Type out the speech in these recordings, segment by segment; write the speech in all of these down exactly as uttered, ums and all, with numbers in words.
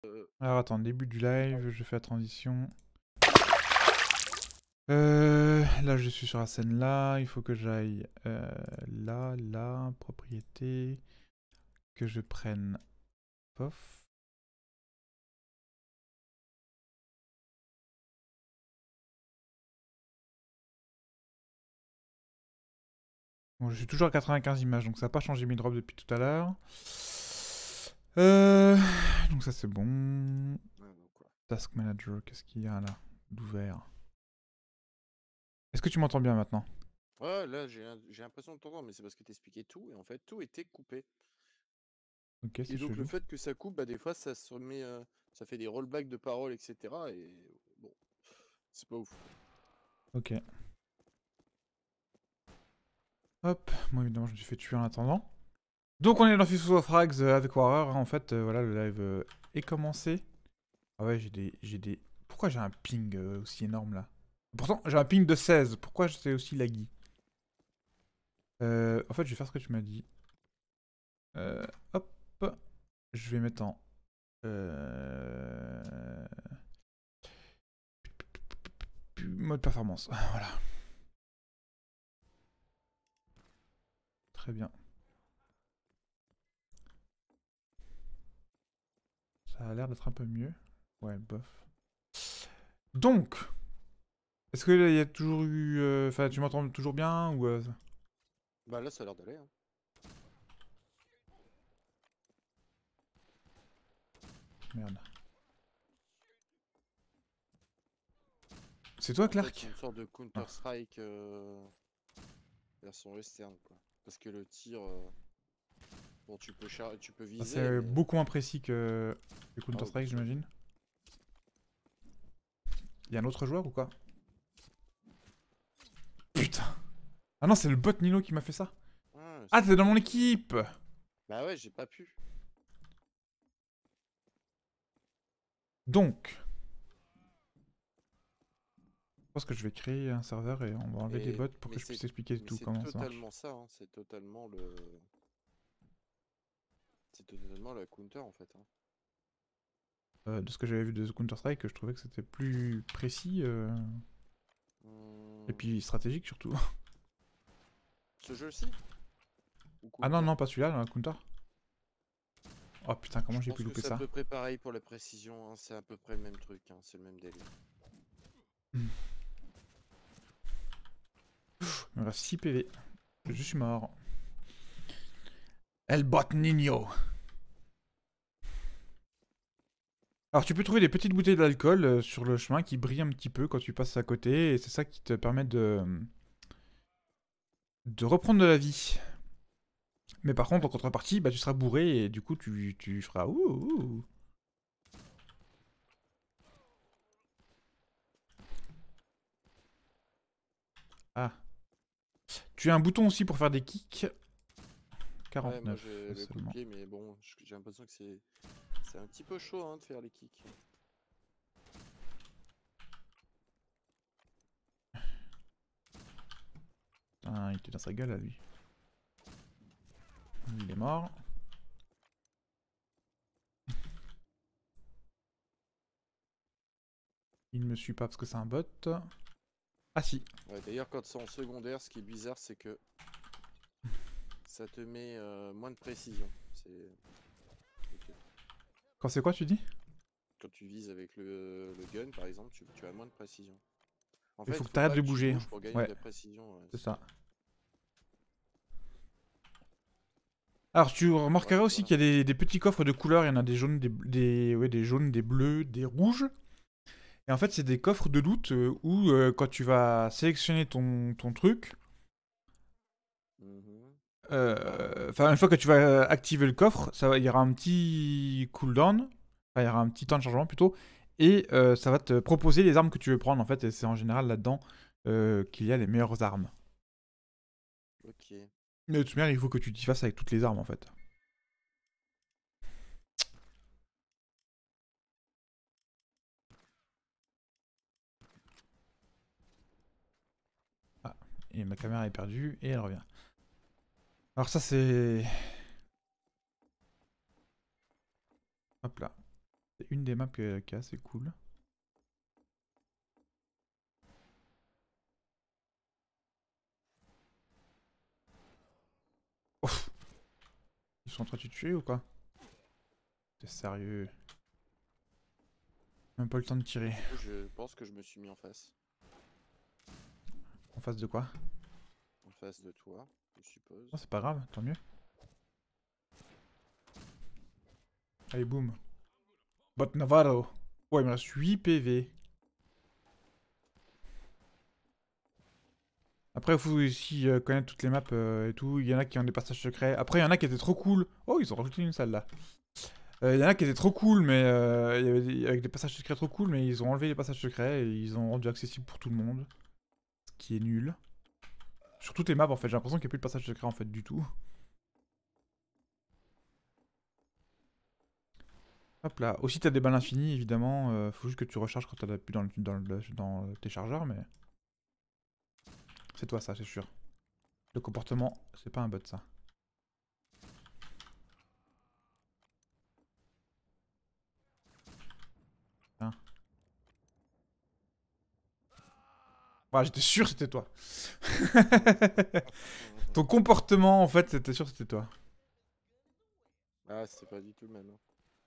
Euh... Alors attends, début du live, je fais la transition. Euh, là je suis sur la scène là, il faut que j'aille euh, là, là, propriété, que je prenne pof. Bon, je suis toujours à quatre-vingt-quinze images, donc ça n'a pas changé mes drops depuis tout à l'heure. Euh, donc ça c'est bon. Task Manager, qu'est-ce qu'il y a là d'ouvert? Est-ce que tu m'entends bien maintenant? Ouais, là j'ai l'impression de t'entendre, mais c'est parce que t'expliquais tout, et en fait tout était coupé. Ok, Et c'est donc le chelou. fait que ça coupe, bah des fois ça se remet, euh, ça fait des rollbacks de paroles, et cetera. Et bon, c'est pas ouf. Ok. Hop, moi évidemment je me suis fait tuer en attendant. Donc on est dans Fist of Frags avec Warrior, hein. En fait, euh, voilà, le live euh, est commencé. Ah ouais, j'ai des, j'ai des... Pourquoi j'ai un ping euh, aussi énorme là? Pourtant, j'ai un ping de seize, pourquoi c'est aussi laggy? euh, En fait, je vais faire ce que tu m'as dit. Euh, hop, je vais mettre en... Euh... Mode performance, voilà. Très bien. Ça a l'air d'être un peu mieux. Ouais, bof. Donc, est-ce qu'il y a toujours eu... Enfin, euh, tu m'entends toujours bien ou... Euh... Bah là ça a l'air d'aller. Hein. Merde. C'est toi, En fait, Clark? c'est une sorte de Counter-Strike euh... version western, quoi. Parce que le tir, euh... bon, tu peux, char... tu peux viser, C'est mais... beaucoup moins précis que les Ah ouais, bien Counter-Strike, sûr. j'imagine. Il y a un autre joueur ou quoi? Putain. Ah non, c'est le bot Nino qui m'a fait ça. Ah, Ah, t'es dans mon équipe. Bah ouais, j'ai pas pu. Donc, je pense que je vais créer un serveur et on va enlever Et... des bots pour Mais que je c'est puisse expliquer mais tout c'est comment ça marche. totalement ça, hein. C'est totalement le... C'est totalement la counter, en fait. Hein. Euh, de ce que j'avais vu de Counter-Strike, je trouvais que c'était plus précis euh... Hum... et puis stratégique surtout. Ce jeu-ci Ou Ah non, counter? non, pas celui-là, dans la Counter. Oh putain, comment Je j'ai pu pense que louper c'est à ça? peu près pareil pour la précision, hein. C'est à peu près le même truc, hein. C'est le même délire. Il me reste six P V. Je suis mort. El bot Nino. Alors tu peux trouver des petites bouteilles d'alcool euh, sur le chemin qui brillent un petit peu quand tu passes à côté et c'est ça qui te permet de de reprendre de la vie. Mais par contre en contrepartie, bah tu seras bourré et du coup tu, tu feras ouh, ouh. Ah. Tu as un bouton aussi pour faire des kicks. Ouais, moi quarante-neuf j'ai le coup de seulement. pied, mais bon, j'ai l'impression que c'est c'est un petit peu chaud, hein, de faire les kicks. Ah, il était dans sa gueule à lui. Il est mort. Il ne me suit pas parce que c'est un bot. Ah si. Ouais, d'ailleurs, quand c'est en secondaire, ce qui est bizarre, c'est que ça te met euh, moins de précision. C'est... Okay. Quand c'est quoi tu dis? Quand tu vises avec le, le gun, par exemple, tu, tu as moins de précision. En Il fait, faut il que tu faut arrêtes pas de que tu bouger. bouges pour gagner Ouais, de la précision. Ouais, c'est ça. ça. Alors tu remarqueras Ouais, aussi voilà. qu'il y a des, des petits coffres de couleurs, il y en a des jaunes, des, des, ouais, des jaunes, des bleus, des rouges. Et en fait c'est des coffres de loot euh, où euh, quand tu vas sélectionner ton, ton truc, Mm-hmm. euh, enfin une fois que tu vas activer le coffre, ça va, il y aura un petit cooldown, enfin il y aura un petit temps de chargement plutôt, et euh, ça va te proposer les armes que tu veux prendre en fait, et c'est en général là-dedans euh, qu'il y a les meilleures armes. Ok. Mais de toute manière il faut que tu t'y fasses avec toutes les armes en fait. Ah, et ma caméra est perdue et elle revient. Alors ça c'est... Hop là. C'est une des maps qui est, qui est assez cool. Ouf. Ils sont en train de te tuer ou quoi? T'es sérieux? Même pas le temps de tirer. Je pense que je me suis mis en face. En face de quoi? En face de toi, je suppose. Oh, c'est pas grave, tant mieux. Allez, boum. Bot Navarro. Ouais, il me reste huit P V. Après, il faut aussi euh, connaître toutes les maps euh, et tout. Il y en a qui ont des passages secrets. Après, il y en a qui étaient trop cool. Oh, ils ont rajouté une salle là. Euh, Il y en a qui étaient trop cool, mais euh, il y avait des- avec des passages secrets trop cool, mais ils ont enlevé les passages secrets et ils ont rendu accessible pour tout le monde. Ce qui est nul. Sur toutes les maps, en fait, j'ai l'impression qu'il n'y a plus de passages secrets en fait du tout. Hop là. Aussi, t'as des balles infinies, évidemment. Euh, faut juste que tu recharges quand t'as plus dans, le, dans, le, dans tes chargeurs, mais. C'est toi, ça, c'est sûr. Le comportement, c'est pas un bot, ça. Hein. Ouais, j'étais sûr que c'était toi. Ton comportement, en fait, c'était sûr que c'était toi. Ah, c'est pas du tout le même. Hein.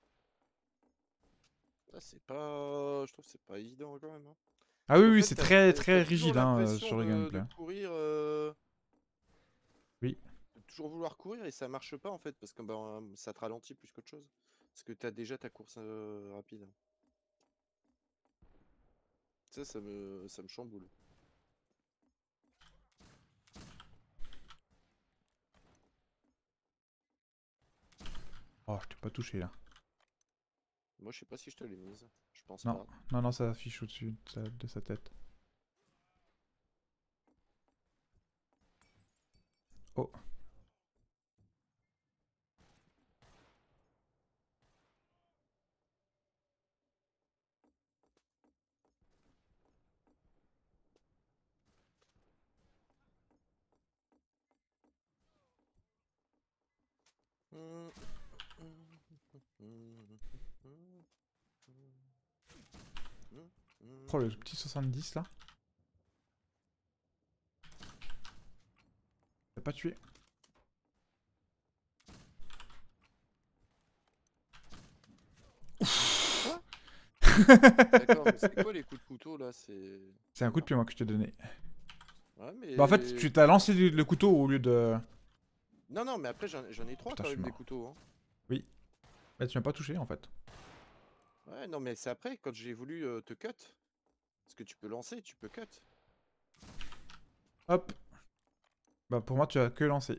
Ah, c'est pas. Je trouve que c'est pas évident quand même. Hein. Ah oui, En oui, fait, c'est t'as très, t'as- t'as très toujours rigide hein, euh, l'impression sur le de, de gameplay. courir. Euh... Oui. De toujours vouloir courir et ça marche pas en fait parce que ben, ça te ralentit plus qu'autre chose. Parce que t'as déjà ta course euh, rapide. Ça, ça me, ça me chamboule. Oh, je t'ai pas touché là. Moi, je sais pas si je te l'ai mise. Je pense Non, pas. non, non, ça affiche au-dessus de sa, de sa tête. Oh. Oh, le petit soixante-dix là. T'as pas tué. Quoi? D'accord, mais c'est quoi les coups de couteau là? C'est. C'est un coup de pied moi que je t'ai donné. Ouais, mais. Bah en fait, tu t'as lancé le, le couteau au lieu de... Non, non, mais après, j'en j'en ai trois Putain, quand je suis même des mort. couteaux. Hein. Oui. Bah tu m'as pas touché en fait. Ouais, non, mais c'est après, quand j'ai voulu euh, te cut. Parce que tu peux lancer, tu peux cut. Hop. Bah pour moi, tu as que lancé.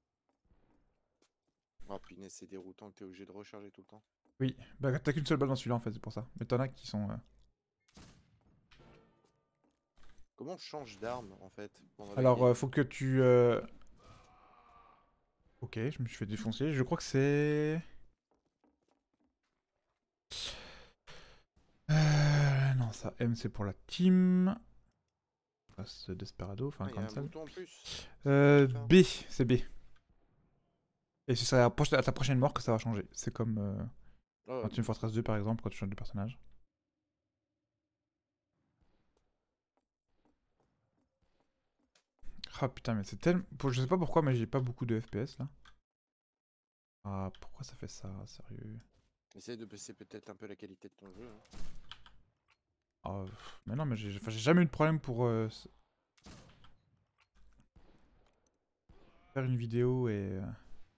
Oh punaise, c'est déroutant que t'es obligé de recharger tout le temps. Oui. Bah t'as qu'une seule balle dans celui-là en fait, c'est pour ça. Mais t'en as qui sont... euh, Comment on change d'arme en fait pendant la Alors, game? euh, faut que tu... euh, Ok, je me suis fait défoncer. Je crois que c'est... Euh, non, ça, M, c'est pour la team. Passe Desperado, enfin, Ah, il y a un cancel. bouton en plus. Euh, Putain. B, c'est B. Et ce sera à, proche- à ta prochaine mort que ça va changer. C'est comme euh, Oh, dans Team Fortress deux, par exemple, quand tu changes de personnage. Ah putain, mais c'est tellement... Je sais pas pourquoi, mais j'ai pas beaucoup de F P S, là. Ah, pourquoi ça fait ça, sérieux? essaye de baisser peut-être un peu la qualité de ton jeu. Hein. Ah, pff, mais non, mais j'ai enfin, j'ai jamais eu de problème pour euh, s- faire une vidéo et... euh,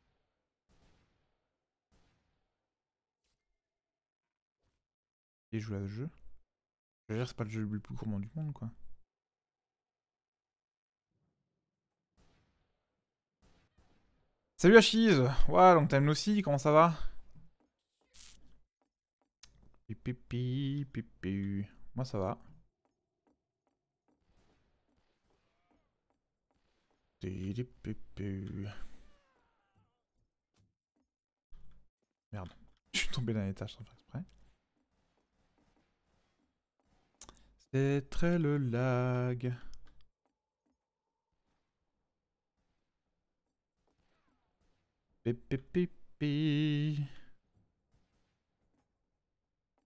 et jouer à ce jeu. Je veux dire, c'est pas le jeu le plus gourmand du monde, quoi. Salut Achise. Ouais, long time no see, comment ça va? Pipipi, pipi. Moi ça va. Tidipipi. Merde. Je suis tombé dans l'étage sans faire exprès. C'est très le lag. Pipipipi.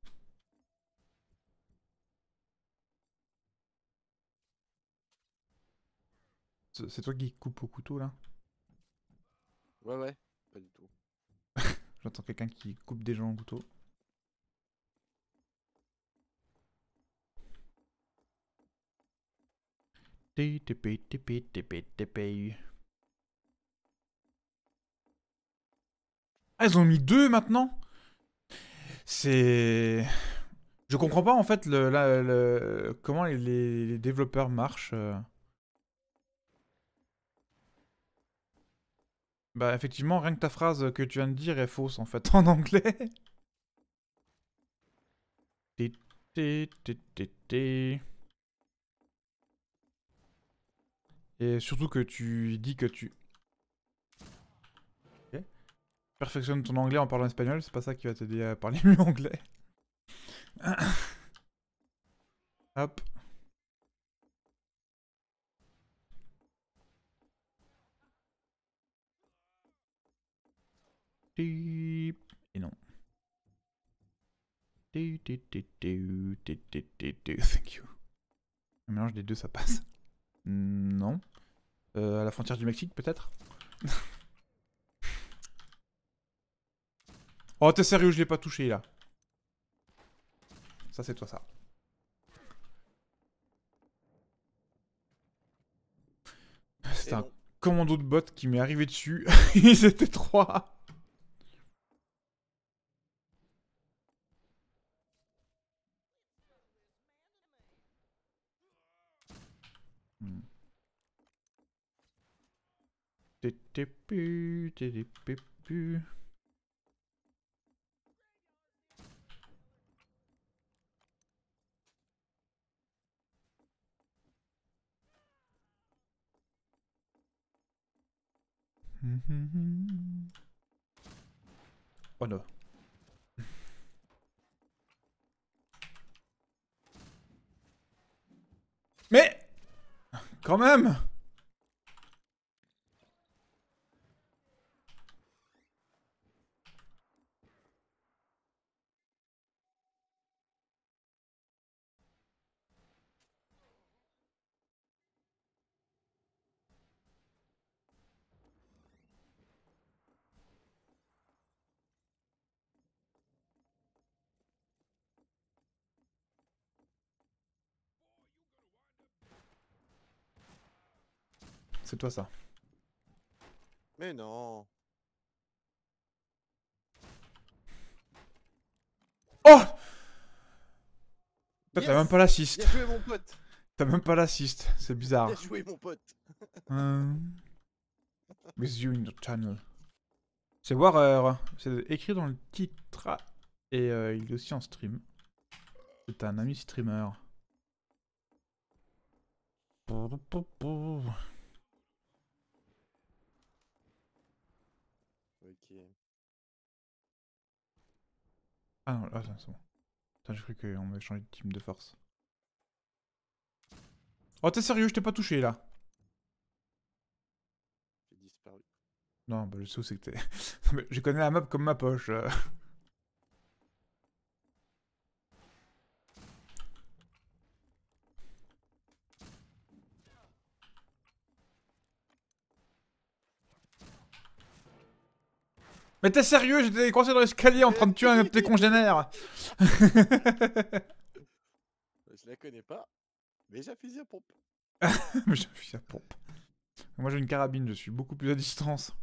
c'est toi qui coupe au couteau là? Ouais, ouais, pas du tout. J'entends quelqu'un qui coupe des gens au couteau. T T P, T P, T P, T P. Ah, ils ont mis deux maintenant? C'est... Je comprends pas en fait le, la- le- comment les, les développeurs marchent. euh. Bah effectivement, rien que ta phrase que tu viens de dire est fausse en fait en anglais. Té, té, té, té, té. Et surtout que tu dis que tu... Ok. Perfectionnes ton anglais en parlant espagnol, c'est pas ça qui va t'aider à parler mieux anglais. Hop. Tip. Et non. Té, té, té, té, té, té, té, té. Thank you. Un mélange des deux, ça passe. Non. Euh, à la frontière du Mexique, peut-être? Oh, t'es sérieux, je l'ai pas touché, là. Ça, c'est toi, ça. C'était Et un non. commando de bots qui m'est arrivé dessus. Ils étaient trois. Hmm. Tétépu, tétépu. Oh non. Mais quand même. C'est toi ça. Mais non. Oh. T'as même Yes. pas l'assist. Bien joué, mon pote. T'as même pas l'assist. C'est bizarre. Bien joué, mon pote. Euh... With you in the channel. C'est Warrior. C'est écrit dans le titre. Et euh, il est aussi en stream. C'est un ami streamer. Ok. Ah non, ah, c'est bon. Putain, j'ai cru qu'on m'avait changé de team de force. Oh, t'es sérieux, je t'ai pas touché là. J'ai disparu. Non, bah le saut c'est que t'es... Je connais la map comme ma poche. euh. Mais t'es sérieux, j'étais coincé dans l'escalier en train de tuer un de tes congénères. Je la connais pas, mais j'ai un fusil à pompe. Mais j'ai un fusil à pompe. Moi j'ai une carabine, je suis beaucoup plus à distance.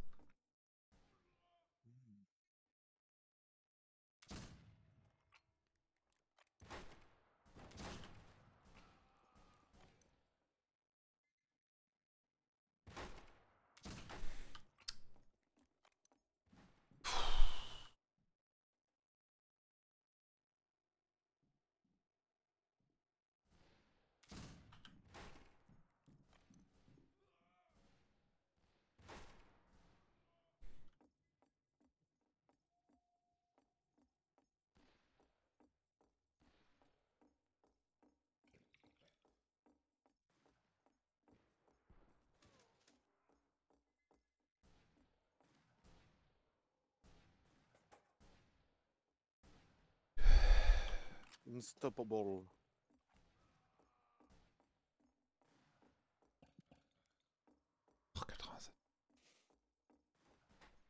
Unstoppable. «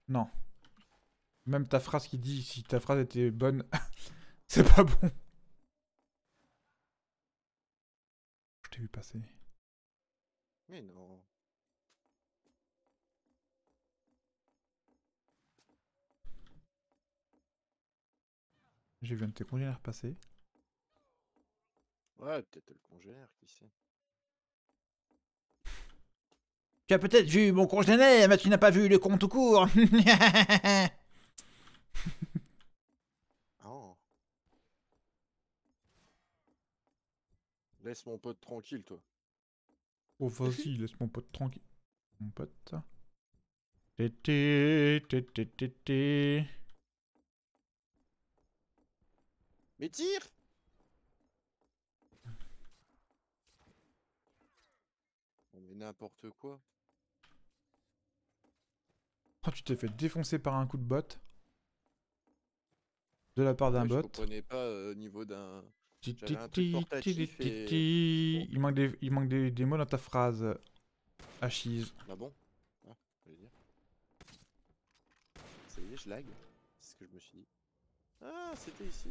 Non. Même ta phrase qui dit si ta phrase était bonne, c'est pas bon. Je t'ai vu passer. Mais non. J'ai vu un de tes congénères passer. Ouais, peut-être le congénère, qui sait. Tu as peut-être vu mon congénère, mais tu n'as pas vu le compte tout court. Oh. Laisse mon pote tranquille, toi. Oh, vas-y, laisse mon pote tranquille. Mon pote. Tété, tété, tété. Mais tire! On met n'importe quoi. Oh, tu t'es fait défoncer par un coup de botte. De la part d'un Ouais, je bot. comprenais pas au euh, niveau d'un... Ti, J'avais ti, un truc ti, ti, ti, portatif ti, et... ti. Bon. Il manque, des, il manque des, des mots dans ta phrase. Achise. Ah bon? Ah, je vais dire. Ça y est, je lag. C'est ce que je me suis dit. Ah, c'était ici.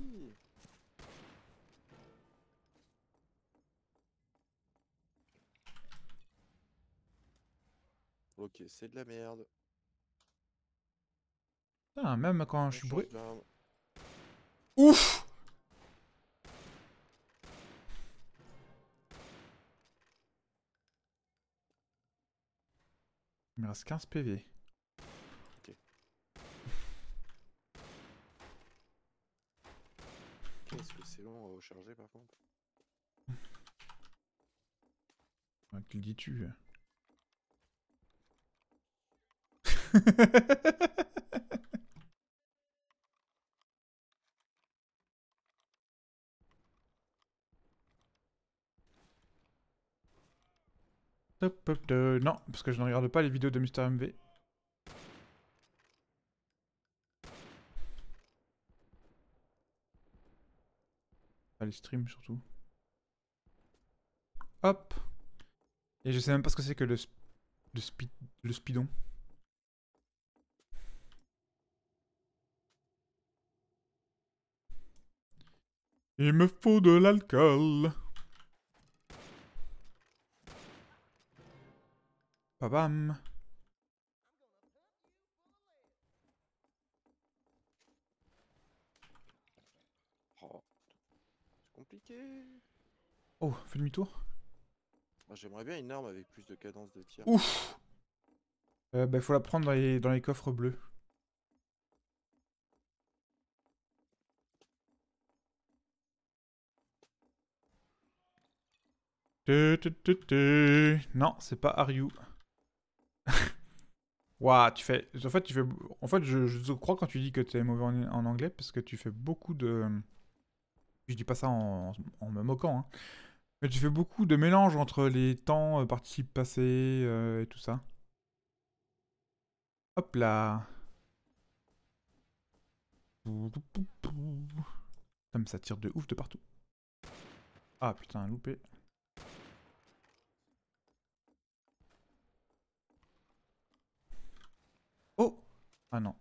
Ok, c'est de la merde. Ah, même quand je On suis change bourré. d'arme. Ouf! Il me reste quinze P V. Ok. Qu'est-ce que c'est long à recharger par contre? Ouais, qui le dis-tu? Non, parce que je ne regarde pas les vidéos de Mister M V. Pas les streams surtout. Hop. Et je sais même pas ce que c'est que le, sp le, spi le speedon. Il me faut de l'alcool. Babam. Oh, c'est compliqué. Oh, fais demi-tour. Moi, j'aimerais bien une arme avec plus de cadence de tir. Ouf. Euh, bah, faut la prendre dans les, dans les coffres bleus. Tu, tu, tu, tu. Non, c'est pas Are You. Waouh, tu fais. En fait, tu fais. En fait, je, je crois quand tu dis que tu es mauvais en, en anglais parce que tu fais beaucoup de. Je dis pas ça en, en me moquant, hein. Mais tu fais beaucoup de mélange entre les temps, euh, participes passés euh, et tout ça. Hop là. Comme ça tire de ouf de partout. Ah putain, loupé. Oh! Ah non.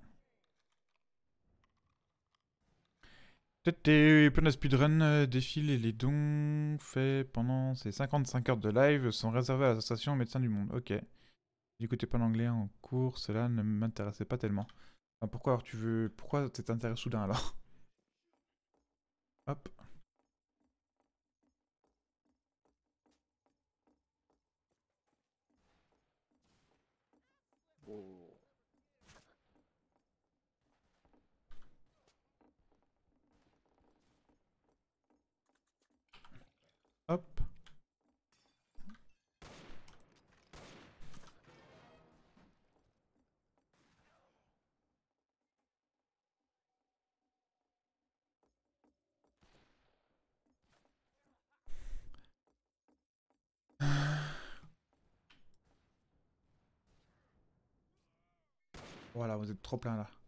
Tété, plein de speedrun euh, défilent et les dons faits pendant ces cinquante-cinq heures de live sont réservés à l'association Médecins du Monde. Ok. J'écoutais pas l'anglais en cours, cela ne m'intéressait pas tellement. Ah, pourquoi alors tu veux... Pourquoi cet intérêt soudain alors? Hop. Oh. Hop. Voilà, vous êtes trop plein là.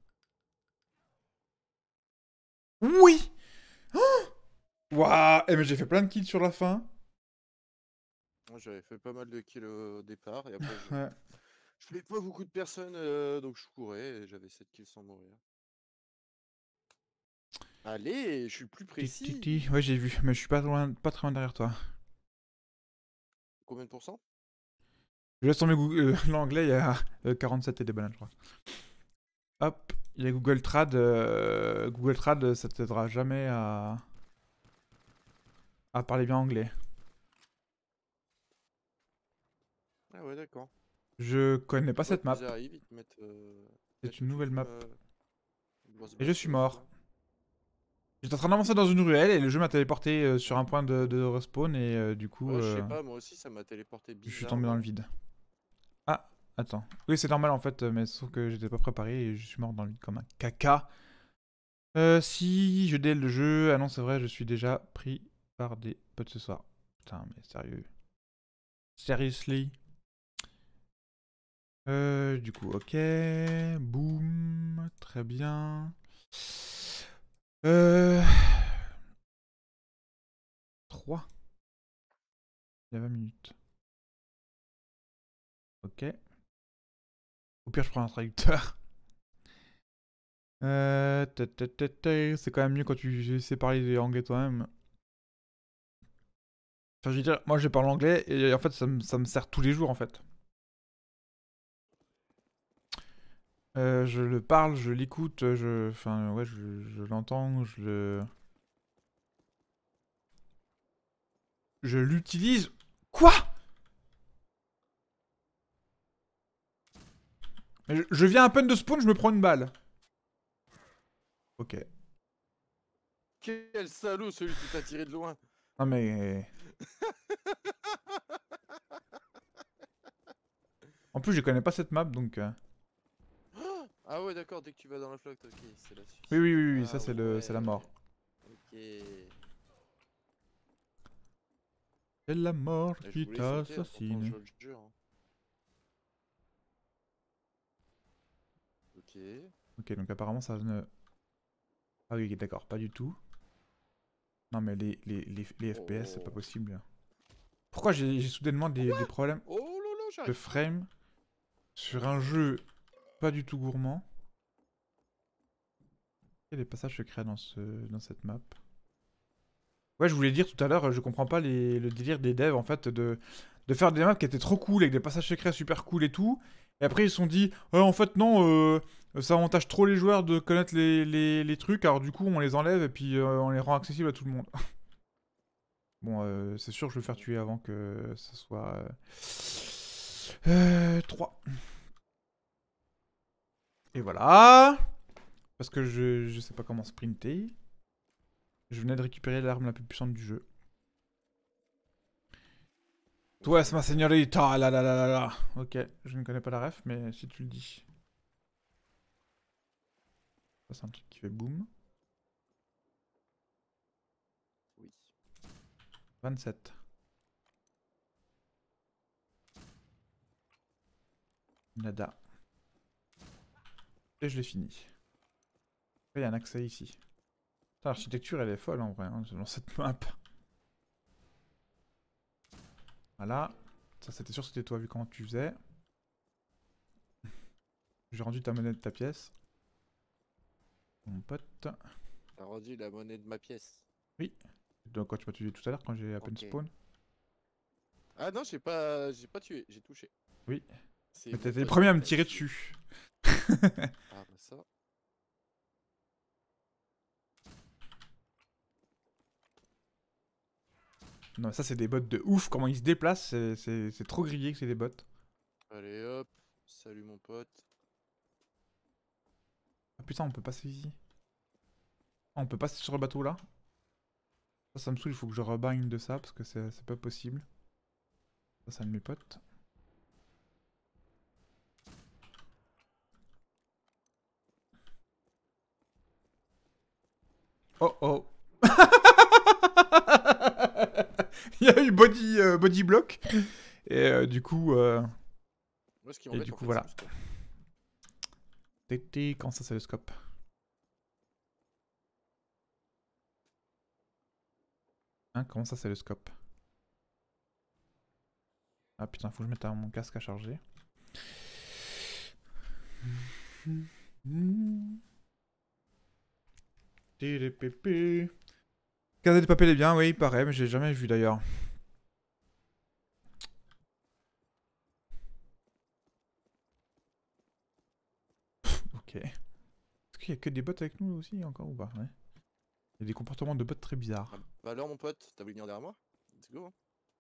Oui! Waouh! Eh mais j'ai fait plein de kills sur la fin. Moi, j'avais fait pas mal de kills au départ et après, je... Ouais. Je voulais pas beaucoup de personnes, euh, donc je courais et j'avais sept kills sans mourir. Allez, je suis plus précis. Ouais, j'ai vu, mais je suis pas loin, pas très loin derrière toi. Combien de pourcents? Je laisse tomber euh, l'anglais, il y a euh, quarante-sept et des bananes, je crois. Hop, il y a Google Trad. Euh, Google Trad, ça t'aidera jamais à... à parler bien anglais. Ah ouais, d'accord. Je connais pas Quoi cette map. qu'ils arrivent, ils te mettent, euh, C'est une nouvelle map. euh, une grosse Et je suis bastos, mort. là. J'étais en train d'avancer dans une ruelle et le jeu m'a téléporté euh, sur un point de, de respawn et euh, du coup... Ouais, je sais euh, pas, moi aussi ça m'a téléporté je suis tombé dans le bizarrement. vide. Ah, attends. Oui, c'est normal en fait, mais sauf que j'étais pas préparé et je suis mort dans le vide comme un caca. Euh, si je dé le jeu... Ah non, c'est vrai, je suis déjà pris par des potes ce soir. Putain, mais sérieux. Seriously. Euh, du coup, ok. Boum. Très bien. Euh... trois. Il y a vingt minutes. Ok. Au pire, je prends un traducteur. Euh... C'est quand même mieux quand tu sais parler anglais toi-même. Enfin, je veux dire, moi je parle anglais et en fait ça me, ça me sert tous les jours en fait. Euh, je le parle, je l'écoute, je... Enfin, ouais, je, je l'entends, je le... Je l'utilise... Quoi? je, je viens à peine de spawn, je me prends une balle. Ok. Quel salaud celui qui t'a tiré de loin. Non mais... En plus, je connais pas cette map, donc... euh, Ah ouais, d'accord, dès que tu vas dans la flotte, ok, c'est la suite. Oui, oui, oui, oui, ça Ah c'est le, c'est la ouais. mort. Ok. C'est la mort Et je qui voulais sauter, hein, pourtant je t'assassine. le jure. hein. Ok. Ok, donc apparemment ça ne... Ah oui, d'accord, pas du tout. Non mais les, les, les, les F P S, c'est pas Oh. possible. Pourquoi j'ai j'ai soudainement des, des problèmes Oh là là, de j'arrive. frame sur un jeu pas du tout gourmand? Il y a des passages secrets dans, ce, dans cette map. Ouais, je voulais dire tout à l'heure, je comprends pas les, le délire des devs en fait de, de faire des maps qui étaient trop cool avec des passages secrets super cool et tout. Et après ils se sont dit, oh, en fait non, euh, ça avantage trop les joueurs de connaître les, les, les trucs, alors du coup on les enlève et puis euh, on les rend accessibles à tout le monde. Bon, euh, c'est sûr que je vais le faire tuer avant que ça soit... Euh... Euh, trois. Et voilà. Parce que je, je sais pas comment sprinter. Je venais de récupérer l'arme la plus puissante du jeu. Toi, c'est ma señorita, là là là là là. Ok, je ne connais pas la ref, mais si tu le dis. Ça, c'est un truc qui fait boum. Oui. vingt-sept. Nada. Et je l'ai fini. Il y a un accès ici. L'architecture, elle est folle en vrai, hein, dans cette map. Voilà. Ça, c'était sûr que c'était toi, vu comment tu faisais. J'ai rendu ta monnaie de ta pièce. Mon pote. T'as rendu la monnaie de ma pièce. Oui. Donc, quand tu m'as tué tout à l'heure, quand j'ai à peine Ok. spawn. Ah non, j'ai pas, j'ai pas tué, j'ai touché. Oui. C'est Mais mon t'étais le pote premier à me qui a tirer tué. dessus. Ah bah ça. Non, ça, c'est des bots de ouf. Comment ils se déplacent, c'est trop grillé que c'est des bots. Allez hop, salut mon pote. Ah putain, on peut passer ici. Ah, on peut passer sur le bateau là. Ça, ça me saoule, il faut que je rebind de ça parce que c'est pas possible. Ça, c'est un de mes potes. Oh oh. Il y a eu body, euh, body block. Et euh, du coup. Euh... Moi, ce qui Et m'embête du en coup, fait, voilà. c'est le scope. Tété, comment ça, c'est le scope? Hein, comment ça, c'est le scope? Ah putain, faut que je mette mon casque à charger. Casa de Papel est bien, oui, pareil, mais je l'ai jamais vu d'ailleurs. Ok. Est-ce qu'il y a que des bots avec nous aussi encore ou pas? Ouais. Il y a des comportements de bots très bizarres. Ah, bah alors mon pote, t'as voulu venir derrière moi? Let's go.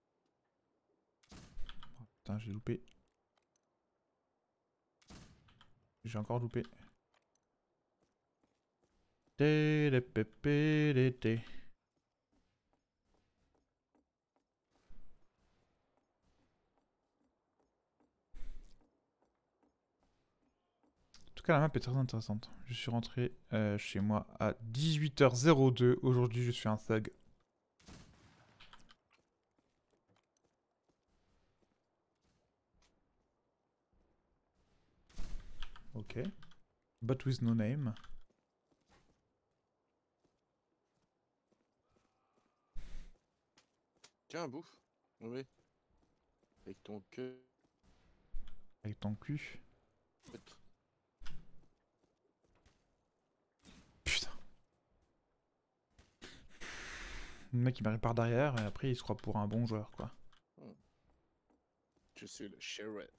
Oh, putain, j'ai loupé. J'ai encore loupé. T-D-P-P-D-T. En tout cas, la map est très intéressante. Je suis rentré euh, chez moi à dix-huit heures zéro deux. Aujourd'hui, je suis un thug. Ok. But with no name. Tiens, bouffe. Oui. Avec ton queue. Avec ton cul. Putain. Le mec il m'arrive par derrière et après il se croit pour un bon joueur quoi. Hmm. Je suis le sheriff.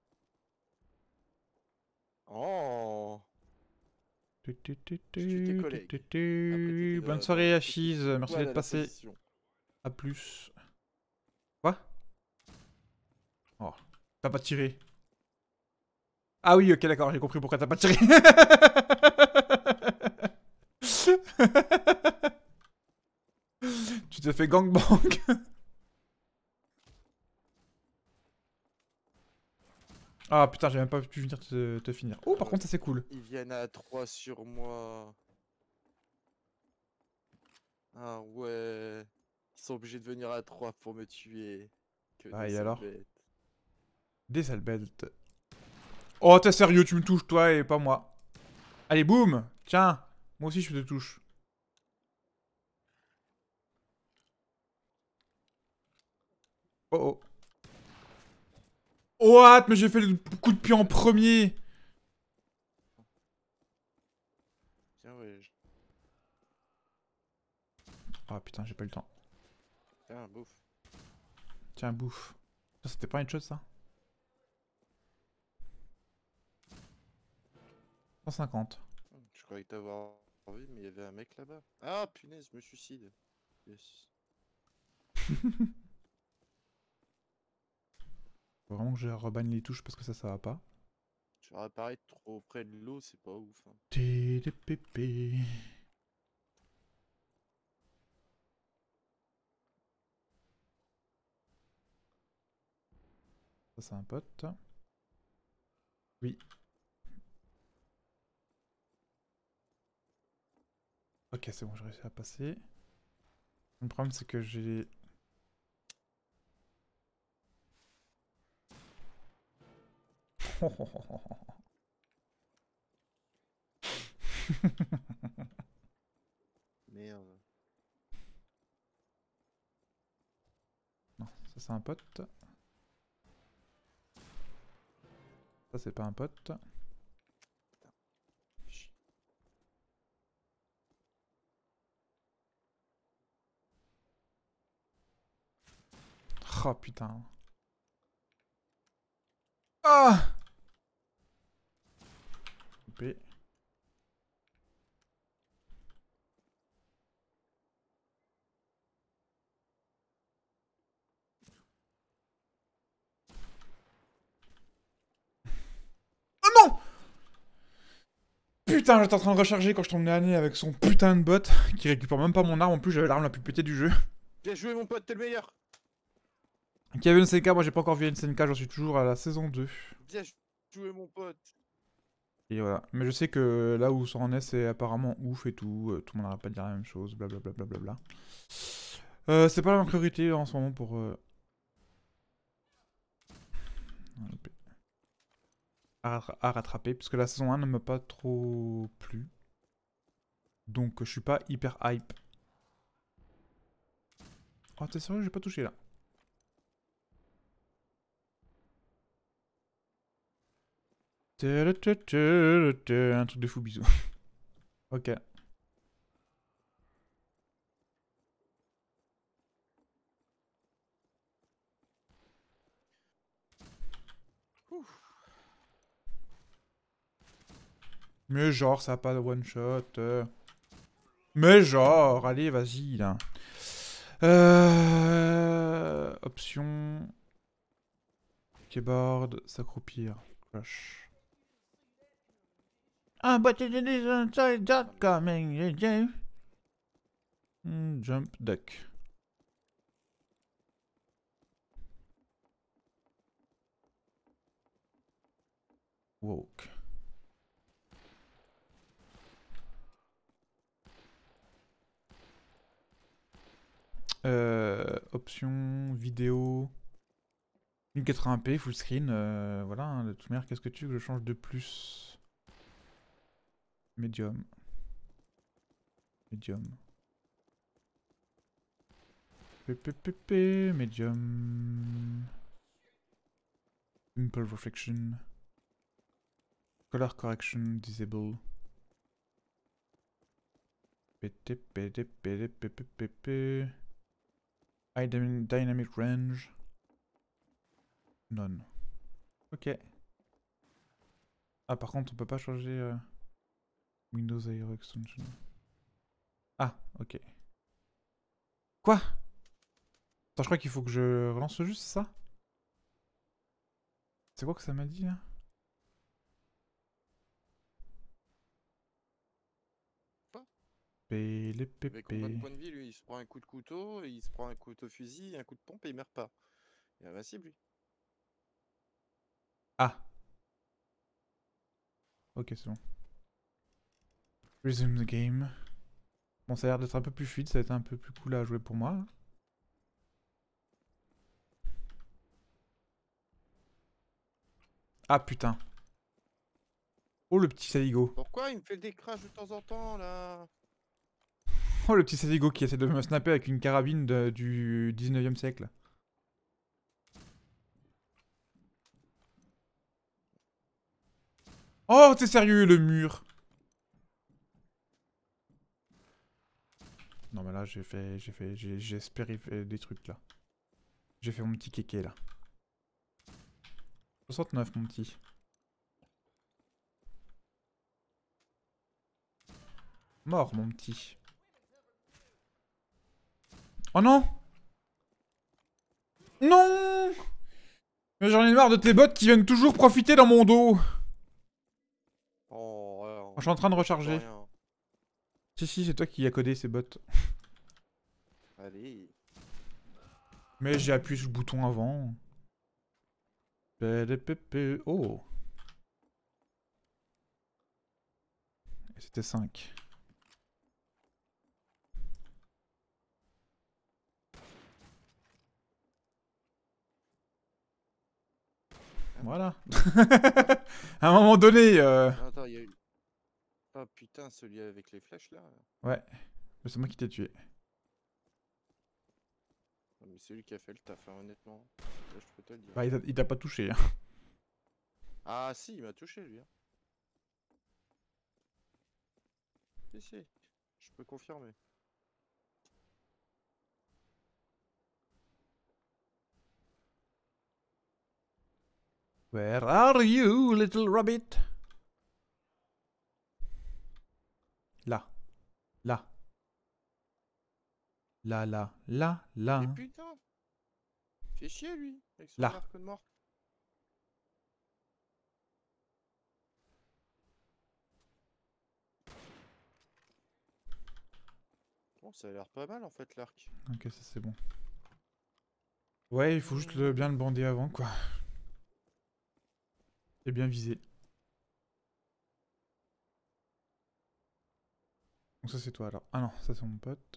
Oh. Tu, tu, tu, Je suis tes tu, collègues. tu, tu, Après, tu. t'étais Bonne dans- soirée dans- Achise, merci Voilà d'être la passé. position. A plus. Quoi? Oh. T'as pas tiré. Ah oui, ok, d'accord, j'ai compris pourquoi t'as pas tiré. Tu t'es fait gangbang. Ah putain, j'ai même pas pu venir te, te finir. Oh, par Ah ouais. contre, ça c'est cool. Ils viennent à trois sur moi. Ah ouais. Ils sont obligés de venir à trois pour me tuer. Que Ah, des et sales alors? bêtes. Des sales bêtes. Oh, t'es sérieux, tu me touches, toi, et pas moi. Allez, boum. Tiens, moi aussi, je te touche. Oh oh. What? Mais j'ai fait le coup de pied en premier. Tiens, ouais. je- Ah putain, j'ai pas eu le temps. Tiens, bouffe. Tiens, bouffe. Ça, c'était pas une chose, ça? cent cinquante. Hmm, Je croyais t'avoir vu, mais il y avait un mec là-bas. Ah, punaise, je me suicide. Yes. Faut vraiment que je rebagne les touches parce que ça, ça va pas. Tu vas apparaître trop près de l'eau, c'est pas ouf. Hein. T D P P. Ça, c'est un pote. Oui. Ok, c'est bon, j'ai réussi à passer. Le problème, c'est que j'ai... Merde. Non, ça, c'est un pote. Ça, c'est pas un pote. Chut. Oh, putain. Ah! Coupé. Oh non! Putain, j'étais en train de recharger quand je tombe nez à nez avec son putain de bot qui récupère même pas mon arme. En plus, j'avais l'arme la plus pétée du jeu. Bien joué, mon pote, t'es le meilleur. Kevin N C K, moi j'ai pas encore vu N C K, j'en suis toujours à la saison deux. Bien joué, mon pote. Et voilà. Mais je sais que là où ça en est, c'est apparemment ouf et tout. Euh, tout le monde n'arrête pas de dire la même chose, blablabla. Bla bla bla bla. Euh, c'est pas la priorité en ce moment pour. Euh... À, à rattraper, parce que la saison un ne m'a pas trop plu. Donc je suis pas hyper hype. Oh, t'es sérieux, j'ai pas touché là. Un truc de fou, bisous. Ok. Ouf. Mais genre, ça a pas de one shot. euh. Mais genre, allez, vas-y là. Euh... Option. Keyboard, s'accroupir. Crush. Ah, but it is inside that coming. Mm, jump, duck. Walk. Euh, option vidéo mille quatre-vingts p full screen. Euh, voilà, hein, de toute manière, qu'est-ce que tu veux que je change de plus? Medium. Medium. P P P P. Medium. Simple reflection. Color correction disable. P T P T P T P P P P. High dynamic range. None. Ok. Ah, par contre, on peut pas changer euh, Windows Aero Extension. Ah, ok. Quoi? Attends, je crois qu'il faut que je relance le jeu, c'est ça? C'est quoi que ça m'a dit là? Quoi? P L P Avec combien de P. points de vie, lui? Il se prend un coup de couteau, il se prend un couteau fusil, un coup de pompe et il meurt pas. Il est invincible, lui. Ah. Ok, c'est bon. Resume the game. Bon, ça a l'air d'être un peu plus fluide, ça va être un peu plus cool à jouer pour moi. Là. Ah putain. Oh le petit saligo. Pourquoi il me fait des crashs de temps en temps, là? Oh le petit saligo qui essaie de me snapper avec une carabine de, du dix-neuvième siècle. Oh, t'es sérieux, le mur? Non mais là j'ai fait, j'ai fait, j'ai espéré faire des trucs là. J'ai fait mon petit kéké là. soixante-neuf mon petit. Mort mon petit. Oh non! Non! Mais j'en ai marre de tes bots qui viennent toujours profiter dans mon dos. Oh, ouais, Je suis en train de on change recharger. rien. Si si, c'est toi qui as codé ces bots. Allez. Mais j'ai appuyé sur le bouton avant. Oh. Et c'était cinq. Voilà. À un moment donné... Euh... Attends, il y a eu... Ah putain, celui avec les flèches, là. Ouais. C'est moi qui t'ai tué. Non, mais c'est lui qui a fait le taf, hein, honnêtement. Là, je peux te le dire. Bah, il t'a pas touché. Hein. Ah si, il m'a touché, lui. Hein. Si, si. Je peux confirmer. Where are you, little rabbit? Là. Là. Là, là, là, là. Mais putain! Fait chier, lui, avec son Là. arc de mort. Bon, ça a l'air pas mal, en fait, l'arc. Ok, ça c'est bon. Ouais, il faut juste le, bien le bander avant, quoi. Et bien viser. Donc ça c'est toi alors. Ah non, ça c'est mon pote.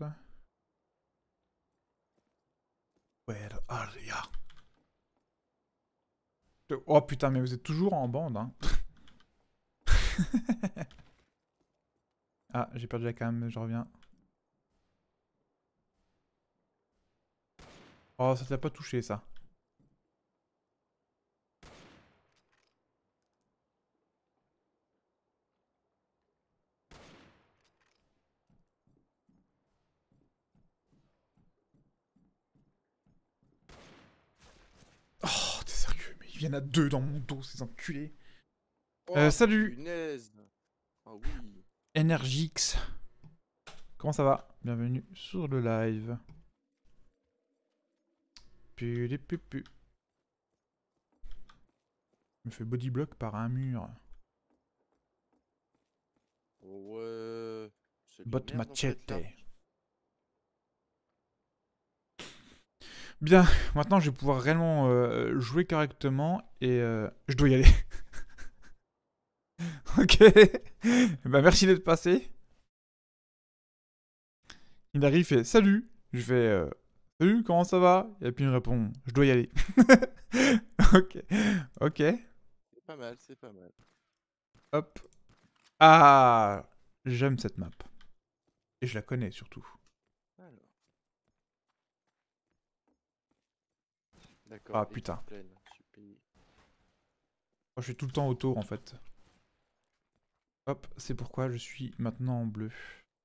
Where are ya? Oh putain, mais vous êtes toujours en bande, hein. Ah, j'ai perdu la cam, je reviens. Oh, ça t'a pas touché, ça. il y en a deux dans mon dos, ces enculés. Oh, Euh, salut punaise. Ah oui. Energix. Comment ça va? Bienvenue sur le live. Pu, pu, pu. Je me fais bodyblock par un mur. Ouais. C'est de la Bot merde en fait là. machete. Bien, maintenant je vais pouvoir réellement euh, jouer correctement et euh, je dois y aller. Ok. Bah merci d'être passé. Il arrive et fait salut. Je fais euh, salut, comment ça va? Et puis il me répond je dois y aller. Ok. Ok. C'est pas mal, c'est pas mal. Hop. Ah, j'aime cette map. Et je la connais surtout. Alors. D'accord, Ah équipe putain. pleine. Super. Moi je suis tout le temps autour en fait. Hop, c'est pourquoi je suis maintenant en bleu.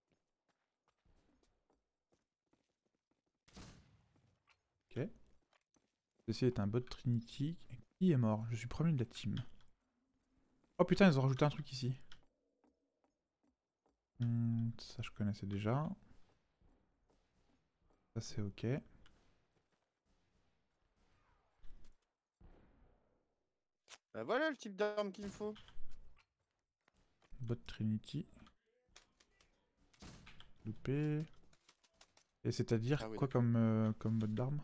Ok. Ceci est un bot Trinity. Qui est mort? Je suis premier de la team. Oh putain, ils ont rajouté un truc ici. Hmm, ça je connaissais déjà. Ça c'est ok. Bah voilà le type d'arme qu'il me faut. Bot Trinity. Loupé. Et c'est-à-dire Ah oui, quoi d'accord. comme, euh, comme bot d'arme?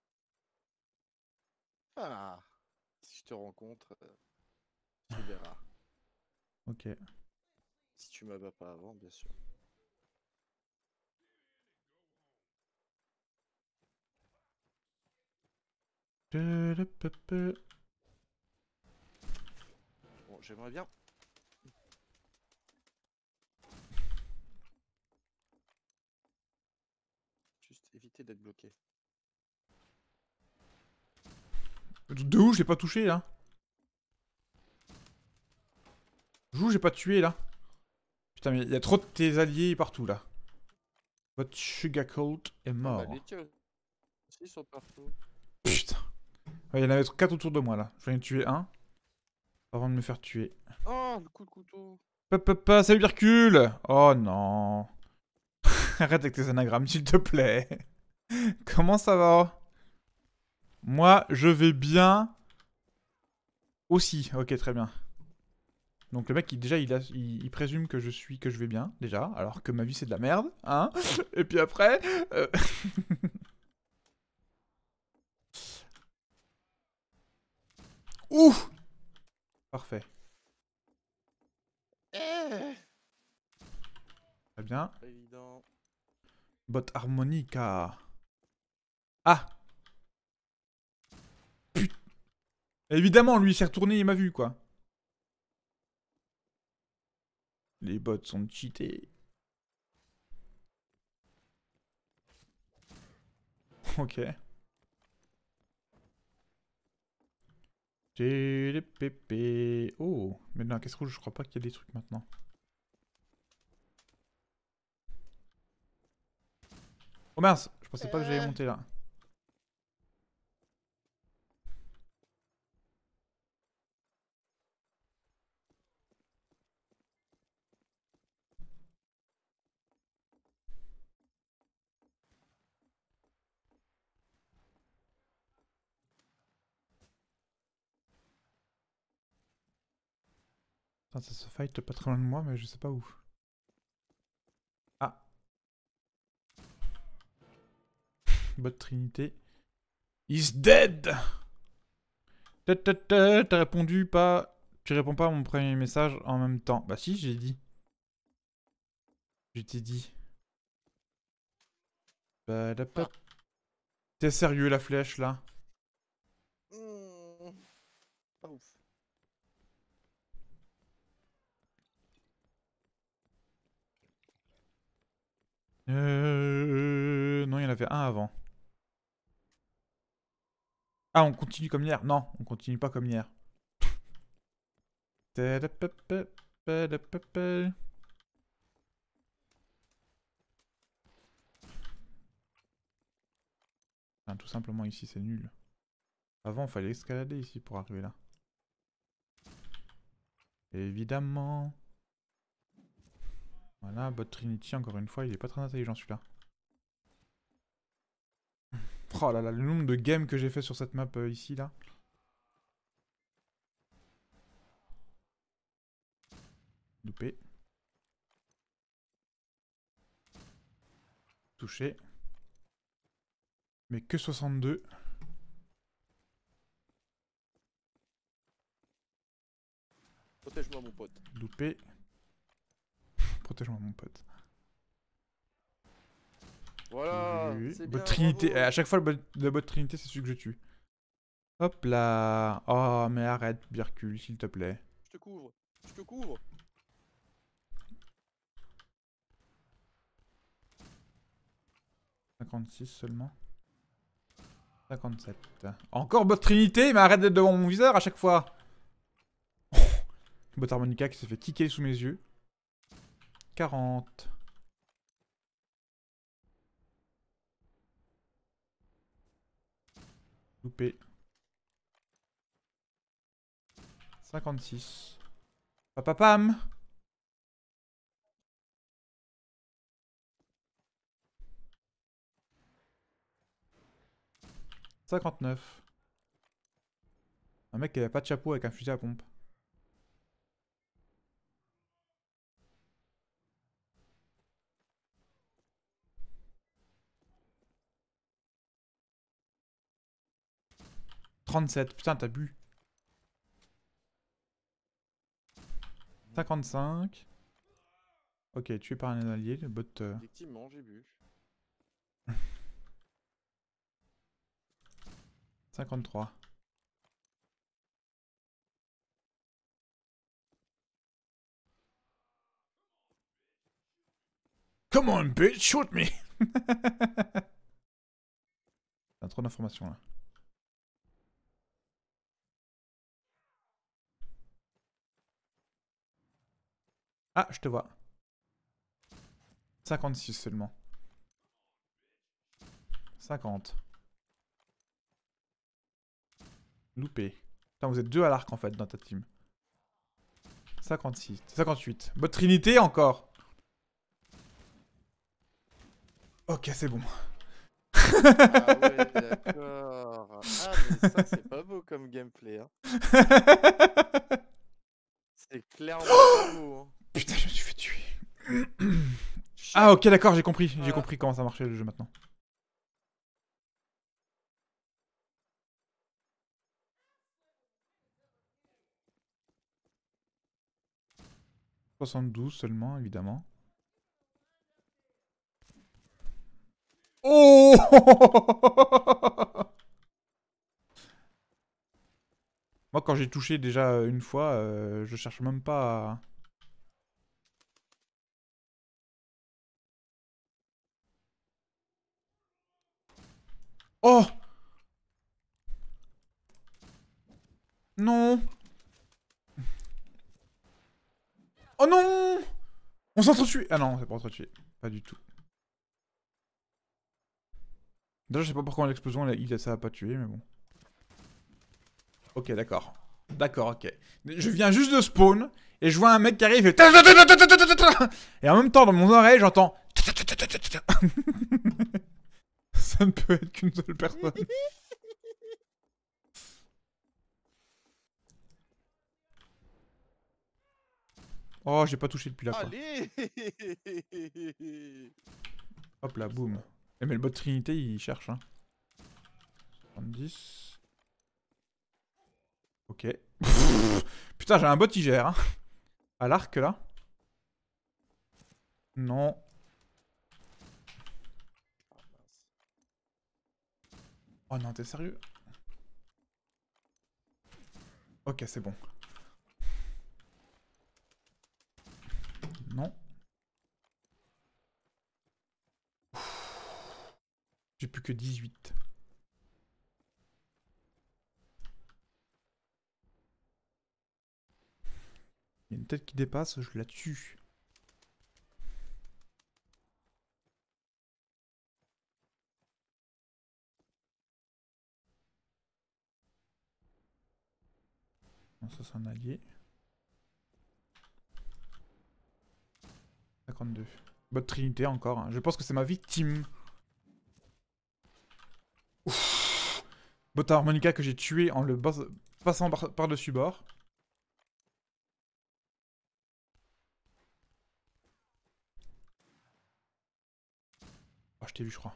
Ah. Si je te rencontre, euh, tu verras. Ok. Si tu m'abats pas avant, bien sûr. Bon, j'aimerais bien. Juste éviter d'être bloqué. De où j'ai pas touché là? Joue, j'ai pas tué là. Putain, mais il y a trop de tes alliés partout là. Votre Sugarcoat est Ah bah mort. les tiens aussi sont partout. Putain. Ouais, il y en avait quatre autour de moi là. Je viens de tuer un. Avant de me faire tuer. Oh, le coup de couteau. Pop, pop, pop, salut Hercule. Oh non. Arrête avec tes anagrammes, s'il te plaît. Comment ça va? Moi, je vais bien. Aussi. Ok, très bien. Donc le mec, il, déjà, il, a, il, il présume que je suis, que je vais bien, déjà, alors que ma vie c'est de la merde, hein. Et puis après, euh... ouh, parfait, Eh, très bien. pas évident. Bot harmonica. Ah, putain. Évidemment, lui, il s'est retourné, il m'a vu, quoi. Les bots sont cheatés. Ok. J'ai les pépés. Oh, mais non, qu'est-ce que je crois pas qu'il y a des trucs maintenant. Oh mince, je pensais pas que j'allais Eh. monter là. Attends, ça se fight pas très loin de moi, mais je sais pas où. Ah. Bot Trinité. Is dead! T'as répondu pas. Tu réponds pas à mon premier message en même temps. Bah si, j'ai dit. Je t'ai dit. Ah. T'es sérieux la flèche là? Mmh. Pas ouf. Euh... Non, il y en avait un avant. Ah, on continue comme hier? Non, on continue pas comme hier. Enfin, tout simplement ici c'est nul. Avant, il fallait escalader ici pour arriver là. Évidemment. Voilà, bot Trinity, encore une fois, il est pas très intelligent celui-là. Oh là là, le nombre de games que j'ai fait sur cette map euh, ici, là. Loupé. Touché. Mais que soixante-deux. Protège-moi mon pote. Loupé. Protège-moi mon pote. Voilà, c'est Bot bien, Trinité. bravo. À chaque fois, le bot, le bot Trinité, c'est celui que je tue. Hop là. Oh, mais arrête, Bircule, s'il te plaît. Je te couvre, je te couvre. cinquante-six seulement. cinquante-sept. Encore bot Trinité, mais arrête d'être devant mon viseur à chaque fois. Bot Harmonica qui s'est fait kicker sous mes yeux. quarante. Loupé. cinquante-six. Papapam. cinquante-neuf. Un mec qui avait pas de chapeau avec un fusil à pompe. trente-sept. Putain, t'as bu. cinquante-cinq. Ok, tué par un allié, le bot... Euh... Effectivement, j'ai bu. cinquante-trois. Come on, bitch, shoot me. T'as trop d'informations là. Ah, je te vois. cinquante-six seulement. cinquante. Loupé. Putain, vous êtes deux à l'arc en fait dans ta team. cinquante-six. cinquante-huit. Bot Trinité encore. Ok, c'est bon. Ah ouais, d'accord. Ah, mais ça, c'est pas beau comme gameplay. Hein. C'est clairement pas beau. Hein. Putain, je me suis fait tuer. Ah, ok, d'accord, j'ai compris. J'ai compris comment ça marchait le jeu maintenant. soixante-douze seulement, évidemment. Oh. Moi, quand j'ai touché déjà une fois, euh, je cherche même pas à... Oh. Non. Oh non. On s'entretue. Ah non, c'est pas entretué. Pas du tout. Déjà, je sais pas pourquoi l'explosion, il ça a pas tué, mais bon. Ok, d'accord. D'accord, ok. Je viens juste de spawn, et je vois un mec qui arrive, et... Et en même temps, dans mon oreille, j'entends... Ça ne peut être qu'une seule personne. Oh, j'ai pas touché depuis là, quoi. Allez. Hop là, boum. Eh, mais le bot Trinité, il cherche, hein. soixante-dix. Ok. Putain, j'ai un bot, il gère, hein. À l'arc, là. Non. Oh non, t'es sérieux? Ok, c'est bon. Non. J'ai plus que dix-huit. Il y a une tête qui dépasse, je la tue. Ça c'est un allié. cinquante-deux. Bot Trinité encore. Hein. Je pense que c'est ma victime. Ouf. Bot Harmonica que j'ai tué en le passant par-dessus par bord. Oh, je t'ai vu, je crois.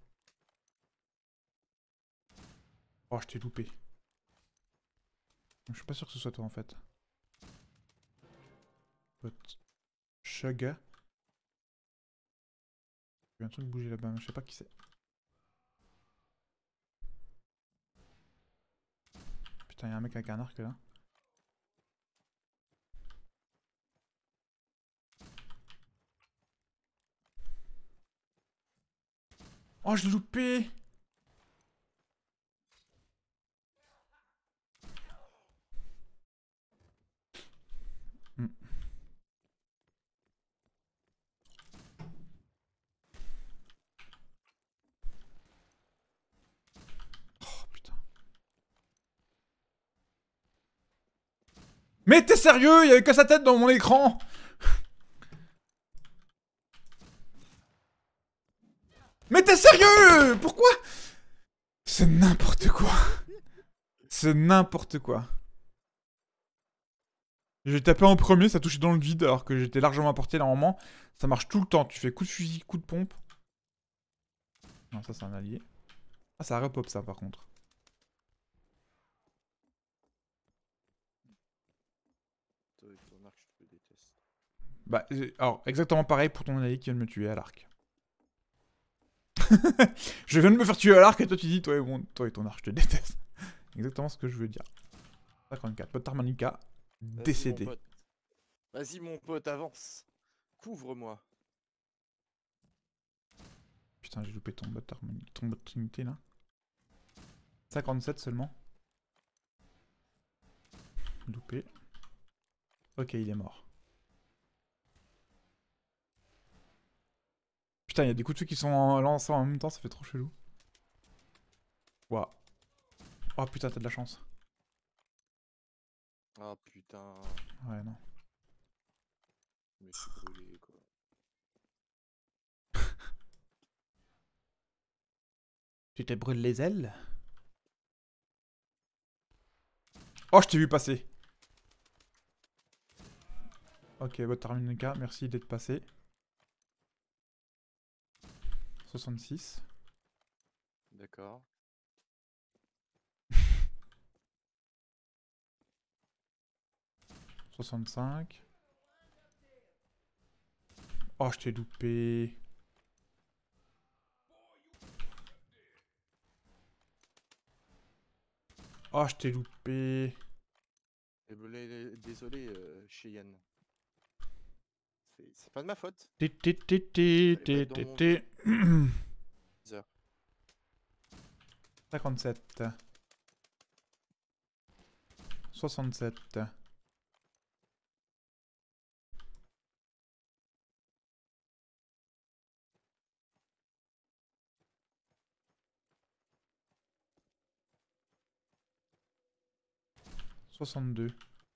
Oh, je t'ai loupé. Je suis pas sûr que ce soit toi en fait. Bot Sugar. Il y a un truc bouger là-bas, mais je sais pas qui c'est. Putain, il y a un mec avec un arc là. Oh, je l'ai loupé! Hmm. Oh putain. Mais t'es sérieux? Il y avait que sa tête dans mon écran! Mais t'es sérieux? Pourquoi? C'est n'importe quoi. C'est n'importe quoi. J'ai tapé en premier, ça touchait dans le vide alors que j'étais largement à portée normalement. Ça marche tout le temps. Tu fais coup de fusil, coup de pompe. Non, ça c'est un allié. Ah, ça repop ça par contre. Toi et ton arc, je te déteste. Bah, alors, exactement pareil pour ton allié qui vient de me tuer à l'arc. Je viens de me faire tuer à l'arc et toi tu dis toi et, mon, toi et ton arc, je te déteste. Exactement ce que je veux dire. cinquante-quatre, Bot Harmonica, décédé. Vas-y mon pote, avance. Couvre-moi. Putain, j'ai loupé ton Bot Harmonica, ton Bot Trinité là. cinquante-sept seulement. Loupé. Ok, il est mort. Putain, il y a des coups de feu qui sont lancés en même temps, ça fait trop chelou. Waouh. Oh putain, t'as de la chance. Ah putain. Ouais, non. Mais je suis brûlé quoi. Tu t'es brûlé les ailes? Oh, je t'ai vu passer. Ok, Bot Harmonica, merci d'être passé. soixante-six. D'accord. soixante-cinq. Oh, je t'ai loupé. Oh, je t'ai loupé. Désolé, désolé euh, Cheyenne. C'est pas de ma faute. Té té té té té té té. cinquante-sept. soixante-sept. soixante-deux.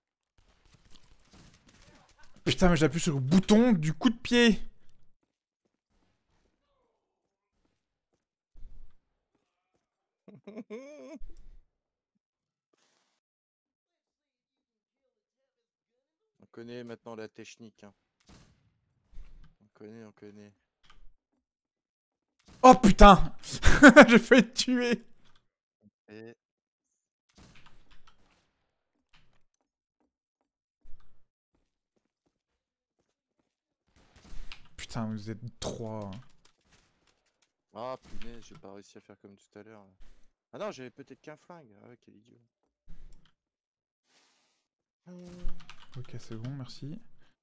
Putain, mais j'appuie sur le bouton du coup de pied. On connaît maintenant la technique. Hein. On connaît, on connaît. Oh putain. J'ai failli te tuer. Et... Putain, vous êtes trois. Ah punaise, j'ai pas réussi à faire comme tout à l'heure. Ah non, j'avais peut-être qu'un flingue. Ah ouais, quel idiot. Ok, c'est bon, merci.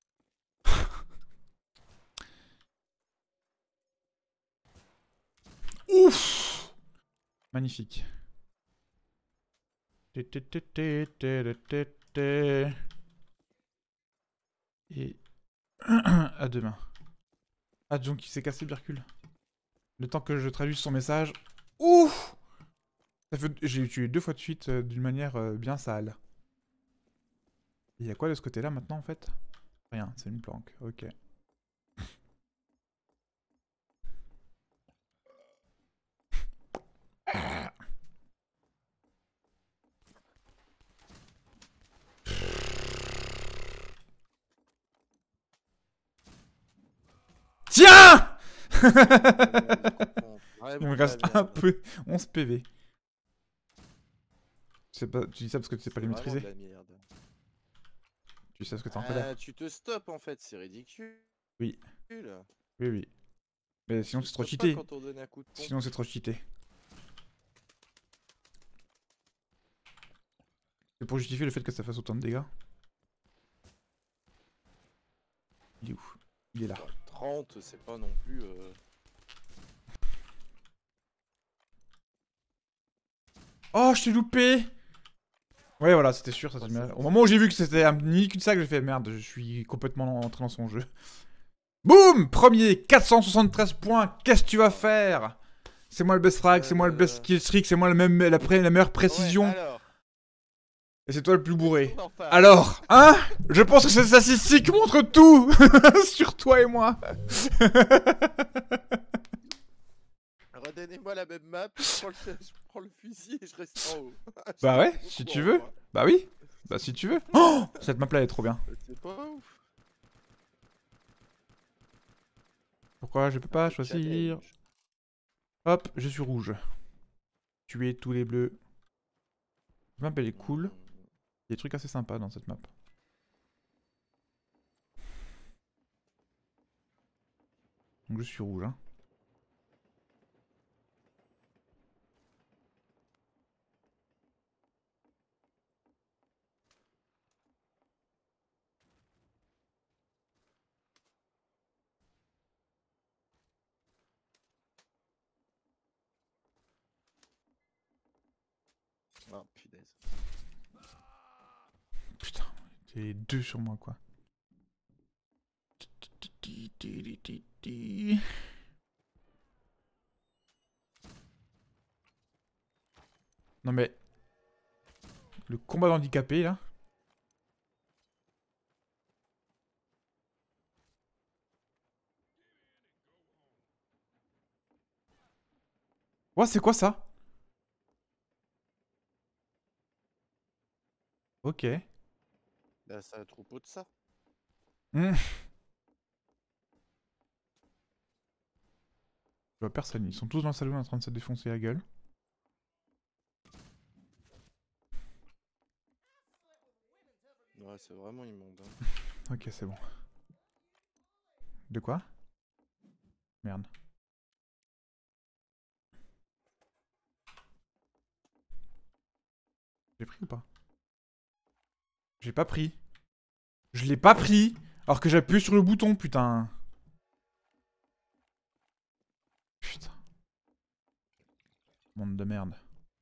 Ouf. Magnifique. Et... à demain. Ah, John qui s'est cassé, Bircule. Le temps que je traduise son message. Ouf. J'ai tué deux fois de suite euh, d'une manière euh, bien sale. Il y a quoi de ce côté-là maintenant en fait? Rien, c'est une planque, ok. Tiens. Il me reste un peu onze P V. Tu, sais pas, tu dis ça parce que tu sais pas les maîtriser. Tu sais ce que t'es en colère. Ah, tu te stops en fait, c'est ridicule. Oui. Oui, oui. Mais sinon c'est trop cheaté. Sinon c'est trop cheaté. C'est pour justifier le fait que ça fasse autant de dégâts. Il est où? Il est là. trente, c'est pas non plus... Euh... Oh, je t'ai loupé! Ouais, voilà, c'était sûr. Ça oh, au moment où j'ai vu que c'était un mini cul-de-sac, j'ai fait merde, je suis complètement entré dans son jeu. Boum! Premier, quatre cent soixante-treize points. Qu'est-ce que tu vas faire? C'est moi le best frag, euh... c'est moi le best kill streak, c'est moi le même, la, la meilleure précision. Ouais, alors... Et c'est toi le plus bourré. Alors, hein? Je pense que ces statistiques montrent tout sur toi et moi. Redonnez-moi la même map, je prends, le, je prends le fusil et je reste en haut. Bah ouais, si tu veux. Bah oui. Bah si tu veux. Oh, cette map là elle est trop bien. C'est pas ouf. Pourquoi je peux pas choisir? Hop, je suis rouge. Tuer tous les bleus. Cette map elle est cool. Il y a des trucs assez sympas dans cette map. Donc je suis rouge hein. Oh punaise. Putain, j'ai deux sur moi quoi. Non mais... Le combat d'handicapé là. Ouais, c'est quoi ça? Ok. Bah c'est un troupeau de ça. Mmh. Je vois personne, ils sont tous dans le salon en train de se défoncer la gueule. Ouais, c'est vraiment immonde. Hein. Ok, c'est bon. De quoi? Merde. J'ai pris ou pas? J'ai pas pris. Je l'ai pas pris alors que j'appuie sur le bouton, putain. Putain. Monde de merde.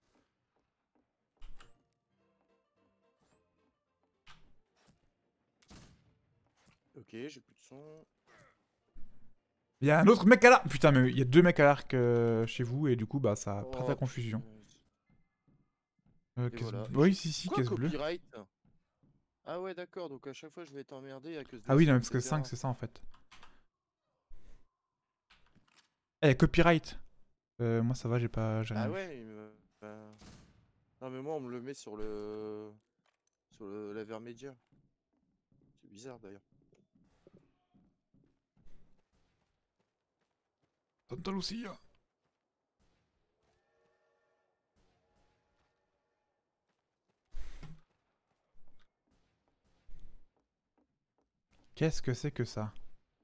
Ok, j'ai plus de son. Il y a un autre mec à l'arc. Putain, mais il y a deux mecs à l'arc euh, chez vous et du coup, bah ça prête oh, à confusion. Euh, voilà. Oui, si, si, caisse bleue. Ah ouais, d'accord, donc à chaque fois je vais t'emmerder à cause de Ah oui, non, parce que cinq, c'est ça en fait. Eh, copyright. Euh, moi ça va, j'ai pas. Ah ouais, il me... euh... Non, mais moi on me le met sur le. Sur le... la vermédia. C'est bizarre d'ailleurs. Santa Lucia. Qu'est-ce que c'est que ça?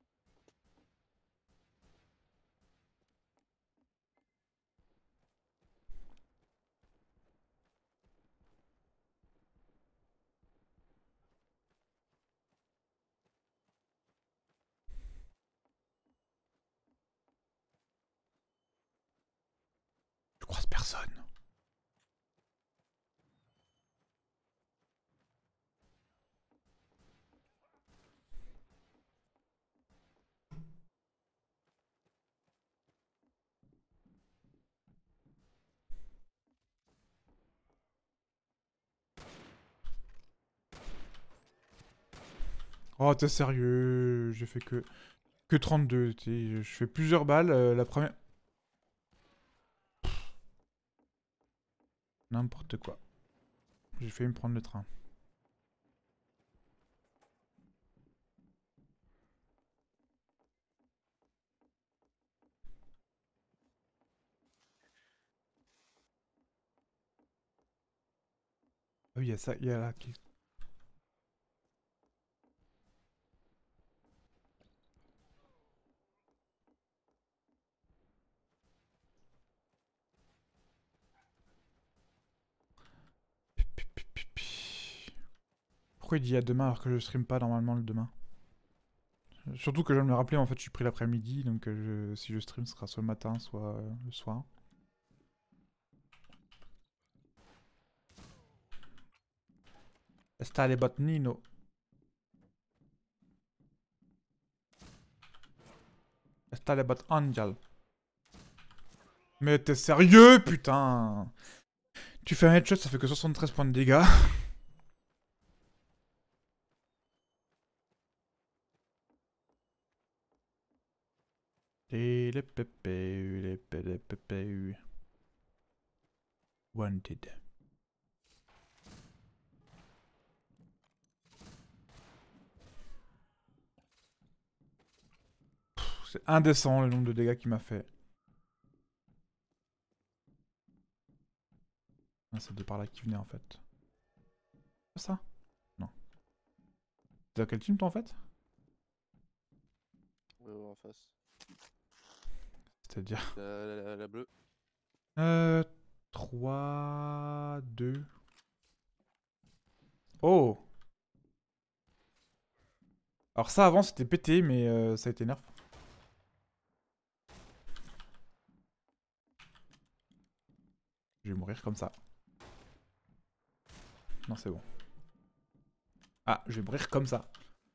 Je croise personne. Oh, t'es sérieux? J'ai fait que... Que trente-deux, tu sais. Je fais plusieurs balles. Euh, la première... N'importe quoi. J'ai failli me prendre le train. Ah oui, il y a ça, il y a là qui... Pourquoi il dit à demain alors que je stream pas normalement le demain? Surtout que je viens de me rappeler, en fait, je suis pris l'après-midi, donc euh, je... si je stream, ce sera soit le matin, soit euh, le soir. Está le bot Nino. Está le bot Angel. Mais t'es sérieux, putain? Tu fais un headshot, ça fait que soixante-treize points de dégâts. Et les pépés, les pépés. Wanted. C'est indécent le nombre de dégâts qu'il m'a fait. Ah, c'est de par là qui venait en fait. C'est ça? Non. T'es dans quel team toi en fait? Euh, en face. C'est-à-dire? La, la, la, la bleue. Euh... trois... deux... Oh! Alors ça avant c'était pété mais euh, ça a été nerf. Je vais mourir comme ça. Non c'est bon. Ah, je vais mourir comme ça.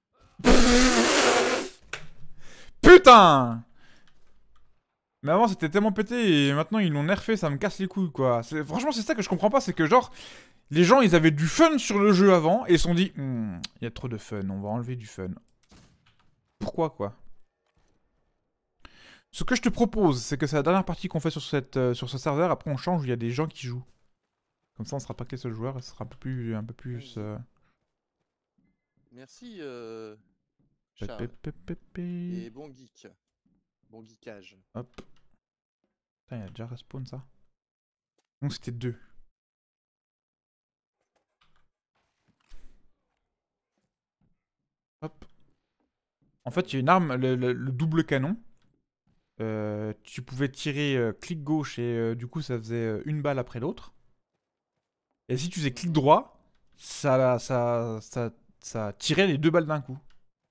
Putain! Mais avant c'était tellement pété et maintenant ils l'ont nerfé, ça me casse les couilles quoi. Franchement c'est ça que je comprends pas, c'est que genre... Les gens ils avaient du fun sur le jeu avant et ils se sont dit... Il y a trop de fun, on va enlever du fun. Pourquoi quoi? Ce que je te propose, c'est que c'est la dernière partie qu'on fait sur, cette, euh, sur ce serveur, après on change où il y a des gens qui jouent. Comme ça on sera pas que les seuls joueurs et ce sera un peu plus... Un peu plus euh... Merci euh... Charles. Et bon geek. Bon geekage. Hop. Putain, il y a déjà respawn ça. Donc c'était deux. Hop. En fait, il y a une arme, le, le, le double canon. Euh, tu pouvais tirer euh, clic gauche et euh, du coup ça faisait euh, une balle après l'autre. Et si tu faisais clic droit, ça, ça, ça, ça tirait les deux balles d'un coup.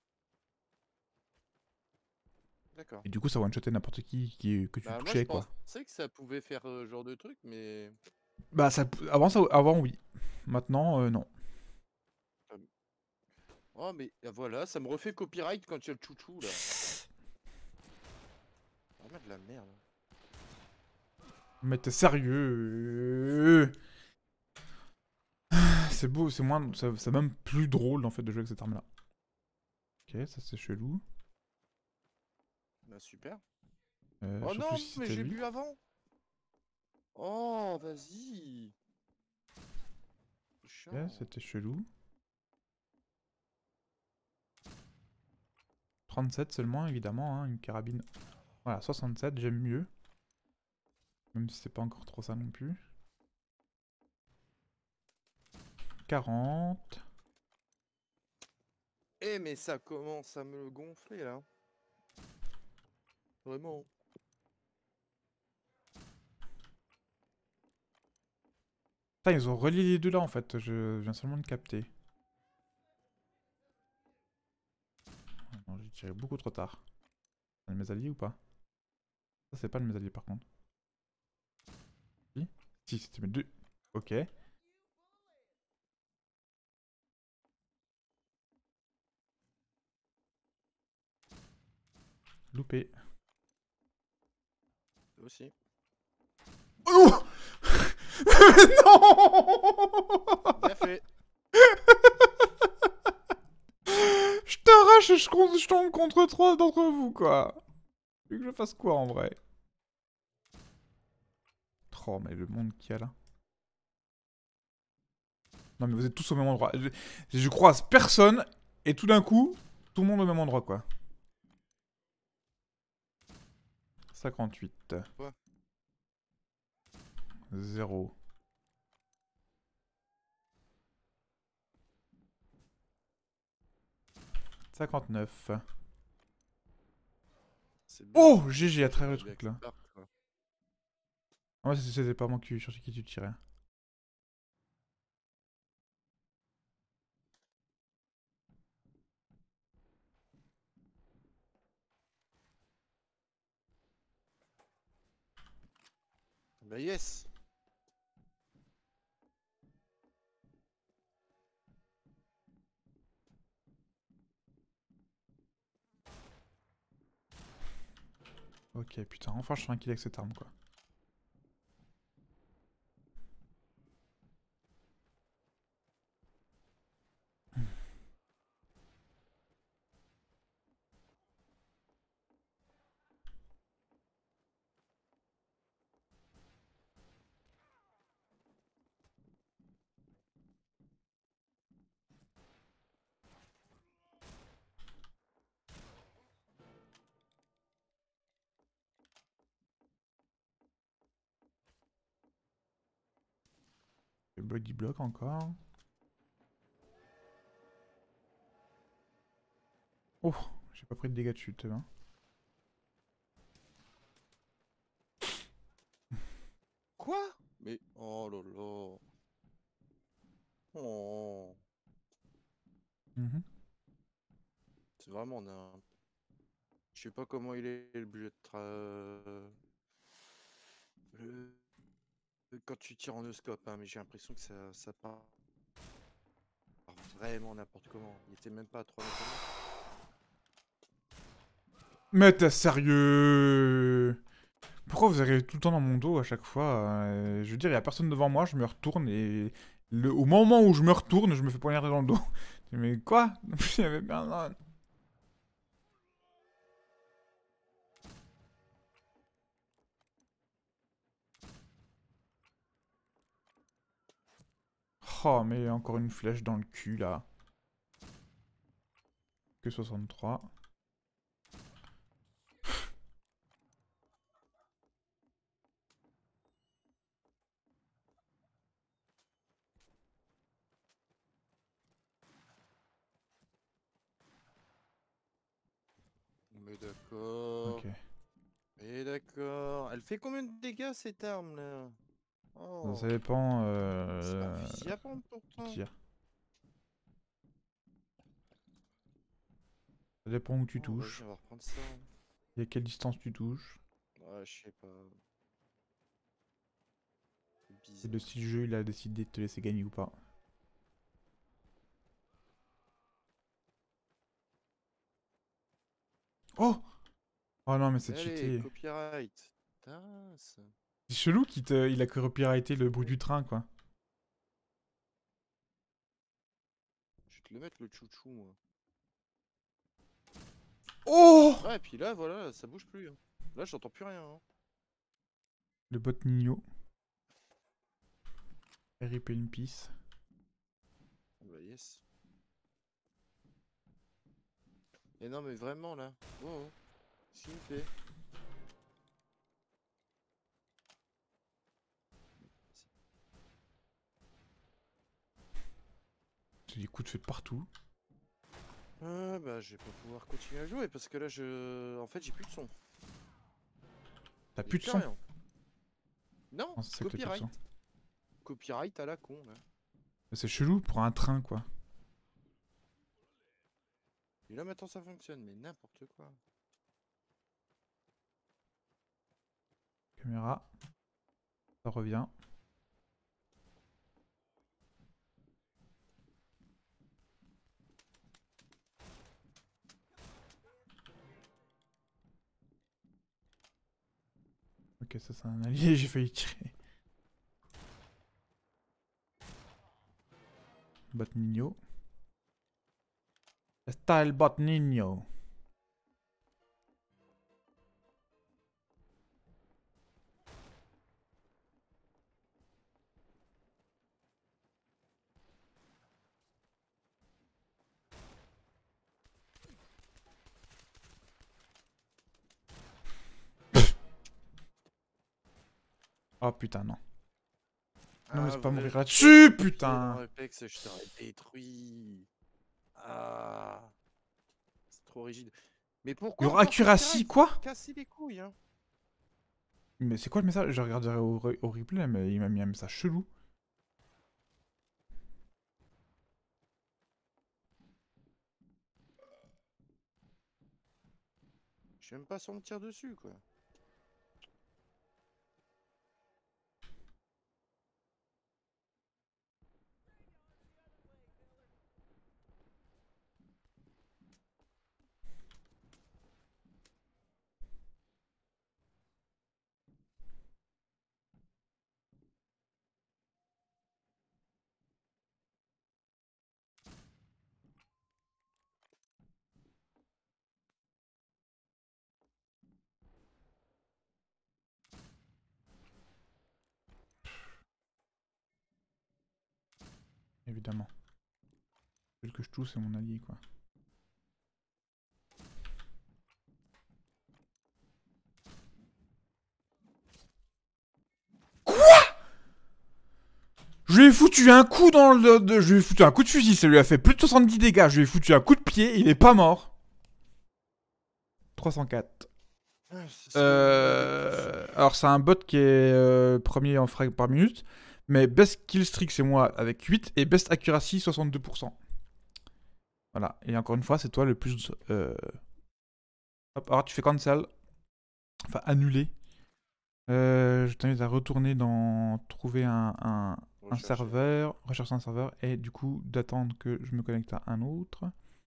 D'accord. Et du coup ça one-shotait n'importe qui, qui que tu bah, touchais moi, je quoi. pensais que ça pouvait faire ce euh, genre de truc, mais... Bah ça, avant, ça, avant oui. Maintenant euh, non. Oh mais voilà, ça me refait copyright quand il y a le chouchou là. Vraiment de la merde. Mais t'es sérieux? C'est beau, c'est moins, c'est même plus drôle en fait de jouer avec cette arme là. Ok, ça c'est chelou. Bah super. Euh, oh non, si mais j'ai lui. bu avant. Oh, vas-y. Ok, c'était chelou. trente-sept seulement, évidemment, hein, une carabine. Voilà, soixante-sept, j'aime mieux. Même si c'est pas encore trop ça non plus. quarante. Eh mais ça commence à me gonfler là. Vraiment. Putain, ils ont relié les deux là en fait, je viens seulement de capter. Non, j'ai tiré beaucoup trop tard. C'est mes alliés ou pas? Ça c'est pas le mes alliés par contre. Si, si c'était mes deux. Ok. Loupé. Aussi. Oh non. Bien fait. Je te je, je, compte- je tombe contre trois d'entre vous, quoi. Tu veux que je fasse quoi, en vrai? Oh, mais le monde qu'il y a là. Non, mais vous êtes tous au même endroit. Je, je croise personne, et tout d'un coup, tout le monde au même endroit, quoi. cinquante-huit. Quoi? zéro. cinquante-neuf. Oh, G G à travers le truc là. Ah ouais, c'était pas moi qui, sur qui tu tirais. Bah yes. Ok, putain, enfin je suis un kill avec cette arme, quoi. Le body block encore. Oh, j'ai pas pris de dégâts de chute, hein. Quoi? Mais oh là là. Oh. Mm-hmm. C'est vraiment un... Je sais pas comment il est le budget de tra... Le... Quand tu tires en no-scope, hein, mais j'ai l'impression que ça, ça part vraiment n'importe comment. Il était même pas à trois mètres. Mais t'es sérieux? Pourquoi vous arrivez tout le temps dans mon dos à chaque fois? euh, Je veux dire, il y a personne devant moi, je me retourne et... Le... Au moment où je me retourne, je me fais poignarder dans le dos. Mais quoi? Il y avait personne. Oh, mais encore une flèche dans le cul, là. Que soixante-trois. Mais d'accord. Ok. Mais d'accord. Elle fait combien de dégâts cette arme là? Oh. Ça dépend... C'est un Euh... fusil à pompe pourtant. Tir. Ça dépend où tu Oh, vas-y, touches. on va reprendre ça. Et à quelle distance tu touches. Ouais, je sais pas. C'est Et le bizarre. style jeu, il a décidé de te laisser gagner ou pas. Oh! Oh non, mais c'est Allez, cheaté. copyright. Tasse. C'est chelou qu'il te... il a que copyrighté le bruit du train, quoi. Je vais te le mettre le chouchou, moi. Oh! Ouais, et puis là, voilà, ça bouge plus. Hein. Là, j'entends plus rien. Hein. Le bot Nino. R I P in peace. Bah, yes. Et non, mais vraiment, là. Oh, oh. Qu'est-ce qu'il me fait? J'ai des coups de feu de partout. Ah, bah, je vais pas pouvoir continuer à jouer parce que là, je. En fait, j'ai plus de son. T'as J'ai plus de son? rien. Non, Non, c'est ça que t'as plus de copyright. son. Copyright à la con, là. C'est chelou pour un train, quoi. Et là, maintenant, ça fonctionne, mais n'importe quoi. Caméra. Ça revient. Ok, ça c'est un allié, j'ai failli tirer. Bot Nino. Style bot Nino. Oh putain, non. Non, mais c'est Ah, pas vrai, mourir je là-dessus, t'aurais putain! dans Apex, je t'aurais détruit. Ah, c'est trop rigide. Mais pourquoi Your encore accuracy, copyright? quoi? Casser les couilles, hein. Mais c'est quoi le message? Je regarderai au, au replay, mais il m'a mis un message chelou. Je sais même pas si on me tire dessus, quoi. Évidemment. Celui que je touche, c'est mon allié, quoi. Je lui ai foutu un coup dans le... De, je lui ai foutu un coup de fusil, ça lui a fait plus de soixante-dix dégâts. Je lui ai foutu un coup de pied, il est pas mort. trois cent quatre. Ah, c'est Euh... Alors c'est un bot qui est euh, premier en frag par minute. Mais best kill streak c'est moi avec huit. Et best accuracy soixante-deux pour cent. Voilà. Et encore une fois c'est toi le plus... Euh... Hop, alors tu fais cancel. Enfin annuler. Euh, je t'invite à retourner dans trouver un, un, un serveur, rechercher un serveur et du coup d'attendre que je me connecte à un autre.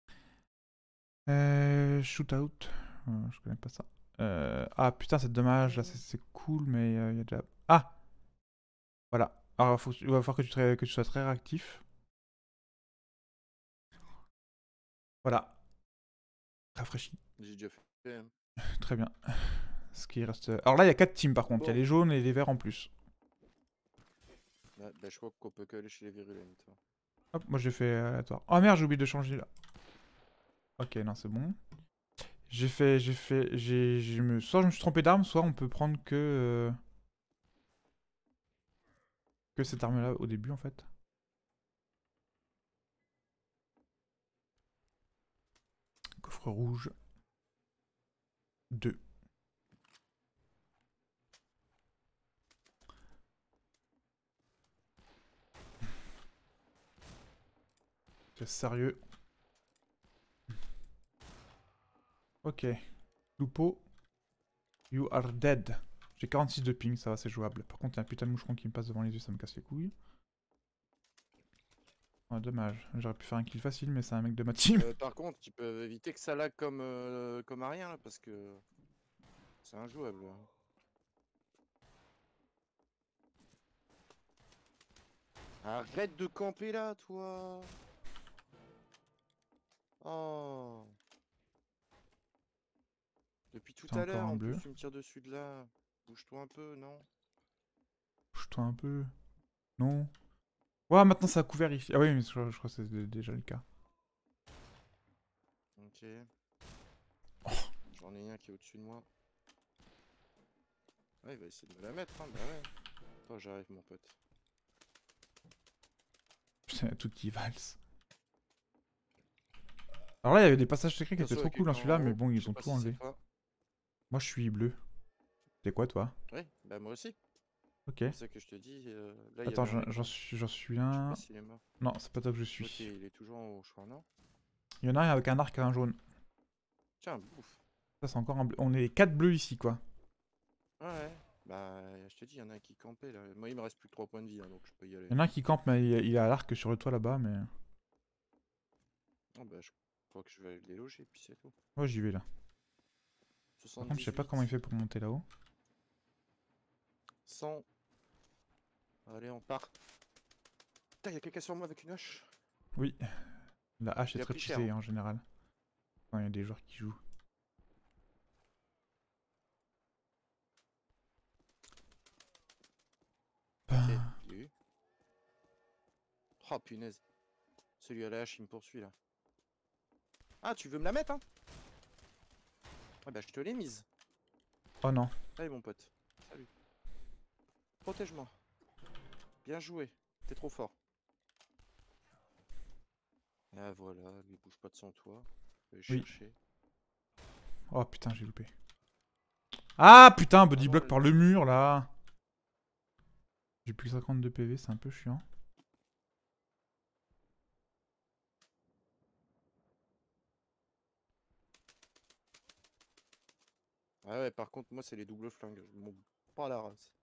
Euh, shootout, euh, je connais pas ça. Euh, ah putain c'est dommage, là c'est cool mais il euh, y a déjà... Ah voilà, alors faut, il va falloir que tu, te, que tu sois très réactif. Voilà, rafraîchi. J'ai déjà fait. Très bien. Ce qui reste... Alors là il y a quatre teams par contre, il bon. y a les jaunes et les verts en plus. Bah, bah je crois qu'on peut que aller chez les virulentes. Hop, moi j'ai fait aléatoire. Oh merde, j'ai oublié de changer là. Ok, non, c'est bon. J'ai fait, j'ai fait, j'ai, j'ai me... soit je me suis trompé d'arme, soit on peut prendre que... Euh... que cette arme-là au début en fait. Coffre rouge. deux. C'est sérieux. Ok. Lupo. You are dead. J'ai quarante-six de ping, ça va, c'est jouable. Par contre, il y a un putain de moucheron qui me passe devant les yeux, ça me casse les couilles. Oh, dommage. J'aurais pu faire un kill facile, mais c'est un mec de ma team. Euh, par contre, tu peux éviter que ça lag comme, euh, comme à rien, là, parce que c'est injouable. Là. Arrête de camper là, toi. Oh. Depuis tout à l'heure, en bleu. plus, tu me tires dessus de là. Bouge-toi un peu, non? Bouge-toi un peu. Non. Ouais, maintenant ça a couvert ici. Ah oui, mais je, je crois que c'est déjà le cas. Ok. Oh. J'en ai un qui est au-dessus de moi. Ouais, il va essayer de me la mettre, hein. Bah ouais. Attends, j'arrive, mon pote. Putain, tout qui valse. Alors là, il y avait des passages secrets qui étaient trop cool, hein, celui-là, mais bon, ils ont tout enlevé. Moi, je suis bleu. T'es quoi, toi? Ouais, bah moi aussi. Ok. C'est ça que je te dis. Euh, là, Attends, j'en suis, suis un. Si est non, c'est pas toi que je suis. Ok, il est toujours au choix, non? Il y en a un avec un arc et un jaune. Tiens, bouffe. Ça, c'est encore un bleu. On est quatre bleus ici, quoi. Ouais, bah, je te dis, il y en a un qui campait là. Moi, il me reste plus que trois points de vie, hein, donc je peux y aller. Il y en a un qui campe, mais il, il a l'arc sur le toit là-bas, mais. Oh, bah, je crois que je vais aller le déloger, puis c'est tout. Ouais, j'y vais là. soixante-dix-huit. Par contre, je sais pas comment il fait pour monter là-haut. cent. Allez, on part. Putain, il y a quelqu'un sur moi avec une hache. Oui. La hache est très prisée hein. en général. Quand il y a des joueurs qui jouent. Ok, il est eu. Oh punaise. Celui à la hache il me poursuit là. Ah tu veux me la mettre hein? Ouais bah je te l'ai mise. Oh non. Allez mon pote. Salut. Protège-moi. Bien joué. T'es trop fort. Ah voilà, lui bouge pas de son toit. Je vais Oui. chercher. Oh putain, j'ai loupé. Ah putain, body Vraiment, block le- par le mur là. J'ai plus cinquante-deux P V, c'est un peu chiant. Ah ouais, par contre, moi, c'est les doubles flingues. Je m'en bats pas la race.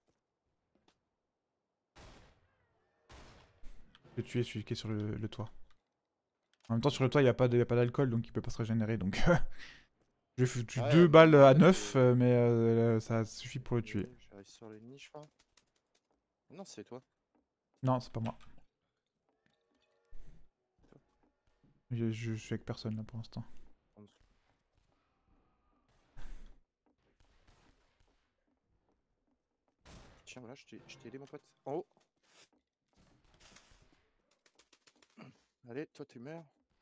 Je vais tuer celui qui est sur le, le toit. En même temps, sur le toit, il n'y a pas de- y a pas d'alcool, donc il peut pas se régénérer. Donc, j'ai foutu Ah ouais, deux mais balles moi, à là, neuf, j'ai- euh, mais euh, ça suffit pour le tuer. j'ai- J'arrive sur les niches, je crois. Non, c'est toi. Non, c'est pas moi. Je, je suis avec personne là pour l'instant. Tiens, voilà, je t'ai je t'ai aidé, mon pote. En haut. Allez, toi, tu meurs.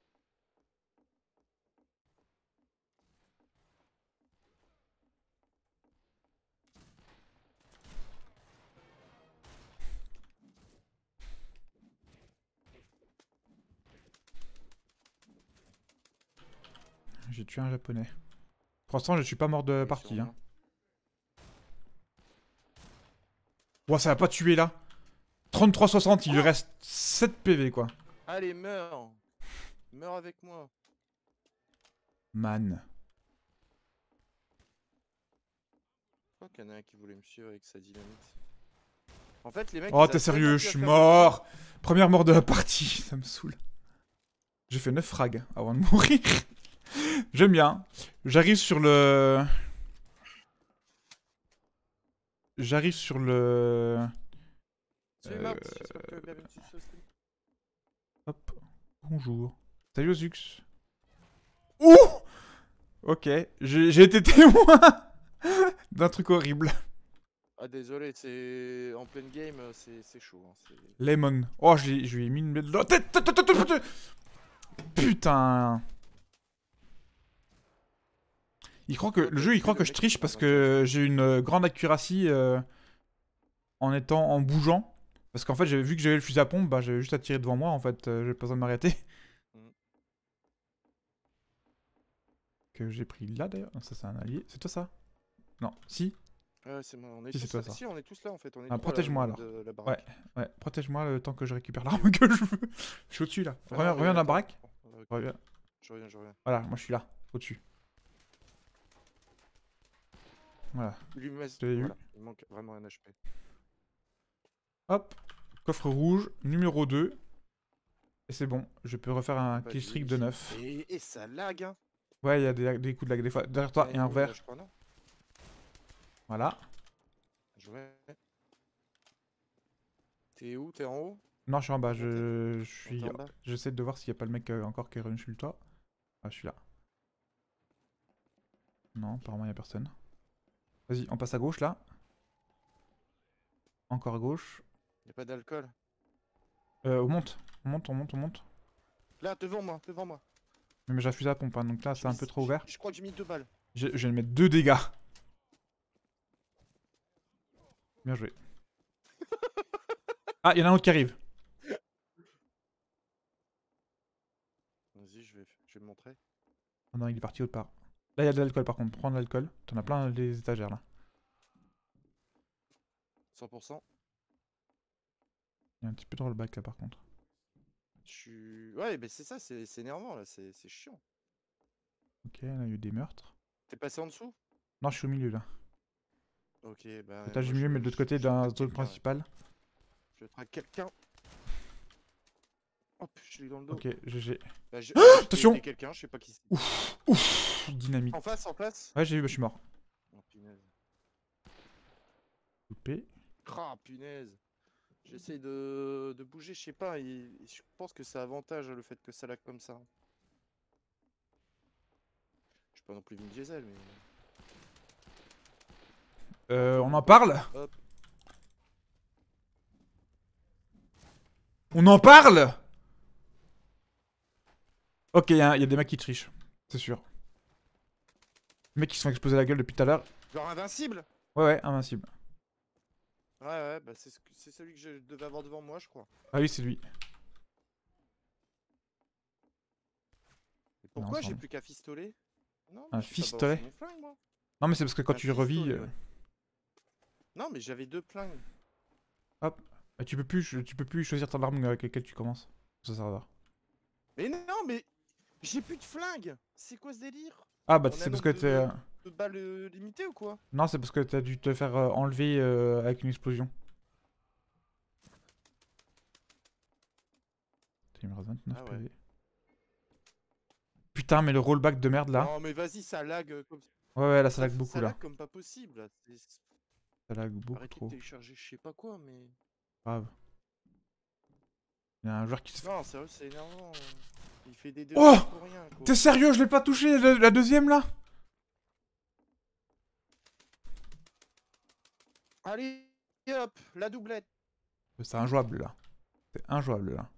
J'ai tué un japonais. Pour l'instant, je suis pas mort de Oui, partie. Hein. sûrement. Ouah, ça va pas tuer là. trente-trois soixante, il lui Oh reste sept P V quoi. Allez, meurs. Meurs avec moi. Man. Je crois qu'il y en a un qui voulait me suivre avec sa dynamite. En fait, les mecs. Oh, ils t'es arrivent tellement sérieux, plus je à suis faire le mort. Première mort de la partie, ça me saoule. J'ai fait neuf frags avant de mourir. J'aime bien. J'arrive sur le... J'arrive sur le... Salut Euh, Marty, j'espère que tu vas bien venir sur ce stream. Hop. Bonjour. Salut Ozux. Ouh. Ok, j'ai j'ai été témoin d'un truc horrible. Ah désolé, c'est en pleine game, c'est c'est chaud. Hein. c'est- Lemon. Oh, je lui je lui ai mis une bête dans la tête. tête, tête, tête, tête. Putain. Il croit que Toi, le t'as jeu, il tué croit le que je mec qui triche était en parce train de tirer sur que toi. j'ai une euh, grande accuracy euh, en étant en bougeant. Parce qu'en fait, j'avais vu que j'avais le fusil à pompe, bah j'avais juste à tirer devant moi en fait, euh, j'ai pas besoin de m'arrêter. Mm. Que j'ai pris là d'ailleurs. Non, ça c'est un allié. C'est toi ça? Non, si. Ouais, c'est moi, on est Si, c'est tous toi, là. ça. Si, on est tous là en fait, on est Ah, trois là au protège-moi niveau alors. de la Ouais, baraque. ouais, protège-moi le temps que je récupère l'arme que je veux. Je suis au-dessus là. Ah Reviens, non, reviens mais dans la attends, baraque. on va- Reviens. Je reviens, je reviens. Voilà, moi je suis là, au-dessus. Voilà. Lui, mais... Je l'ai eu. voilà, il manque vraiment un H P. Hop, coffre rouge, numéro deux. Et c'est bon, je peux refaire un Bah, kill lui, streak de neuf. Et, et ça lag, hein. Ouais, il y a des, des coups de lag des fois. Derrière toi, il y a un Ouais, revers. là, je crois, non. Voilà. Je reviens. T'es où? T'es en haut? Non, je suis en bas. Monter. Je, je suis. Monter en bas. J'essaie de voir s'il n'y a pas le mec euh, encore qui est revenu sur le toit. Ah, je suis là. Non, apparemment, il n'y a personne. Vas-y, on passe à gauche là. Encore à gauche. Y'a pas d'alcool. Euh, on monte. On monte, on monte, on monte. Là, devant moi, devant moi. Mais j'ai refusé la pompe, hein, donc là, J'ai c'est un mis- peu trop ouvert. Je crois que j'ai mis deux balles. Je, je vais mettre deux dégâts. Bien joué. Ah, il y en a un autre qui arrive. Vas-y, je vais, je vais me montrer. Oh non, il est parti autre part. Là, il y a de l'alcool par contre. Prends de l'alcool. T'en as plein les étagères là. cent pour cent. Il y a un petit peu de rollback là par contre. Je suis... Ouais, mais c'est ça, c'est c'est énervant là, c'est c'est chiant. Ok, là, il y a eu des meurtres. T'es passé en dessous? Non, je suis au milieu là. Ok, bah. Étage moi, du milieu, je- mais de l'autre je- côté je d'un traque zone quelqu'un, ouais. principale. Je traque quelqu'un. Hop, je l'ai dans le dos. Ok, G G. Bah, je... Attention! j'ai quelqu'un, je sais pas qui c'est. Ouf, ouf, dynamite. En face, en face. Ouais, j'ai vu, bah, je suis mort. Oh punaise. Loupé. Ah punaise. J'essaie de... de bouger, je sais pas, et... je pense que ça avantage le fait que ça lag comme ça. pas non plus Vin Diesel, mais... Euh, on en parle? Hop. On en parle? Ok, il y, y a des mecs qui trichent. C'est sûr. Les mecs qui se sont explosés la gueule depuis tout à l'heure. Genre invincible? Ouais, ouais, invincible. Ouais, ouais, bah c'est ce que- c'est celui que je devais avoir devant moi, je crois. Ah oui, c'est lui. Et pourquoi j'ai ensemble. plus qu'à fistolet? Non, Un mais j'ai pas fistolet? balancé mon flingue, moi. Non, mais c'est parce que quand Un tu revis... pistolet, euh, ouais. Non, mais j'avais deux flingues. Hop. Bah, tu peux plus, ch- tu peux plus choisir ton arme avec laquelle tu commences. Ça sert à rien. Mais non, mais j'ai plus de flingue. C'est quoi ce délire? Ah bah On a c'est un parce nombre que de, t'es... euh, de balles euh, limitées ou quoi? Non, c'est parce que t'as dû te faire euh, enlever euh, avec une explosion. Il me reste vingt-neuf Ah ouais. P V. Putain, mais le rollback de merde là. Non, mais vas-y, ça lag euh, comme Ouais, ouais, là ça ça, lag beaucoup ça là. lag comme pas possible. Là. C'est- Ça lag beaucoup Arrêtez trop. de télécharger je sais pas quoi, mais... Grave. Il y a un joueur qui se fait... Non, sérieux, c'est énervant. Il fait des deux Oh pour rien, quoi. T'es sérieux, je l'ai pas touché, la, la deuxième là? Allez, hop, la doublette. C'est injouable là. C'est injouable là.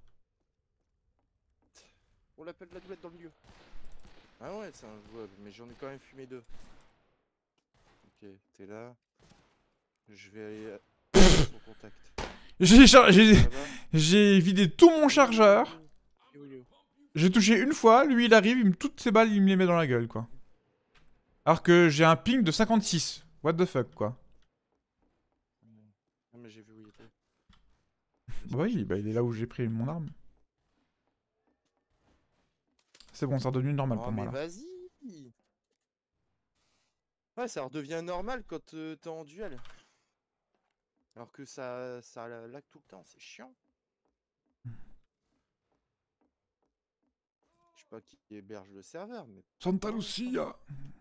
On l'appelle la doublette dans le milieu. Ah ouais, c'est injouable, mais j'en ai quand même fumé deux. Ok, t'es là. Je vais aller à son contact. J'ai char- j'ai Ça va? j'ai vidé tout mon chargeur. Yo, yo. J'ai touché une fois, lui il arrive, il me toutes ses balles, il me les met dans la gueule quoi. Alors que j'ai un ping de cinquante-six. What the fuck quoi. Non mais j'ai vu où il était. Bah oui, bah il est là où j'ai pris mon arme. C'est bon, c'est redevenu normal Oh pour moi mais là. vas-y. Ouais, ça redevient normal quand euh, t'es en duel. Alors que ça, ça lag tout le temps, c'est chiant. Je sais pas qui héberge le serveur, mais... Santa Lucia.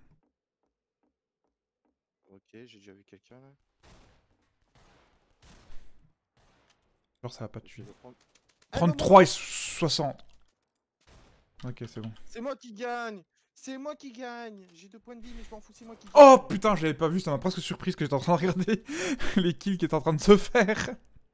Ok, j'ai déjà vu quelqu'un là. Alors ça va pas Je tuer. vais prendre- Ah, non, moi- trente-trois et soixante. Ok, c'est bon. C'est moi qui gagne. C'est moi qui gagne. J'ai deux points de vie, mais je m'en fous, c'est moi qui gagne. Oh putain, j'avais pas vu, ça m'a presque surprise que j'étais en train de regarder les kills qui étaient en train de se faire.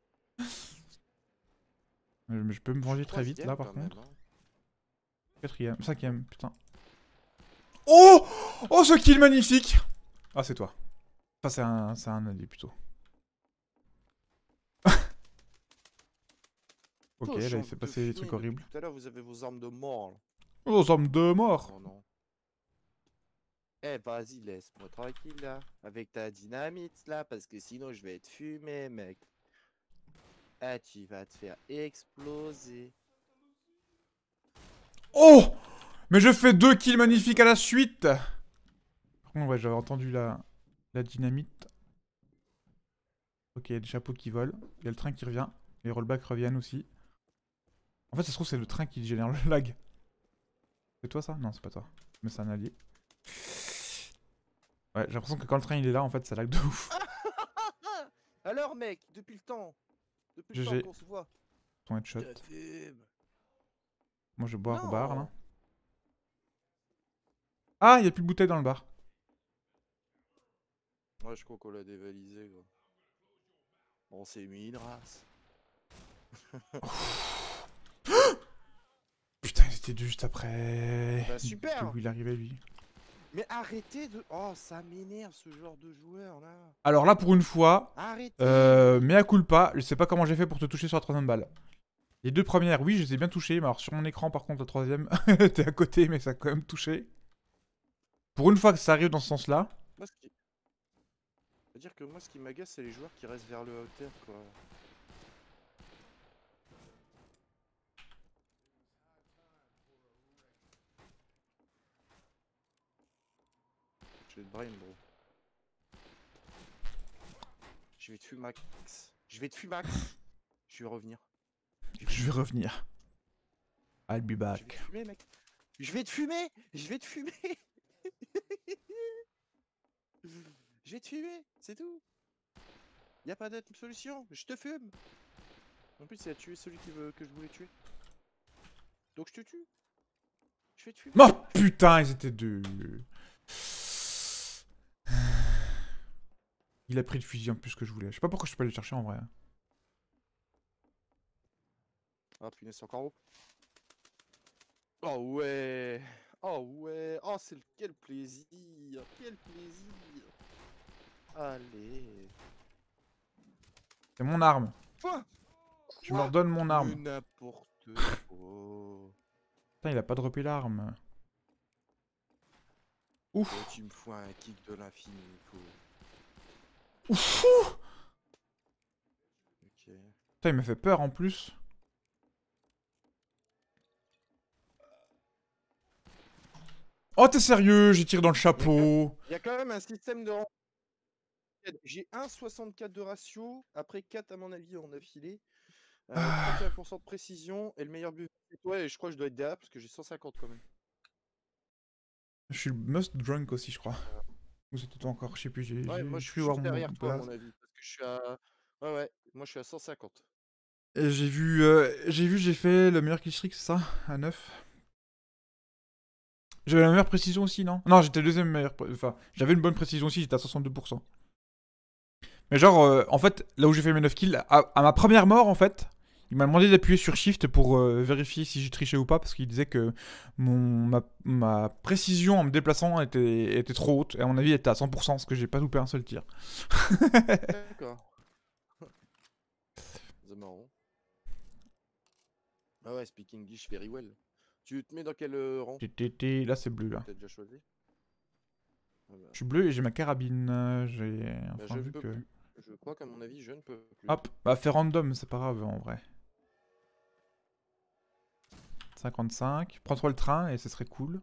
Mais je peux me venger très vite là par Troisième, quand contre. même, hein. Quatrième, cinquième, putain. Oh Oh ce kill magnifique. Ah c'est toi. Enfin c'est un, c'est un allié plutôt. Ok, Putain, là il change s'est de passé des fumer trucs depuis horribles. Tout à l'heure, vous avez vos armes de mort. Là. Oh, armes de mort. Oh non. Eh, vas-y, laisse-moi tranquille là. Avec ta dynamite là, parce que sinon je vais être fumé, mec. Ah, tu vas te faire exploser. Oh mais je fais deux kills magnifiques à la suite. Par contre, ouais, j'avais entendu la, la dynamite. Ok, il y a des chapeaux qui volent. Il y a le train qui revient. Les rollbacks reviennent aussi. En fait, ça se trouve, c'est le train qui génère le lag. C'est toi ça? Non, c'est pas toi. Mais c'est un allié. Ouais, j'ai l'impression que quand le train il est là, en fait, ça lag de ouf. Alors, mec, depuis le temps. Depuis le G G. temps qu'on se voit. Ton headshot. Je te fume. Moi, je bois au Non. bar là. Ah, il y a plus de bouteilles dans le bar. Ouais, je crois qu'on l'a dévalisé, quoi. On s'est mis une race. Putain, il était juste après. Bah, super. D'où il arrivait lui. Mais arrêtez de... Oh, ça m'énerve ce genre de joueur là. Alors là, pour une fois, Arrêtez. euh, mea culpa, je sais pas comment j'ai fait pour te toucher sur la troisième balle. Les deux premières, oui, je les ai bien touchées, mais alors sur mon écran, par contre, la troisième, t'es à côté, mais ça a quand même touché. Pour une fois que ça arrive dans ce sens-là. Moi, ce qui... C'est-à-dire que moi, ce qui m'agace, c'est les joueurs qui restent vers le hauteur, quoi. Je vais te brain, bro. Je vais te fumer, Max. Je vais te fumer, Max. Je vais revenir. Je vais revenir. I'll be Je vais back. te fumer, mec. Je vais te fumer. Je vais te fumer. Je vais te fumer, c'est tout. Y a pas d'autre solution. Je te fume. En plus, il a tué celui qui veut, que je voulais tuer. Donc je te tue. Je vais te fumer. Oh putain, ils étaient deux. Il a pris le fusil en plus que je voulais. Je sais pas pourquoi je peux pas aller le chercher en vrai. Ah punaise, c'est encore haut. Oh ouais. Oh ouais. Oh c'est le... quel plaisir. Quel plaisir. Allez. C'est mon arme. Quoi? Tu me redonnes mon arme. Mais n'importe quoi. Putain, il a pas droppé l'arme. Ouf. Oh, tu me fous un kick de l'infini, quoi. Ouf. Ok. Putain, il m'a fait peur en plus. Oh, t'es sérieux? J'ai tiré dans le chapeau. Il y a quand même un système de... J'ai un virgule soixante-quatre de ratio, après quatre à mon avis en affilée. Euh, trente et un pour cent de précision, et le meilleur but c'est toi, et je crois que je dois être derrière parce que j'ai cent cinquante quand même. Je suis le most drunk aussi, je crois. Ou c'était toi encore? Je sais plus. J'ai Ouais, moi je suis pu voir juste mon derrière toi à place. mon avis, parce que je suis à... Ouais, ouais, moi je suis à cent cinquante. Et j'ai vu, euh, j'ai vu, j'ai fait le meilleur kill streak, c'est ça? À neuf. J'avais la meilleure précision aussi, non? Non, j'étais le deuxième meilleur. Enfin, j'avais une bonne précision aussi, j'étais à soixante-deux pour cent. Mais genre, euh, en fait, là où j'ai fait mes neuf kills, à, à ma première mort, en fait, il m'a demandé d'appuyer sur Shift pour euh, vérifier si j'ai triché ou pas, parce qu'il disait que mon, ma, ma précision en me déplaçant était, était trop haute, et à mon avis, elle était à cent pour cent, parce que j'ai pas loupé un seul tir. D'accord. C'est marrant. Ah ouais, speak English very well. Tu te mets dans quel euh, rang? Là, c'est bleu, là. T'as déjà choisi? Ah bah, Je suis bleu et j'ai ma carabine. euh, J'ai bah, enfin je ne vu peux que... plus. Je crois qu'à mon avis, je ne peux plus. Hop, bah fais random, c'est pas grave en vrai. cinquante-cinq. Prends-toi le train et ce serait cool.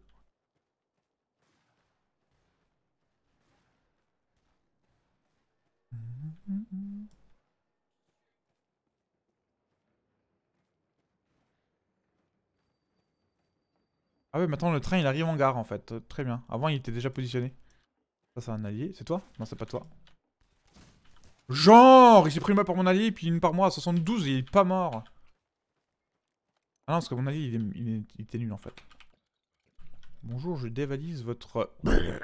Ah ouais, maintenant le train il arrive en gare en fait. Euh, Très bien. Avant il était déjà positionné. Ça c'est un allié. C'est toi? Non, c'est pas toi. Genre, il s'est pris une balle par mon allié, puis une par moi à soixante-douze et il est pas mort. Ah non, parce que mon allié il, est, il, est, il était nul en fait. Bonjour, je dévalise votre...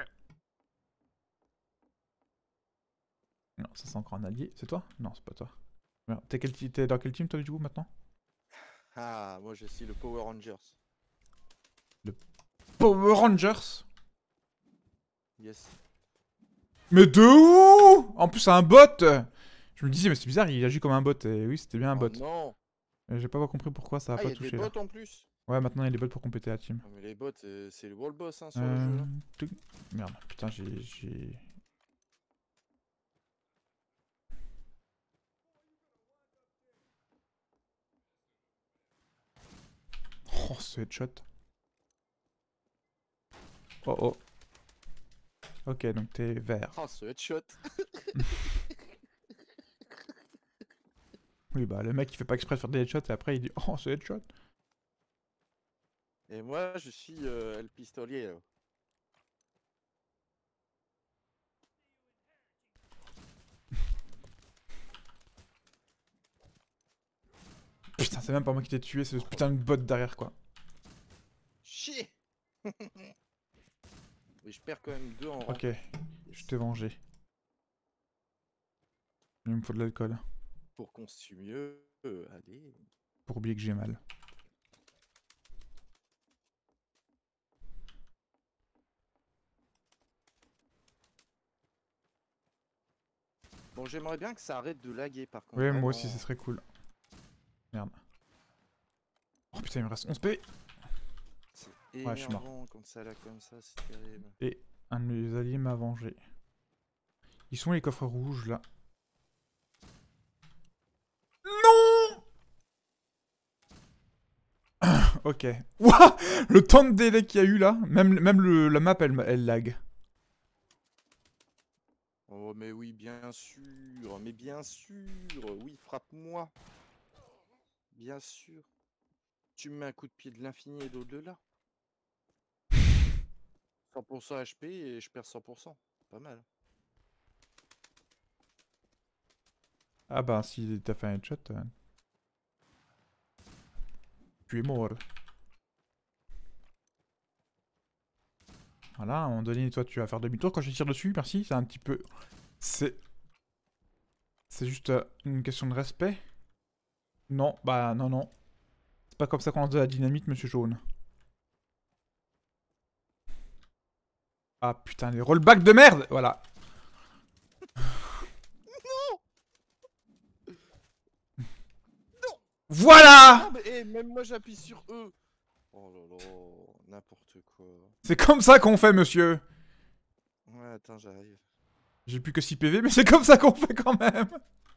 Non, ça c'est encore un allié. C'est toi? Non, c'est pas toi. T'es quel... dans quel team toi du coup maintenant? Ah, moi je suis le Power Rangers. Le Power Rangers? Yes. Mais de où? En plus c'est un bot. Je me disais mais c'est bizarre, il agit comme un bot. Et oui, c'était bien un Oh bot. non. J'ai pas compris pourquoi ça a Ah, pas il y a des touché là. bots en plus. Ouais, maintenant il y a des bots pour compléter la team. Ah, mais les bots, euh, c'est le world boss hein, sur le jeu. Euh... Hein. tuc. Merde, putain, j'ai... j'ai... Oh, ce headshot. Oh oh. Ok, donc t'es vert. Oh, ce headshot. Oui, bah le mec il fait pas exprès de faire des headshots et après il dit oh, ce headshot. Et moi, je suis euh, le pistolier. Là. Putain, c'est même pas moi qui t'ai tué, c'est le putain de bot derrière quoi. Chier. Mais je perds quand même deux en rang. Ok, je t'ai vengé. Il me faut de l'alcool. Pour qu'on se tue mieux, euh, allez. Pour oublier que j'ai mal. Bon, j'aimerais bien que ça arrête de laguer par contre. Oui, Vraiment. moi aussi, ce serait cool. Merde. Oh putain, il me reste onze P. C'est Ouais, je suis mort. énervant quand ça lag comme ça, c'est terrible. Et un de mes alliés m'a vengé. Ils sont où les coffres rouges là? Non. Ok. Ouah, le temps de délai qu'il y a eu là, même, même le, la map elle, elle lag. Oh mais oui, bien sûr, mais bien sûr, oui, frappe-moi. Bien sûr. Tu me mets un coup de pied de l'infini et d'au-delà. cent pour cent H P et je perds cent pour cent. Pas mal. Ah bah si t'as fait un headshot, euh... tu es mort. Voilà, à un moment donné, toi, tu vas faire demi-tour quand je tire dessus. Merci, c'est un petit peu... C'est... C'est juste euh, une question de respect. Non, bah non, non. C'est pas comme ça qu'on lance de la dynamite, monsieur Jaune. Ah putain, les rollbacks de merde. Voilà. Voilà. Non, mais eh, même moi j'appuie sur eux. Oh là là, n'importe quoi. C'est comme ça qu'on fait, monsieur. Ouais, attends, j'arrive. J'ai plus que six P V, mais c'est comme ça qu'on fait quand même.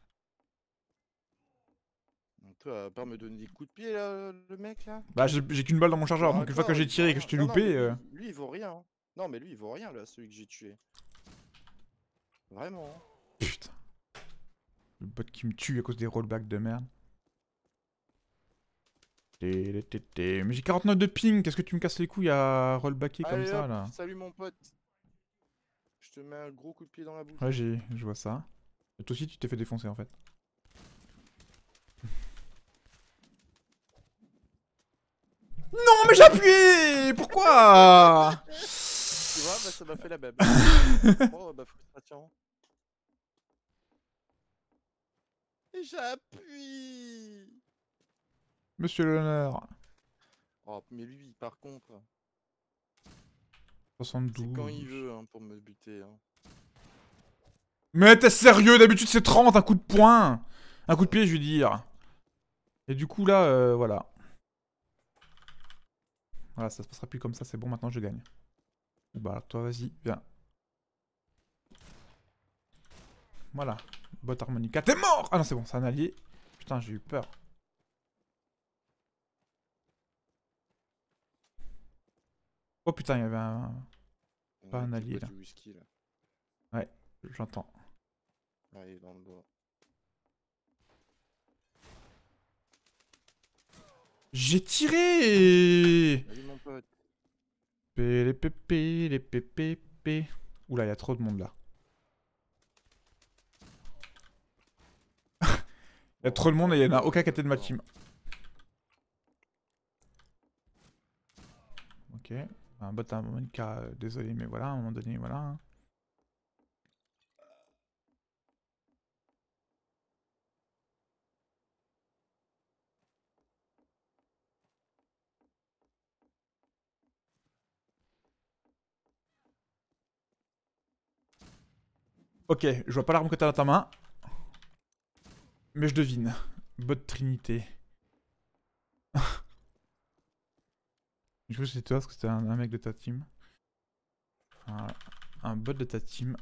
Donc toi, à part me donner des coups de pied, là, le mec, là. Bah, j'ai j'ai qu'une balle dans mon chargeur, donc une fois que j'ai il vaut tiré et que rien. je t'ai Non, non, mais loupé... lui, euh, lui, il vaut rien. hein. Non, mais lui, il vaut rien, là, celui que j'ai tué. Vraiment. hein. Putain. Le bot qui me tue à cause des rollbacks de merde. Té, té, té. Mais j'ai quarante-neuf de ping, qu'est-ce que tu me casses les couilles à rollbacker comme Allez, ça, hop, là? salut mon pote. Je te mets un gros coup de pied dans la bouche. Ouais, j'ai, je vois ça. Et toi aussi, tu t'es fait défoncer, en fait. Non, mais j'ai appuyé! Pourquoi? Tu vois, bah ça m'a fait la même. Oh, bah frustration. Et j'appuie. Monsieur l'honneur. Oh, mais lui, par contre, soixante-douze. c'est quand il veut hein, pour me buter. Hein. Mais t'es sérieux? D'habitude, c'est trente, un coup de poing! Un coup de pied, je veux dire. Et du coup, là, euh, voilà. Voilà, ça se passera plus comme ça, c'est bon, maintenant je gagne. Bah, alors toi, vas-y, viens. Voilà. Bot harmonica, t'es mort! Ah non, c'est bon, c'est un allié. Putain, j'ai eu peur. Oh putain, il y avait un... Pas un allié, là. Du whisky, là. Ouais, j'entends. Ah, il est dans le bois. J'ai tiré! Salut mon pote. Pélépépé, les pépépé. Oula, il y a trop de monde là. Il y a trop de monde et il y en a aucun qui a été de ma team. Ok. Un bot harmonica, euh, désolé, mais voilà, à un moment donné, voilà. hein. Ok, je vois pas l'arme que t'as dans ta main. Mais je devine. Bot Trinité. Je crois que c'était toi parce que c'était un, un mec de ta team. Enfin, un bot de ta team.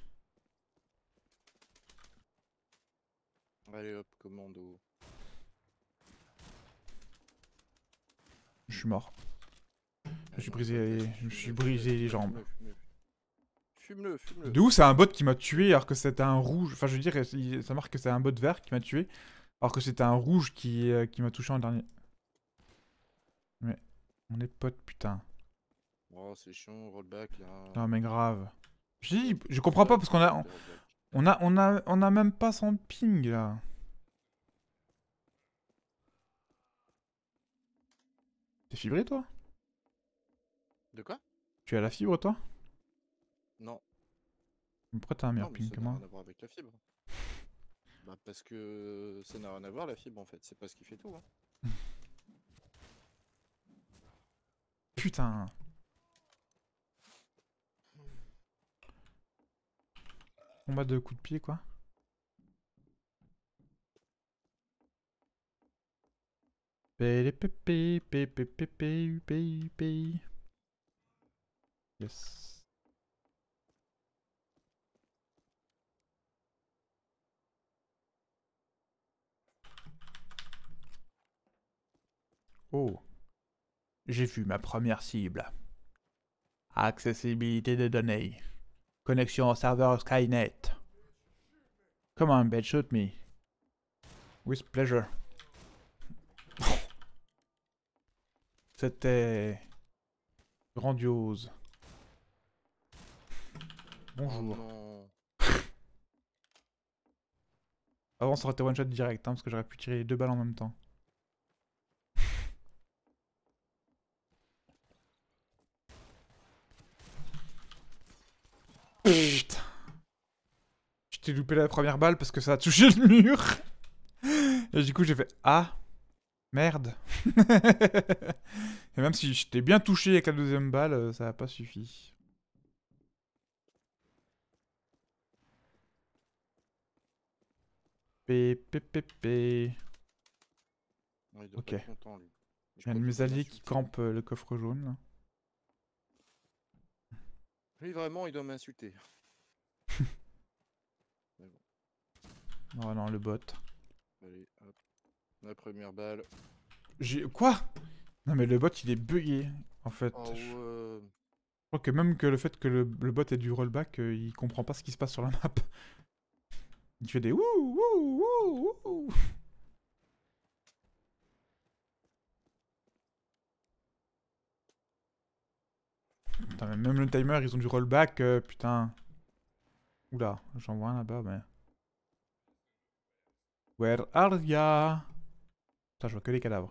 Allez hop, commando. Je suis mort. Je Ah me suis non, brisé, pas les... test, je me suis fume-le, brisé les fume-le, jambes. fume-le, Fume-le, fume-le. De où c'est un bot qui m'a tué alors que c'était un rouge. Enfin, je veux dire, il- ça marque que c'est un bot vert qui m'a tué. Alors que c'était un rouge qui, euh, qui m'a touché en dernier. Mais on est potes, putain. Oh, c'est chiant, rollback là. Non, mais grave. Je dis, je comprends pas parce qu'on a, on a, on a, on a même pas son ping là. T'es fibré toi? De quoi? Tu as la fibre toi? Non. Mais pourquoi t'as un meilleur Non, mais ping ça que n'a moi? rien à voir avec la fibre. Bah parce que ça n'a rien à voir la fibre en fait, c'est pas ce qui fait tout. Hein. Putain. Combat de coups de pied quoi. Pépépé, pépépé, pépépé. Yes. Oh. J'ai vu ma première cible. Accessibilité des données. Connexion au serveur Skynet. Come on, bitch, shoot me. With pleasure. C'était grandiose. Bonjour. Oh non. Avant, ça aurait été one shot direct, hein, parce que j'aurais pu tirer les deux balles en même temps. Putain. Je t'ai loupé la première balle parce que ça a touché le mur. Et du coup, j'ai fait ah, merde. Et même si je t'ai bien touché avec la deuxième balle, ça n'a pas suffi. P, P, P, P. Ouais, il doit Ok. pas être content, lui. Il y a un de mes alliés qui campe euh, le coffre jaune. Là. Lui, vraiment, il doit m'insulter. Oh non, le bot. Allez, hop. La première balle. J'ai... Quoi? Non mais le bot, il est bugué, en fait. Oh, je... euh... je crois que même que le fait que le, le bot ait du rollback, euh, il comprend pas ce qui se passe sur la map. Il fait des ouh, ouh, ouh, ouh. Putain, mais même le timer, ils ont du rollback, euh, putain. Oula, j'en vois un là-bas, mais... Where are ya? Putain, je vois que les cadavres.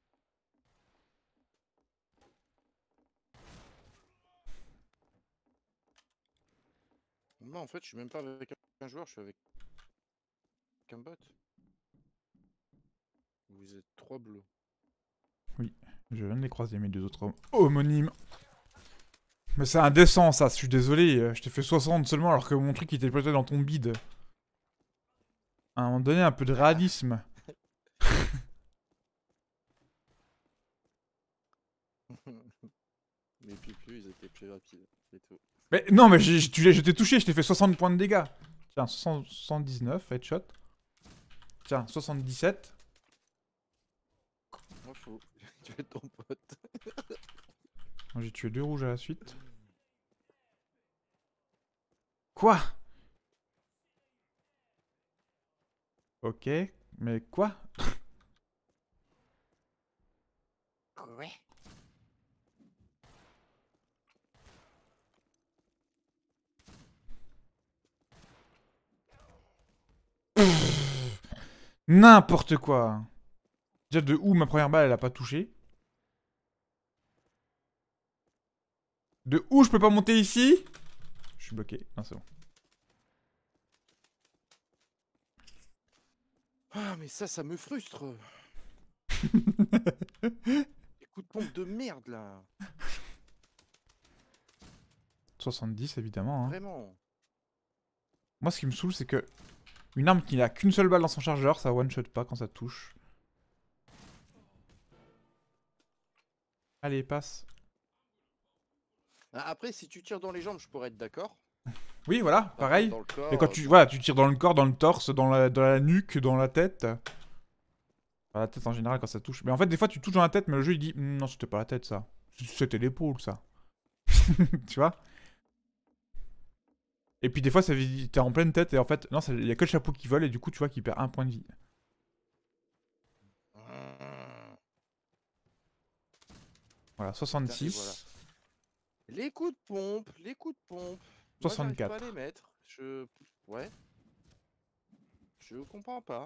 Non, en fait, je suis même pas avec un joueur, je suis avec un bot. Vous êtes trois bleus. Oui, je viens de les croiser, mes deux autres homonymes. Mais c'est indécent, ça, je suis désolé. Je t'ai fait soixante seulement alors que mon truc, il était peut-être dans ton bide. À un moment donné, un peu de réalisme. Mais puis plus, ils étaient plus rapides, c'est tout. Mais non, mais je t'ai touché, je t'ai fait soixante points de dégâts. Tiens, soixante-dix-neuf, headshot. Tiens, soixante-dix-sept. Moi, faut tuer ton pote. J'ai tué deux rouges à la suite. Quoi? Ok, mais quoi? Ouais. N'importe quoi. Déjà de où ma première balle elle a pas touché. De où je peux pas monter ici? Je suis bloqué. Non, c'est bon. Ah, mais ça, ça me frustre. Des coups de pompe de merde, là. soixante-dix, évidemment. Hein. Vraiment. Moi, ce qui me saoule, c'est que une arme qui n'a qu'une seule balle dans son chargeur, ça one-shot pas quand ça touche. Allez, passe. Après, si tu tires dans les jambes, je pourrais être d'accord. Oui, voilà, pareil. Dans le corps, Et quand tu, voilà, tu tires dans le corps, dans le torse, dans la, dans la nuque, dans la tête. Enfin, la tête en général quand ça touche. Mais en fait, des fois, tu touches dans la tête, mais le jeu il dit non, c'était pas la tête ça. C'était l'épaule ça. Tu vois? Et puis des fois, t'es en pleine tête et en fait, non, il y a que le chapeau qui vole et du coup, tu vois qu'il perd un point de vie. Voilà, soixante-six. Voilà. Les coups de pompe, les coups de pompe. soixante-quatre. Moi, j'arrive pas à les mettre. Je... Ouais. Je comprends pas.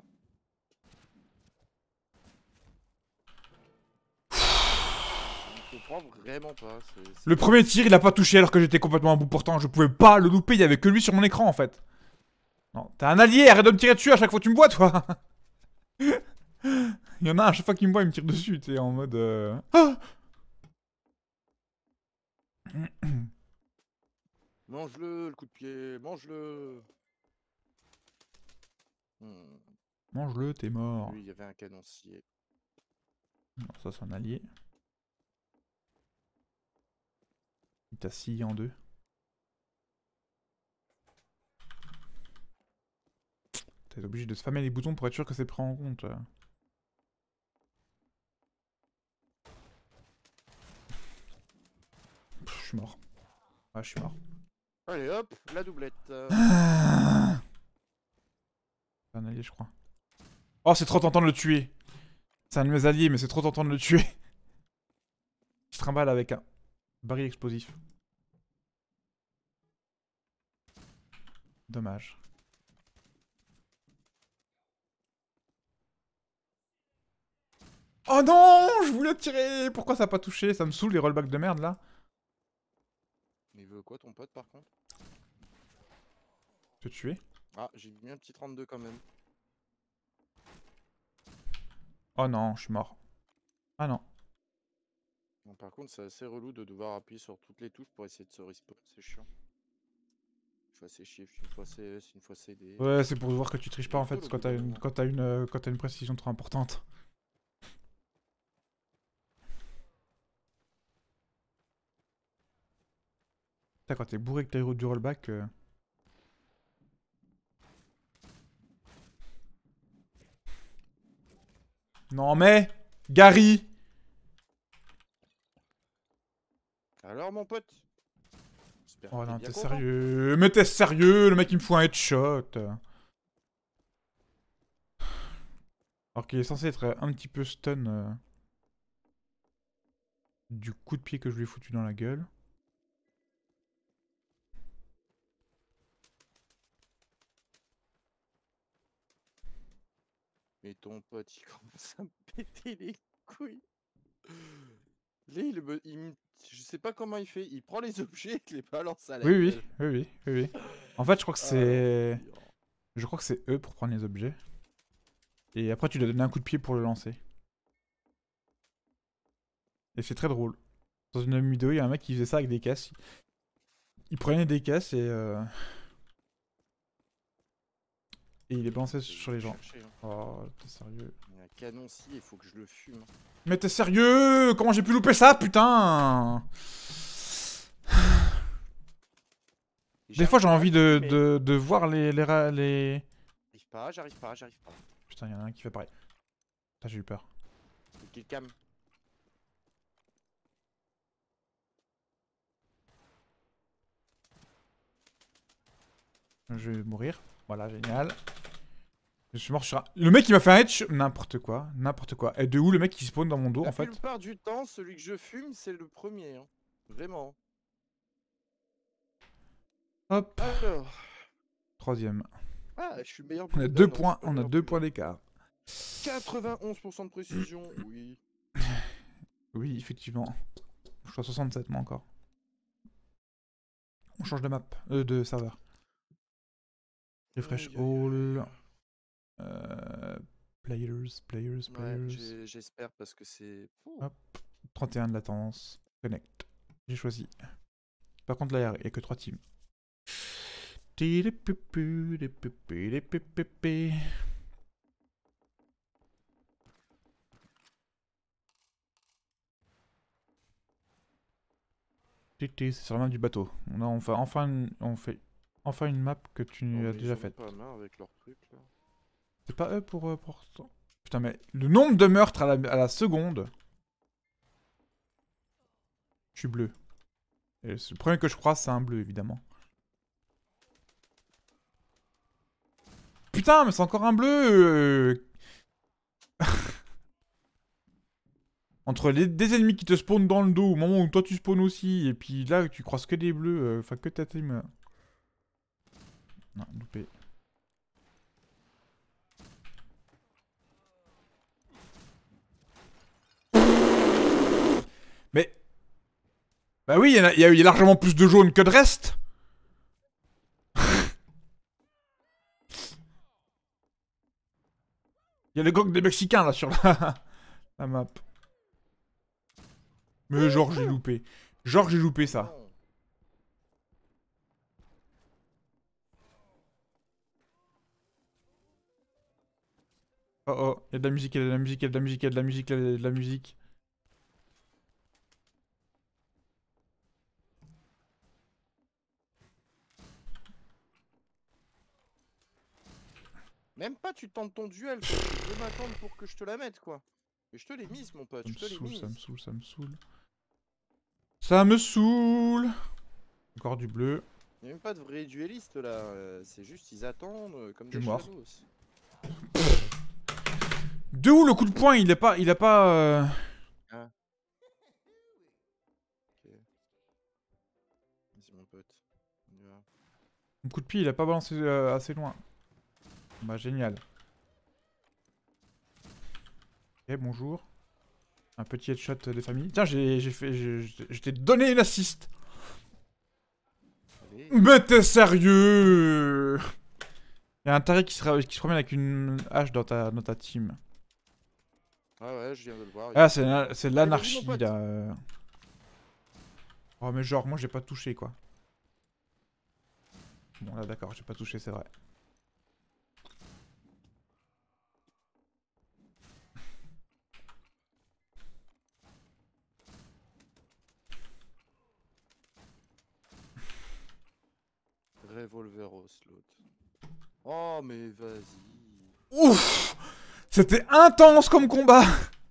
Je comprends vraiment pas. C est, c est... Le premier tir, il a pas touché alors que j'étais complètement à bout portant. Je pouvais pas le louper, il y avait que lui sur mon écran en fait. Non, t'es un allié, arrête de me tirer dessus à chaque fois que tu me vois, toi. Il y en a un, à chaque fois qu'il me voit, il me tire dessus, tu sais, en mode... Euh... Ah mange-le, le coup de pied, mange-le. Hmm. Mange-le, t'es mort. Lui, il y avait un canoncier. Non, ça c'est un allié. Il t'a scié en deux. T'es obligé de spammer les boutons pour être sûr que c'est pris en compte. Pff, je suis mort. Ouais, je suis mort. Allez hop, la doublette. Ah, c'est un allié, je crois. Oh, c'est trop tentant de le tuer. C'est un de mes alliés, mais c'est trop tentant de le tuer. Je trimballe avec un baril explosif. Dommage. Oh non, je voulais tirer. Pourquoi ça a pas touché? Ça me saoule les rollbacks de merde là. Il veut quoi ton pote par contre? Te tuer. Ah, j'ai mis un petit trente-deux quand même. Oh non, je suis mort. Ah non. Non, par contre, c'est assez relou de devoir appuyer sur toutes les touches pour essayer de se respawn. C'est chiant. Je fais assez chier. Une fois c'est une fois c'est des. Ouais, c'est pour voir que tu triches pas Il en faut fait le quand bout t'as d'un une, moment. quand t'as une, euh, quand t'as une précision trop importante. Putain, quand t'es bourré que t'as du rollback. Euh... Non mais Gary. Alors, mon pote. J'espère que Oh t'es non, bien t'es content. sérieux? Mais t'es sérieux? Le mec il me fout un headshot. Alors qu'il est censé être un petit peu stun euh, du coup de pied que je lui ai foutu dans la gueule. Mais ton pote, il commence à me péter les couilles. Là, il me, il me- je sais pas comment il fait. Il prend les objets et il les balance à la Oui, oui, gueule. oui, oui, oui, oui. En fait, je crois que Ah, c'est... l'enfer. Je crois que c'est eux pour prendre les objets. Et après, tu dois donner un coup de pied pour le lancer. Et c'est très drôle. Dans une même vidéo, il y a un mec qui faisait ça avec des caisses. Il prenait des caisses et... Euh... Et il les balançait Je vais sur les gens. chercher, hein. Oh, t'es sérieux? Il y a un canon-ci, il faut que je le fume. Mais t'es sérieux? Comment j'ai pu louper ça, putain? Des fois, j'ai envie de, de, de voir les... les, ra- les... J'arrive pas, j'arrive pas, j'arrive pas. Putain, y'en a un qui fait pareil. Putain, j'ai eu peur. Faut qu'il calme. Je vais mourir. Voilà, génial. Je suis mort sur un... Le mec, il m'a fait un headshot. N'importe quoi, n'importe quoi. Et de où le mec qui spawn dans mon dos, La en fait? plupart du temps, celui que je fume, c'est le premier. Hein. Vraiment. Hop. Alors. Troisième. Ah, je suis meilleur On a builder. deux Non, je points, suis pas on a meilleur deux builder. points d'écart. quatre-vingt-onze pour cent de précision, oui. Oui, effectivement. Je suis à soixante-sept, moi, encore. On change de map. Euh, de serveur. Refresh Aïe, aïe, aïe. all. Euh, players, players, Ouais, players. j'ai- j'espère parce que c'est... Ouh. Hop. trente et un de latence. Connect. J'ai choisi. Par contre, là, il n'y a que trois teams. C'est sur la map du bateau. On a enfin, enfin, une, on fait enfin une map que tu Non, as mais déjà ils en ont faite. pas marre avec leur truc là. C'est pas eux pour, euh, pour... Putain, mais le nombre de meurtres à la, à la seconde. Je suis bleu. Et le premier que je croise, c'est un bleu, évidemment. Putain, mais c'est encore un bleu. Entre les, des ennemis qui te spawnent dans le dos au moment où toi tu spawns aussi, et puis là tu croises que des bleus, enfin euh, que ta team. Non, loupé. Mais... Bah oui, il y, a, y, a, y a largement plus de jaunes que de reste. Il y a le gang des Mexicains là sur la, la map. Mais genre j'ai loupé. Genre j'ai loupé ça. Oh oh, il y a de la musique, il y a de la musique, il y a de la musique, il y a de la musique, il y a de la musique. Même pas tu tentes ton duel quoi, tu veux m'attendre pour que je te la mette quoi. Et je te l'ai mise mon pote, Ça je me te l'ai saoule, mise. ça me saoule, ça me saoule. Ça me saoule. Encore du bleu. Il n'y a même pas de vrais duellistes là, euh, c'est juste ils attendent euh, comme Je des suis mort. shadows. De où le coup de poing? Il est pas... Il a pas... Euh... Ah. Ok. Vas-y mon pote. On y va. Mon coup de pied il a pas balancé euh, assez loin. Bah génial. Ok, bonjour. Un petit headshot de famille. Tiens, j'ai fait... Je t'ai donné une assist. rêver. Mais t'es sérieux? Y'a un taré qui se, qui se promène avec une hache dans ta, dans ta team. Ah ouais, je viens de le voir. Ah, c'est l'anarchie Vas-y, mon pote. là. Oh, mais genre, moi j'ai pas touché quoi. Bon, là d'accord, j'ai pas touché, c'est vrai. Revolveros l'autre. Oh mais vas-y. Ouf! C'était intense comme combat!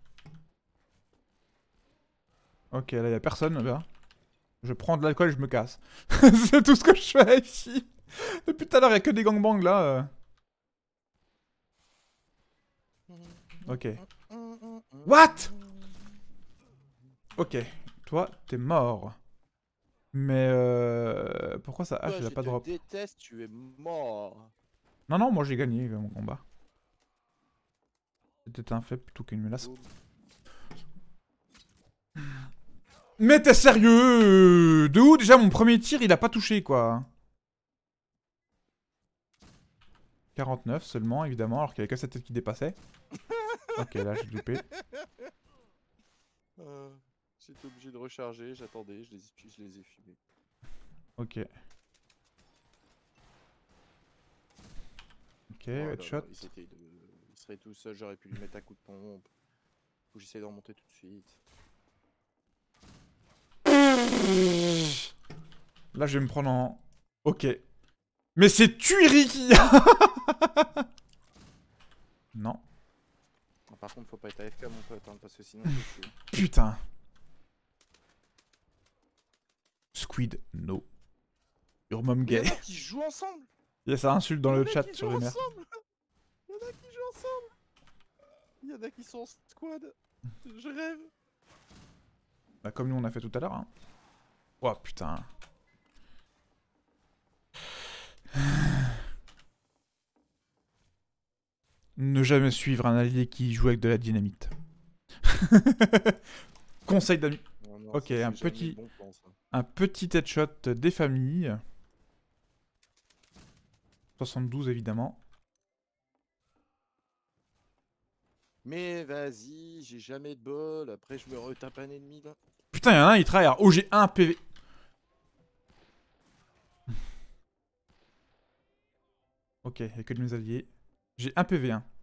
Ok, là y'a personne là. Je prends de l'alcool et je me casse. C'est tout ce que je fais ici. Depuis tout à l'heure y'a que des gangbangs là. euh. Ok. What? Ok. Toi, t'es mort. Mais euh... pourquoi sa hache Toi, elle a je pas te drop? déteste, tu es mort. Non, non, moi j'ai gagné mon combat. C'était un fait plutôt qu'une menace. Boum. Mais t'es sérieux? De où déjà mon premier tir il a pas touché quoi? quarante-neuf seulement évidemment alors qu'il y avait que sa tête qui dépassait. Ok là j'ai loupé. Euh, J'étais obligé de recharger, j'attendais, je les, ai- je les ai fumés. Ok. Ok, Oh là là, headshot. il, s'était de... il serait tout seul, j'aurais pu lui mettre un coup de pompe. Faut que j'essaie de remonter tout de suite. Là je vais me prendre en... Ok. Mais c'est tuerie qu'il y a. Non. Ah, par contre, faut pas être A F K mon pote, hein, parce que sinon je te tue. Putain. Squid, no. Your mom Mais gay. y'en a qui jouent ensemble. Il y a ça insulte dans Y'en le a chat qui sur jouent les mers. ensemble. Y'en a qui jouent ensemble. Y'en a qui sont en squad. Je rêve. Bah comme nous on a fait tout à l'heure hein. Oh putain. Ne jamais suivre un allié qui joue avec de la dynamite. Conseil d'amis. Oh non, Ok, ça, c'est un jamais petit- le bon plan, ça. Un petit headshot des familles. soixante-douze évidemment. Mais vas-y, j'ai jamais de bol. Après, je me retape un ennemi là. Putain, y'en a un, il travaille. Oh, j'ai un P V. Ok, y'a que de mes alliés. J'ai un P V un.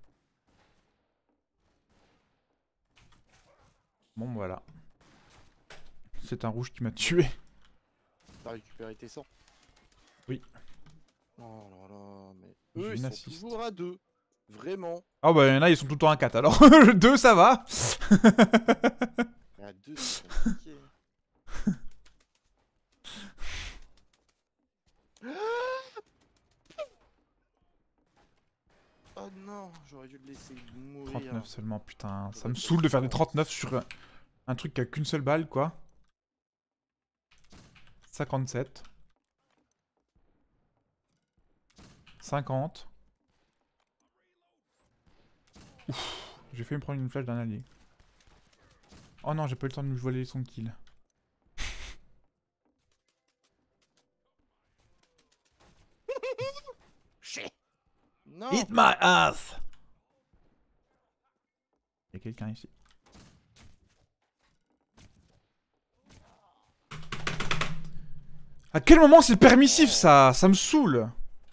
Bon, voilà. C'est un rouge qui m'a tué. T'as récupéré tes sangs? Oui. Oh là là, mais J'ai eux, une ils sont assist. toujours à deux. Vraiment. Ah bah, y'en a, ils sont tout le temps à quatre. Alors, deux, ça va. À deux, c'est compliqué. Oh non, j'aurais dû le laisser mourir. trente-neuf seulement, putain. Ça me saoule de faire des trente-neuf sur un, un truc qui a qu'une seule balle, quoi. cinquante-sept. cinquante. Ouf, j'ai failli me prendre une flèche d'un allié. Oh non, j'ai pas eu le temps de me voler son kill. Shit. Non. Eat my ass! Y'a quelqu'un ici. À quel moment c'est permissif ça? Ça me saoule!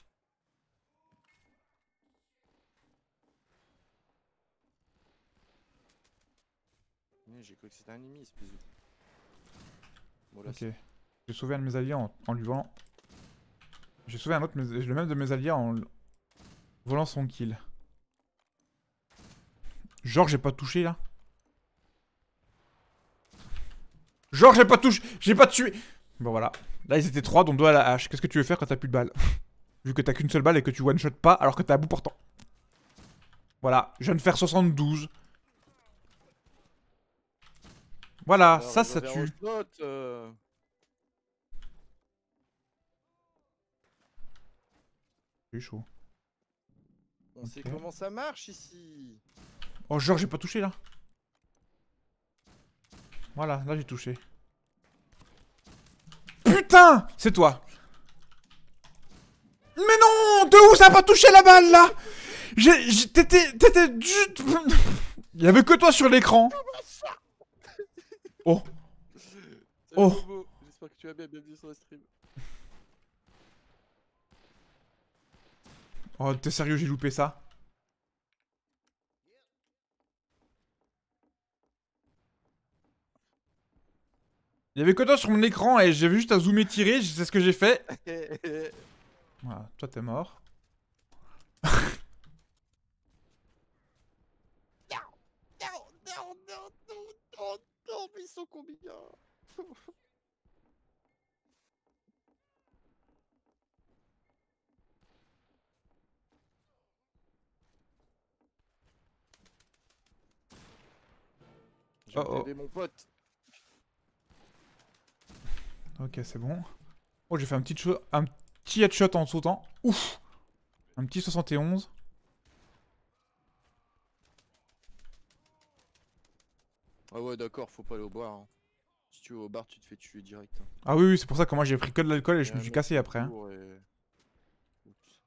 J'ai cru que c'était un ennemi, espèce de... Bon, là, Ok. c'est- J'ai sauvé un de mes alliés en, en lui volant. J'ai sauvé un autre, mais le même de mes alliés en volant son kill. Genre j'ai pas touché là. Genre j'ai pas touché, j'ai pas tué. Bon voilà. Là ils étaient trois dont deux à la hache. Qu'est-ce que tu veux faire quand t'as plus de balles? Vu que t'as qu'une seule balle et que tu one shot pas alors que t'es à bout portant. Voilà, je viens de faire soixante-douze. Voilà, Alors, ça on ça va vers tue. Oslo, euh. J'ai chaud. On sait Ok. comment ça marche ici. Oh genre j'ai pas touché là. Voilà, là j'ai touché. Putain! C'est toi. de où ça a pas touché la balle là? J'ai... j'ai- T'étais... T'étais... Il y avait que toi sur l'écran. Oh. Salut Oh. Bobo, j'espère que tu vas bien, bienvenue sur le stream. Oh, t'es sérieux, j'ai loupé ça? Il y avait que toi sur mon écran et j'avais juste à zoomer tirer, c'est ce que j'ai fait. Voilà, toi t'es mort. Non, non, non, non, non, non, non, mais ils sont combien? J'ai Oh oh. enlevé mon pote. Ok, c'est bon. Oh, j'ai fait un petit, cho- un petit headshot en sautant. Ouf. Un petit soixante et onze. Ah ouais, d'accord, faut pas aller au bar. Hein. Si tu vas au bar, tu te fais tuer direct. Hein. Ah oui, oui, c'est pour ça que moi j'ai pris que de l'alcool et je Y a me un suis mec cassé qui après. Hein. court et- Oups.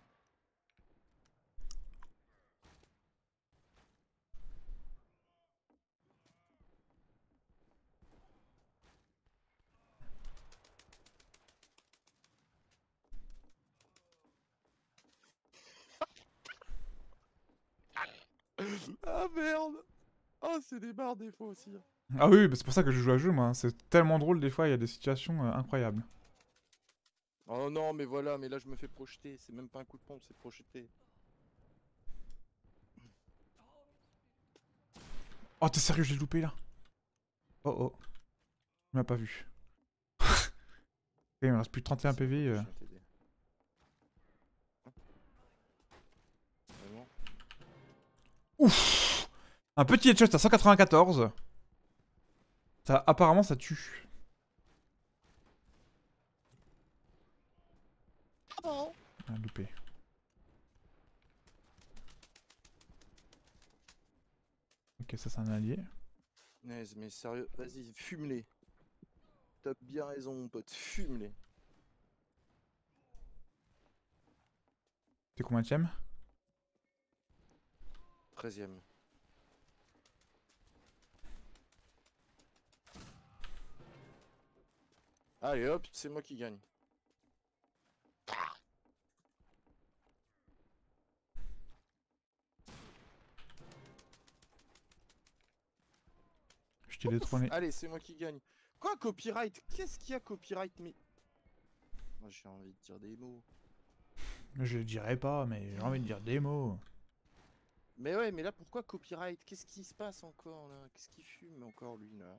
Ah merde! Ah, c'est des barres des fois aussi. Hein. Ah oui, oui, bah c'est pour ça que je joue à jeu, moi. Hein. C'est tellement drôle, des fois, il y a des situations euh, incroyables. Oh non, mais voilà, mais là je me fais projeter. C'est même pas un coup de pompe, c'est projeté. Oh, t'es sérieux, j'ai loupé là? Oh oh. Il m'a pas vu. Il me reste plus de trente et un C'est P V. bon, euh. je viens t'aider. Hein? Vraiment? Ouf. Un petit headshot à cent quatre-vingt-quatorze. Ça, apparemment, ça tue. Ah bon? Ah, loupé. Ok, ça c'est un allié. Naze, mais sérieux, vas-y, fume-les. T'as bien raison, mon pote, fume-les. T'es combienième? treizième. Allez hop, c'est moi qui gagne. Je t'ai détrôné. Allez, c'est moi qui gagne. Quoi, copyright? Qu'est-ce qu'il y a, copyright? Mais. Moi, j'ai envie de dire des mots. Je le dirais pas, mais j'ai envie de dire des mots. Mais ouais, mais là, pourquoi copyright? Qu'est-ce qui se passe encore, là? Qu'est-ce qu'il fume encore, lui, là?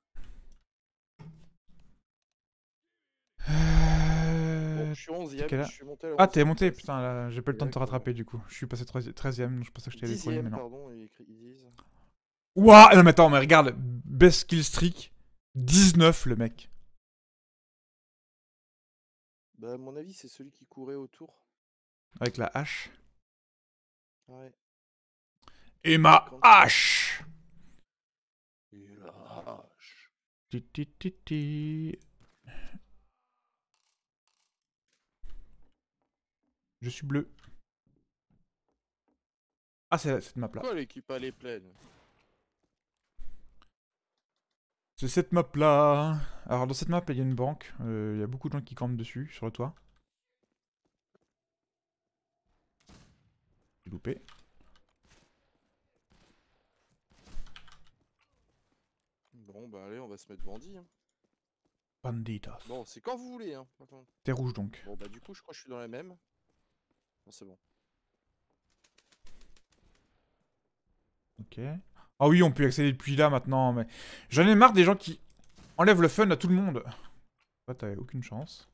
Euh... Bon, je suis onzième, quelle je heure suis monté à la Ah, t'es onzième monté, place. putain, là, j'ai pas eu le temps de te Exactement. rattraper du coup. Je suis passé treizième, donc je pensais que je t'ai détrôné, mais Dixième, non. pardon, ils écrit- ils disent. Ouah, non mais attends, mais regarde, best kill streak, dix-neuf le mec. Bah, à mon avis, c'est celui qui courait autour. Avec la hache. Ouais. Et ma Quand- hache. Et la hache. Ti, ti, ti, ti. Je suis bleu. Ah, c'est cette map là. Pourquoi l'équipe elle est pleine? C'est cette map là. Alors dans cette map il y a une banque. Euh, Il y a beaucoup de gens qui campent dessus, sur le toit. J'ai loupé. Bon, bah allez, on va se mettre bandit. Hein. Banditos. Bon, c'est quand vous voulez. Hein. Attends. T'es rouge donc. Bon, bah du coup, je crois que je suis dans la même. Non, c'est bon. Ok. Ah oui, on peut y accéder depuis là maintenant, mais... J'en ai marre des gens qui enlèvent le fun à tout le monde. Toi, t'avais aucune chance.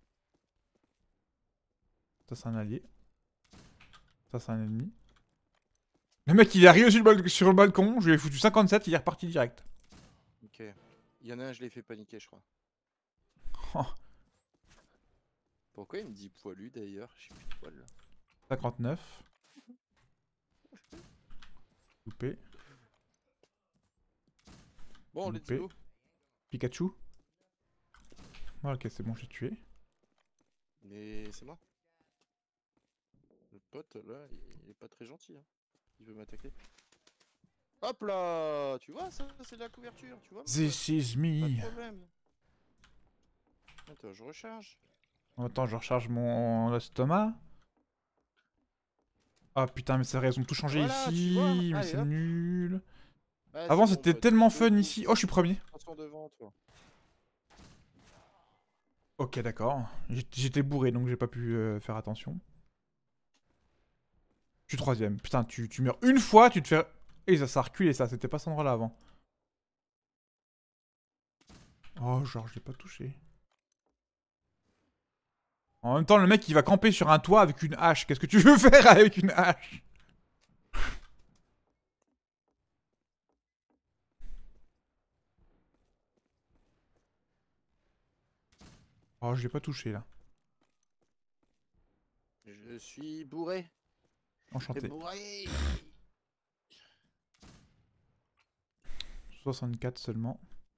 Ça, c'est un allié. Ça, c'est un ennemi. Le mec, il est arrivé sur le, bal- sur le balcon, je lui ai foutu cinquante-sept, il est reparti direct. Ok. Il y en a un, je l'ai fait paniquer, je crois. Oh, Pourquoi il me dit poilu d'ailleurs? Je suis plus de poil là. cinquante-neuf. Loupé. Bon, let's Loupé. go. Pikachu. Ah, ok, c'est bon, j'ai tué. Mais c'est moi. pote, là, il est pas très gentil. Hein. Il veut m'attaquer. Hop là! Tu vois, ça, c'est de la couverture, tu vois, mon pote. This is Pas me. de problème. Attends, je recharge. Attends, je recharge mon estomac. Ah putain, mais c'est vrai, ils ont tout changé Voilà, tu vois. ici, mais Allez, c'est hop. nul. Vas-y, Avant, mon c'était pote, tellement je te fun pousse. ici. Oh, je suis premier. Attention devant toi. Ok, d'accord. J'ai- J'étais bourré, donc j'ai pas pu euh, faire attention. Je suis troisième. Putain, tu, tu meurs une fois, tu te fais... Et ça, ça a reculé, ça. C'était pas cet endroit-là avant. Oh, genre, je l'ai pas touché. En même temps, le mec, il va camper sur un toit avec une hache. Qu'est-ce que tu veux faire avec une hache? Oh, je l'ai pas touché, là. Je suis bourré. Enchanté. Bourré. soixante-quatre seulement.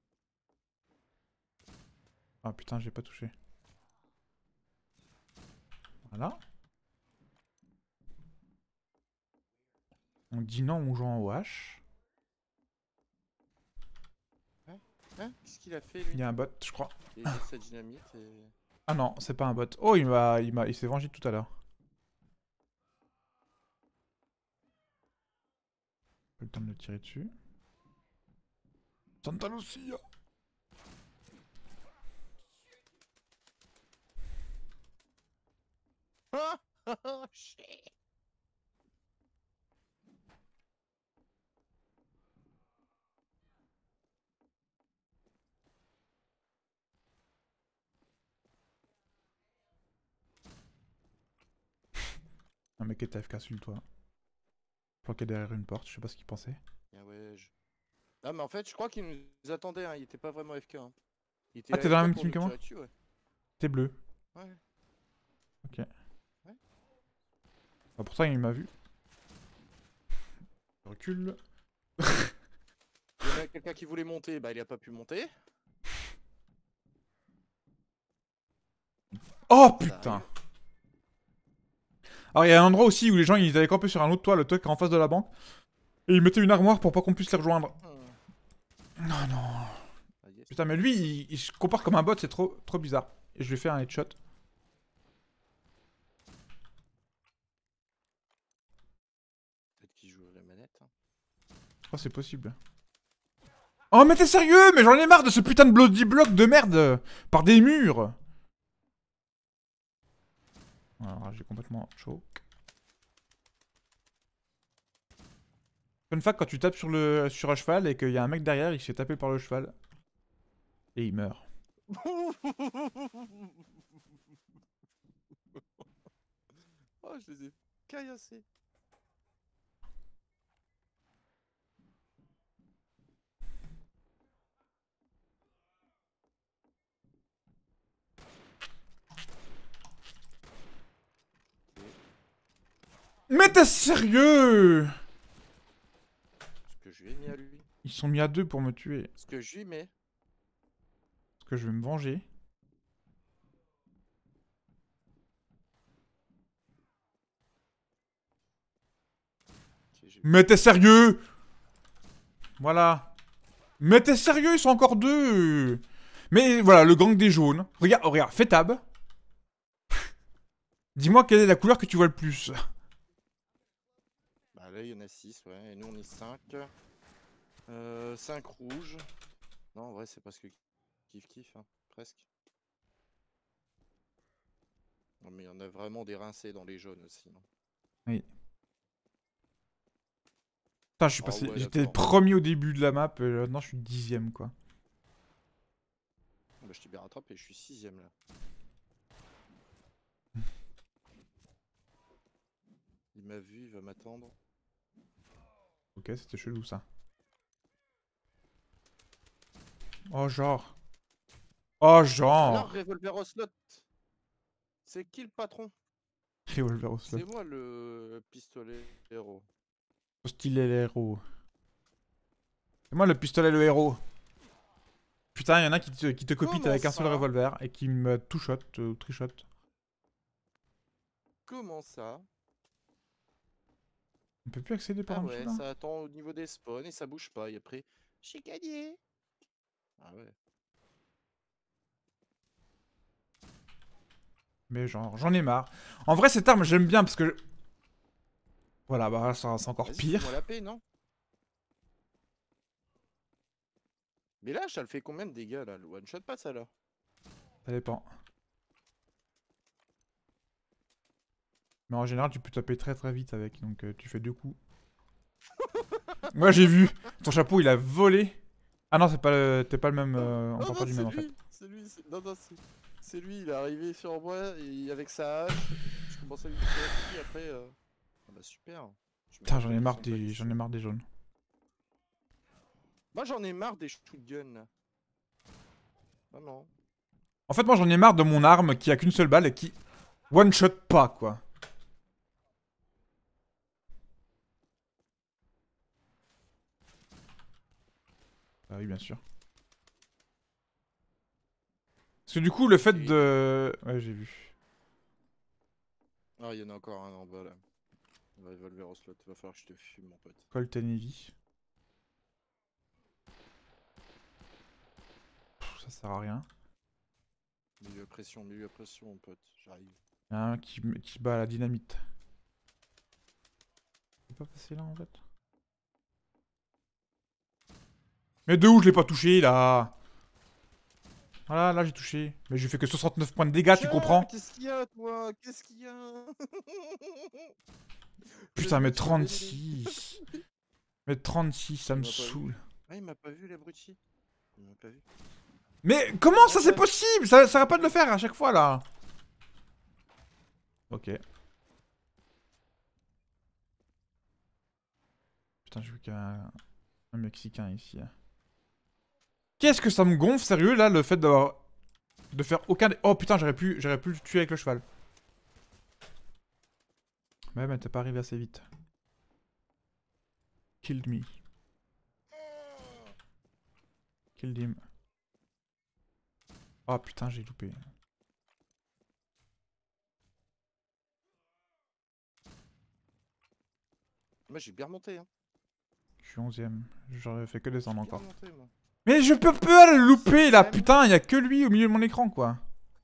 Ah putain, j'ai pas touché. Voilà. On dit non, on joue en O H. Hein? Qu'est-ce qu'il a fait, lui? Il y a un bot, je crois. Il a jeté sa dynamite et... Ah non, c'est pas un bot. Oh, il m'a, il m'a, il s'est vengé tout à l'heure. Pas le temps de le tirer dessus. Santa Lucia. Ah! Oh, shit! Un mec est A F K sur le toit. Planqué derrière une porte, je sais pas ce qu'il pensait. Ah ouais, je... Ah mais en fait, je crois qu'il nous attendait, hein. Il était pas vraiment F K. Hein. Il était Ah, t'es dans la A F K même pour team nous que moi? tirer dessus, ouais. T'es bleu. Ouais. Ok. Ouais. Ah, pourtant, il m'a vu. Je recule. Il y en a quelqu'un qui voulait monter, bah il a pas pu monter. Oh Ça putain! arrive. Alors, il y a un endroit aussi où les gens ils allaient camper sur un autre toit, le toit qui est en face de la banque. Et ils mettaient une armoire pour pas qu'on puisse les rejoindre. Hmm. Non, non. Ah, yes. Putain, mais lui, il, il se compare comme un bot, c'est trop, trop bizarre. Et je lui fais un headshot. Peut-être qu'il joue à la manette. Hein. Oh, c'est possible. Oh, mais t'es sérieux? Mais j'en ai marre de ce putain de bloody block de merde par des murs. Alors, j'ai complètement choke. Fun fact, quand tu tapes sur, le, sur un cheval et qu'il y a un mec derrière, il se fait taper par le cheval. Et il meurt. Oh, je les ai caillassés. Mais t'es sérieux? Ce que je lui ai mis à lui. Ils sont mis à deux pour me tuer. Ce que je lui mets. Parce que je vais me venger. Okay, Mais t'es sérieux? Voilà. Mais t'es sérieux? Ils sont encore deux. Mais voilà, le gang des jaunes. Regarde, oh, regarde, fais tab. Dis-moi quelle est la couleur que tu vois le plus. Bah là, il y en a six, ouais. Et nous, on est cinq. Euh, cinq rouges. Non, en vrai, c'est parce que kiff kiff, hein, presque. Non, mais il y en a vraiment des rincés dans les jaunes aussi. Non Oui. Putain, je suis Ah passé. ouais, J'étais d'accord. premier au début de la map, et maintenant je suis dixième quoi. Bah, je t'ai bien rattrapé, je suis sixième là. Il m'a vu, il va m'attendre. Ok, c'était chelou ça. Oh, genre. Oh, genre. Alors, revolver au slot. C'est qui le patron? Revolver au slot. C'est moi le pistolet héros. Stylé le héros. C'est moi le pistolet le héros. Putain, il y en a qui te, qui te copient Comment avec un seul ça? revolver et qui me two-shot, euh, trichot. Comment ça? On peut plus accéder par Ah en dessous ouais, là. ça attend au niveau des spawns et ça bouge pas. Et après, j'ai gagné. Ah ouais. Mais genre, j'en ai marre. En vrai, cette arme, j'aime bien parce que... Voilà, bah ça c'est encore Vas-y, pire. fais-moi la paix, non? Mais là, ça le fait combien de dégâts là? Le one shot pas ça là? Ça dépend. Mais en général, tu peux taper très très vite avec, donc euh, tu fais deux coups. Ouais, j'ai vu. Ton chapeau, il a volé. Ah non, c'est pas le... t'es pas le même... euh, On Non, parle non, pas du c'est même en fait. lui, c'est lui, c'est- non, non, c'est c'est lui, il est arrivé sur moi et avec sa hache, je commençais à lui tirer dessus, après, euh... ah bah super. Je me Putain, j'en rappelle ai de marre son des... palais. J'en ai marre des jaunes. Moi j'en ai marre des shotguns là. Vraiment. En fait, moi, j'en ai marre de mon arme qui a qu'une seule balle et qui one-shot pas, quoi. Ah oui, bien sûr. Parce que du coup, le fait Et- de... Ouais, j'ai vu. Ah, il y en a encore un en bas là. Un revolver au slot, va falloir que je te fume mon pote. Colt and Heavy. Pff, ça sert à rien. Milieu pression, milieu pression mon pote, j'arrive. Il y en a un qui, m- qui bat à la dynamite. Je peux pas passer là, en fait. Mais de où je l'ai pas touché, là? Voilà, là, j'ai touché. Mais j'ai fait que soixante-neuf points de dégâts, tu Tiens, comprends? qu'est-ce qu'il y a toi? Qu'est-ce qu'il y a? Putain, mais Le mec, il m'a donné des- trente-six. Mais trente-six, ça Il me m'a pas vu. saoule. Ah, il m'a pas vu l'abruti. Il m'a pas vu. Mais comment ça c'est Ouais. possible? Ça, ça va pas de le faire à chaque fois là. Ok. Putain, j'ai vu qu'il y a un, un Mexicain ici. Qu'est-ce que ça me gonfle, sérieux, là, le fait d'avoir... De faire aucun... Oh putain, j'aurais pu, j'aurais pu le tuer avec le cheval. Ouais, mais t'es pas arrivé assez vite. Killed me. Killed him. Oh putain, j'ai loupé. Moi j'ai bien remonté hein. Je suis onzième. J'aurais fait que descendre J'ai bien encore. remonté, moi. Mais je peux pas le louper là, Même. putain, y a que lui au milieu de mon écran quoi.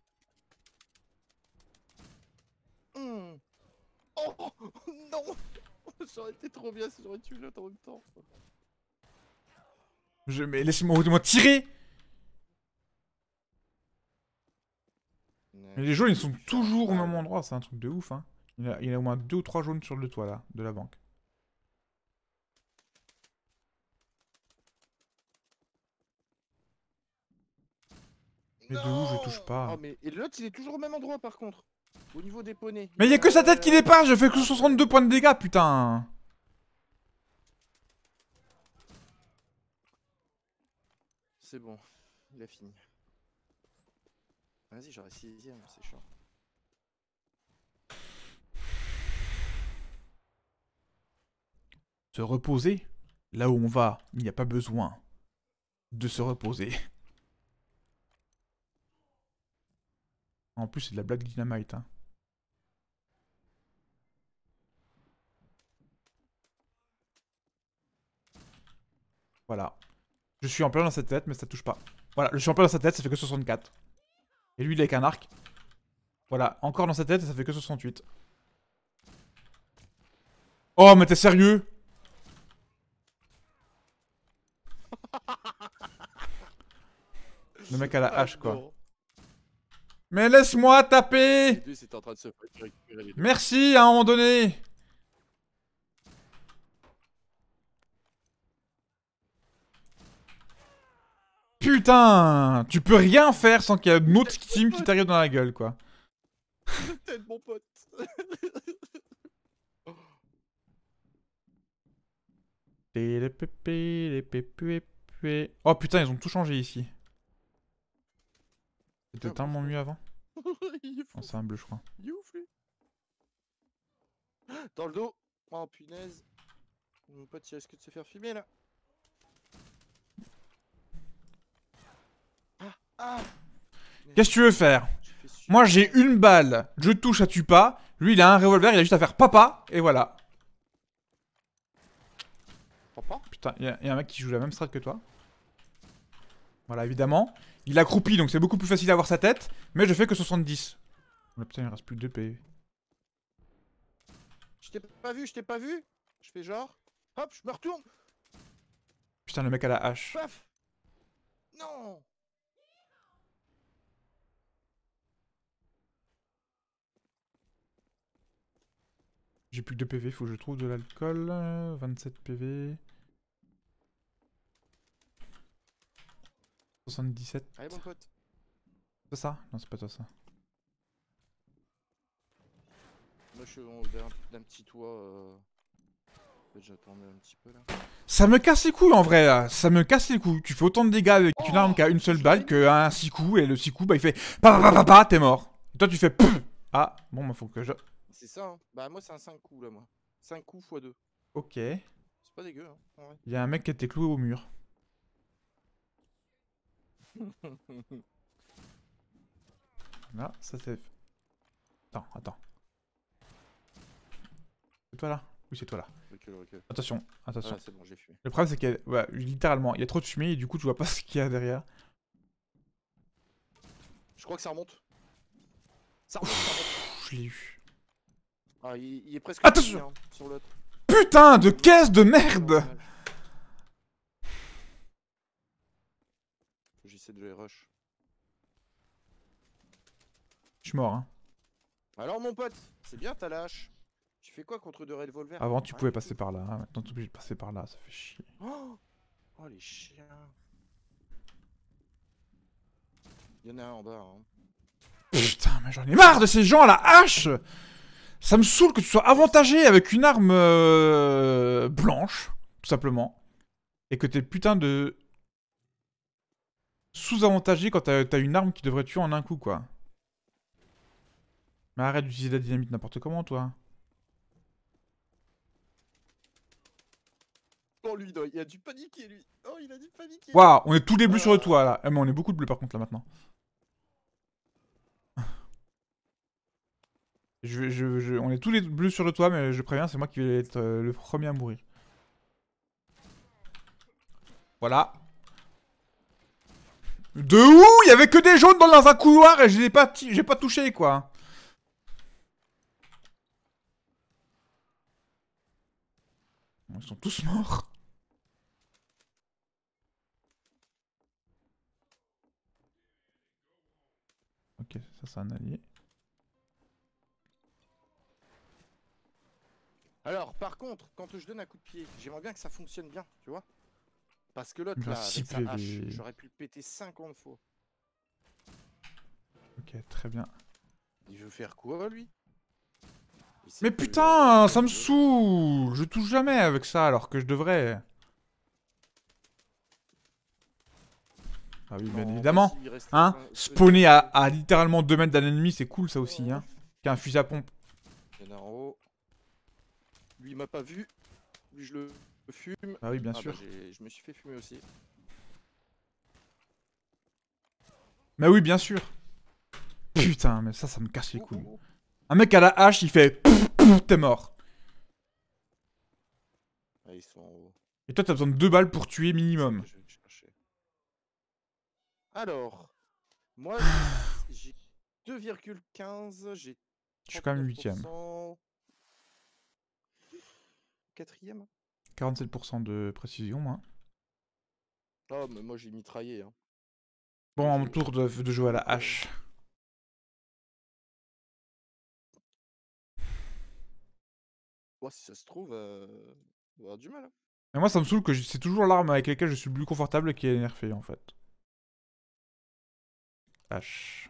Hmm. Oh non. Ça aurait été trop bien si j'aurais tué l'autre en même temps. Je... Mais laissez-moi au moins tirer. Mais les jaunes ils sont toujours au même endroit, c'est un truc de ouf hein. Il y, a, il y a au moins deux ou trois jaunes sur le toit là, de la banque. Mais de où je touche pas. Oh mais et l'autre il est toujours au même endroit par contre. Au niveau des poneys. Mais il y a que sa tête qui Euh, dépasse, je fais que soixante-deux points de dégâts putain. C'est bon, il a fini. Vas-y, j'aurais sixième, c'est chiant. Se reposer. Là où on va, il n'y a pas besoin de se reposer. En plus, c'est de la blague dynamite. Hein. Voilà. Je suis en plein dans sa tête, mais ça touche pas. Voilà, je suis en plein dans sa tête, ça fait que soixante-quatre. Et lui, il est avec un arc. Voilà, encore dans sa tête, ça fait que soixante-huit. Oh, mais t'es sérieux? Le mec à la hache, quoi. Non. Mais laisse-moi taper! Les deux c'était en train de se récupérer les deux. Merci, à un moment donné! Putain! Tu peux rien faire sans qu'il y ait une autre team qui t'arrive dans la gueule, quoi. Tête mon pote. Oh putain, ils ont tout changé ici. C'était Ah, tellement bon, mieux avant. Il est fou. Oh, c'est un bleu, je crois. Il est ouf lui. Dans le dos. Oh punaise. Mon pote il risque de se faire fumer là. Ah ah. Qu'est-ce que tu veux faire? J'ai fait super. Moi j'ai une balle, je touche, ça tue pas. Lui il a un revolver, il a juste à faire papa, et voilà. crois pas. Putain, il y, a un mec qui joue la même strat que toi. Voilà, évidemment. Il a accroupi, donc c'est beaucoup plus facile à voir sa tête. Mais je fais que soixante-dix. Oh, putain, il reste plus que deux P V. Je t'ai pas vu, je t'ai pas vu. Je fais genre. Hop, je me retourne. Putain, le mec à la hache. Paf. Non. J'ai plus que deux P V, faut que je trouve de l'alcool. vingt-sept P V. soixante-dix-sept. Allez, mon pote. C'est ça? Non, c'est pas toi ça. Moi, je suis en haut d'un d'un petit toit. Euh... J'attendais un petit peu là. Ça me casse les couilles en vrai là. Ça me casse les couilles. Tu fais autant de dégâts avec Oh, une arme qui a une seule je balle l'ai qu'un six coups. Et le six coups, bah il fait pa pa pa pa pa, t'es mort. Et toi tu fais pfff. Ah, bon, bah faut que je. C'est ça, hein. Bah, moi, c'est un cinq coups là, moi. cinq coups fois deux. Ok. C'est pas dégueu, hein. En vrai. Il y a un mec qui était cloué au mur. Là, ça c'est. Attends, attends. C'est toi là? Oui, c'est toi là. Recule, recule. Attention, attention. Ah, c'est bon, j'ai fumé. Le problème c'est qu'il y a. Ouais, littéralement, il y a trop de fumée et du coup tu vois pas ce qu'il y a derrière. Je crois que ça remonte. Ça remonte, ça remonte. Pff, je l'ai eu. Ah, il, il est presque Attention. fini, hein, sur l'autre. Putain de caisse de merde! J'essaie de les rush. Je suis mort, hein. Alors, mon pote, c'est bien ta lâche. Tu fais quoi contre deux revolvers? Avant tu Rien pouvais du passer tout. par là, hein. Maintenant t'es obligé de passer par là, ça fait chier. Oh, oh, les chiens. Il y en a un en bas. Hein. Putain, mais j'en ai marre de ces gens à la hache! Ça me saoule que tu sois avantagé avec une arme euh, blanche, tout simplement. Et que t'es putain de sous-avantagé quand t'as une arme qui devrait tuer en un coup, quoi. Mais arrête d'utiliser la dynamite n'importe comment, toi. Oh, lui, il a dû paniquer, lui. Oh, il a dû paniquer. Waouh, on est tous les bleus sur le Ah. toit, là. Eh, mais on est beaucoup de bleus, par contre, là, maintenant. Je, je, je, on est tous les bleus sur le toit, mais je préviens, c'est moi qui vais être euh, le premier à mourir. Voilà. De où? Il y avait que des jaunes dans un couloir et je l'ai pas, j'ai pas touché, quoi. Ils sont tous morts. Ok, ça c'est un allié. Alors, par contre, quand je donne un coup de pied, j'aimerais bien que ça fonctionne bien, tu vois. Parce que l'autre, Il me là, reste avec six sa P V. hache, j'aurais pu le péter cinquante fois. Ok, très bien. Il veut faire quoi, lui? Il sait Mais que, putain, euh, ça me je- saoule. Je touche jamais avec ça alors que je devrais. Ah oui, bien Non, évidemment. vas-y, il reste Hein, un- spawner à, à littéralement deux mètres d'un ennemi, c'est cool ça aussi, hein. Qui a un fusil à pompe. Il y en a en haut. Lui, il m'a pas vu. Lui, je le fume. Ah oui, bien Ah sûr. bah, j'ai- je me suis fait fumer aussi. Mais oui, bien sûr. Putain, mais ça, ça me casse les Ouh, couilles. ouh, ouh. Un mec à la hache, il fait pouf, pouf, t'es mort. Ah, ils sont en haut. Et toi, t'as besoin de deux balles pour tuer C'est minimum. que je vais le chercher. Alors, moi, j'ai- j'ai deux virgule quinze, j'ai Je suis quand même huitième. trente-neuf pour cent. Quatrième. quarante-sept pour cent de précision, moi. Oh, mais moi j'ai mitraillé. Hein. Bon, à mon Je- tour de, de jouer à la hache. Oh, si ça se trouve, euh... on va avoir du mal. Hein. Mais moi, ça me saoule que je- c'est toujours l'arme avec laquelle je suis le plus confortable qui est nerfée, en fait. Hache.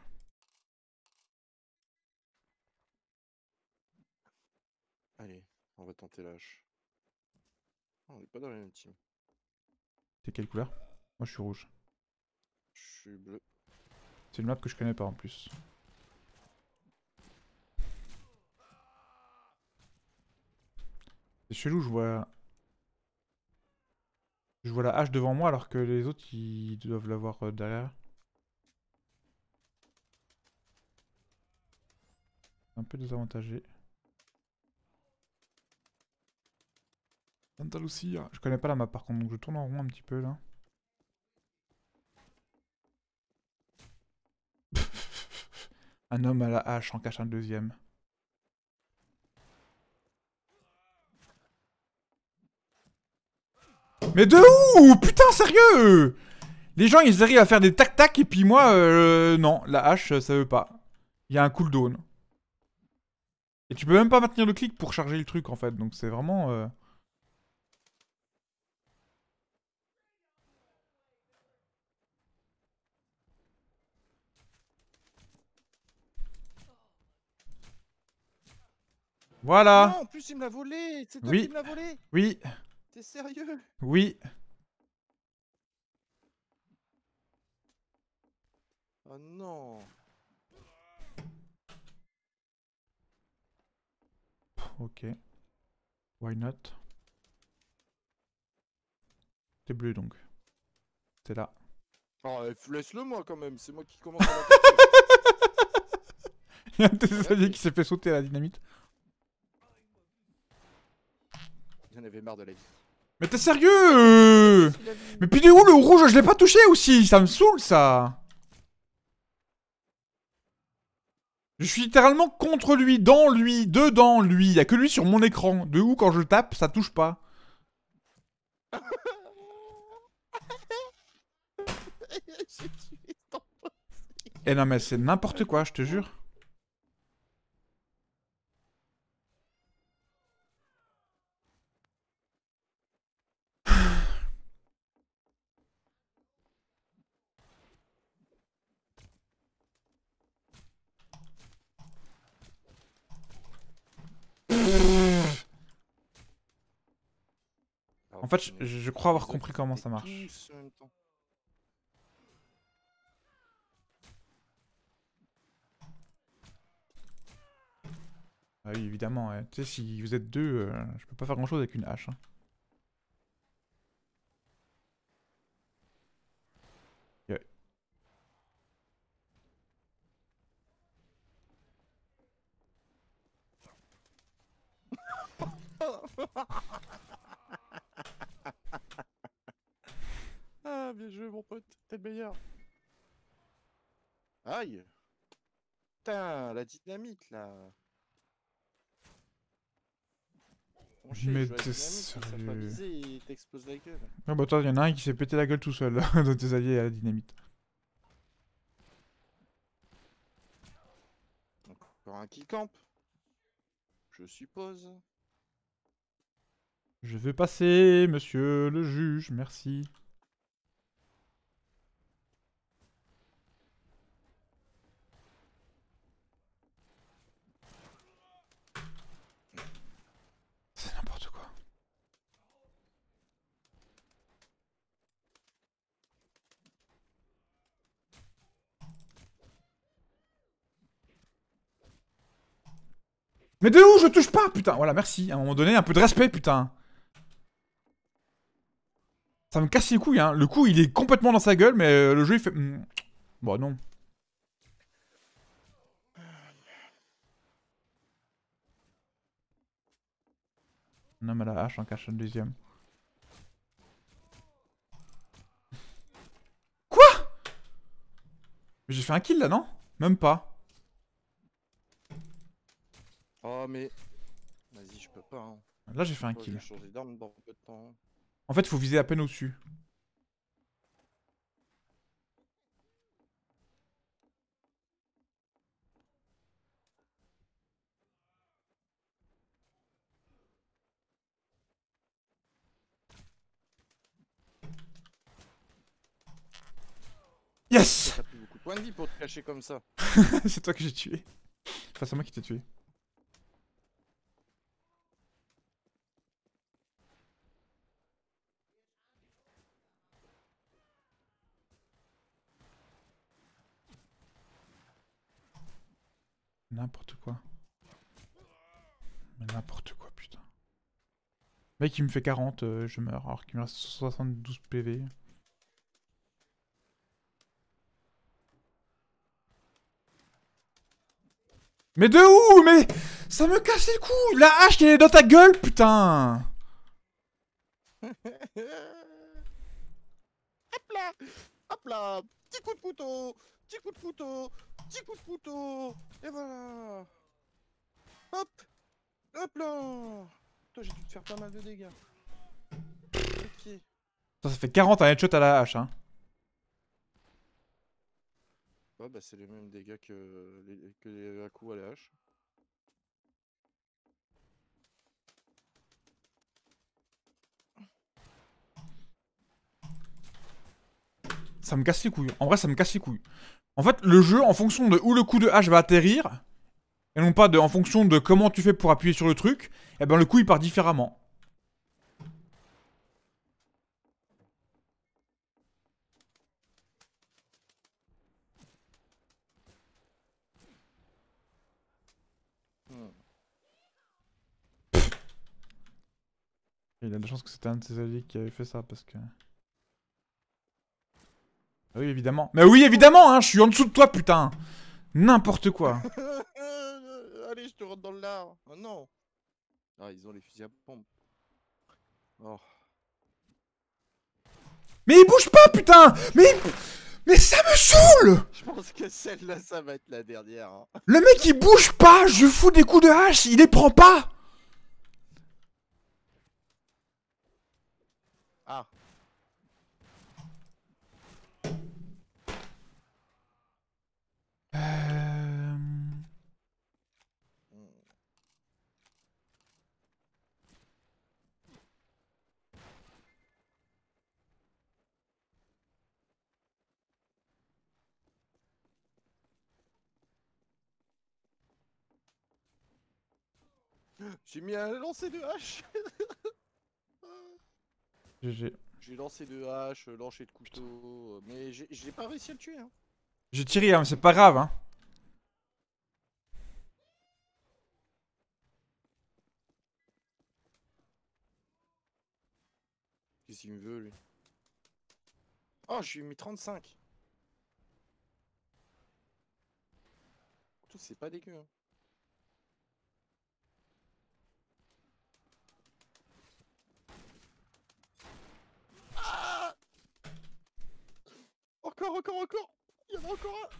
Allez, on va tenter l'âge. Oh, on est pas dans la même team. T'es quelle couleur? Moi, je suis rouge. Je suis bleu. C'est une map que je connais pas, en plus. C'est chelou, je vois... Je vois la hache devant moi alors que les autres, ils doivent l'avoir euh, derrière. Un peu désavantagé. Santa Lucia. Je connais pas la map par contre, donc je tourne en rond un petit peu là. Un homme à la hache en cache un deuxième. Mais de où? Putain, sérieux? Les gens, ils arrivent à faire des tac-tac et puis moi, euh, non, la hache, ça veut pas. Il y a un cooldown. Et tu peux même pas maintenir le clic pour charger le truc en fait, donc c'est vraiment... Euh... Voilà. Non, en plus il me l'a volé. C'est toi Oui. qui me l'as volé. Oui. T'es sérieux? Oui. Oh non. Ok. Why not? T'es bleu donc. T'es là. Oh, laisse-le moi quand même, c'est moi qui commence à l'attaquer. Il y a un de tes alliés qui s'est fait sauter à la dynamite. J'en avais marre de la vie. Mais t'es sérieux? Mais puis il est où le rouge? Je l'ai pas touché aussi. Ça me saoule ça. Je suis littéralement contre lui, dans lui, dedans lui. Il y a que lui sur mon écran. De où quand je tape, ça touche pas. J'ai tué ton pote. Eh non mais c'est n'importe quoi, je te jure. En fait, je, je crois avoir compris comment ça marche. Ah oui, évidemment. Ouais. Tu sais, si vous êtes deux, euh, je peux pas faire grand chose avec une hache. Hein. Yeah. Ah, bien joué, mon pote, t'es le meilleur. Aïe. Putain, la dynamite là. Mon chien, Mais il joue à la t'es dynamite, il savent pas sérieux? viser et il t'explose la gueule. Ah bah toi, il y en a un qui s'est pété la gueule tout seul de tes alliés à la dynamite. Encore un qui campe. Je suppose. Je veux passer, monsieur le juge, merci. C'est n'importe quoi. Mais de où? Je touche pas, putain. Voilà, merci. À un moment donné, un peu de respect, putain. Ça me casse les couilles, hein. Le coup, il est complètement dans sa gueule, mais euh, le jeu, il fait... Mm. Bon, non. Un homme à la hache en cache un deuxième. Quoi? Mais j'ai fait un kill, là, non? Même pas. Oh, mais... Vas-y, je peux pas, hein. Là, j'ai fait un Oh, kill. j'ai changé d'arme dans peu de temps. En fait, il faut viser à peine au-dessus. Yes! T'as pris beaucoup de points de vie pour te cacher comme ça. C'est toi que j'ai tué. Enfin, c'est moi qui t'ai tué. N'importe quoi. Mais n'importe quoi, putain. Mec, il me fait quarante, euh, je meurs, alors qu'il me reste soixante-douze P V. Mais de où? Mais ça me casse les couilles. La hache, elle est dans ta gueule, putain. Hop là, hop là, petit coup de couteau, petit coup de couteau, petit coup de couteau, et voilà. Hop, hop là. Toi, j'ai dû te faire pas mal de dégâts. Ok. Ça, ça fait quarante un headshot à la hache, hein. Ouais, bah c'est les mêmes dégâts que les, que les à coups à la hache. Ça me casse les couilles. En vrai, ça me casse les couilles. En fait, le jeu, en fonction de où le coup de hache va atterrir, et non pas de, en fonction de comment tu fais pour appuyer sur le truc, eh ben le coup il part différemment. Hmm. Il a de la chance que c'était un de ses alliés qui avait fait ça, parce que... Ah oui, évidemment. Mais oui, évidemment, hein, je suis en dessous de toi, putain. N'importe quoi. Allez, je te rentre dans le lard. Oh non. Ah, ils ont les fusils à pompe. Oh. Mais il bouge pas, putain. Mais... Mais ça me saoule. Je pense que celle-là, ça va être la dernière. Hein. Le mec, il bouge pas. Je lui fous des coups de hache, il les prend pas. Ah. Euh... Hmm. J'ai mis un lancer de hache. G G. J'ai lancé de hache, lancé de couteau, mais j'ai j'ai pas réussi à le tuer. Hein. J'ai tiré, hein, mais c'est pas grave, hein. Qu'est-ce qu'il me veut, lui? Oh, je lui ai mis trente-cinq. Tout, c'est pas dégueu. Hein. Ah, encore, encore, encore. Il y en a encore un.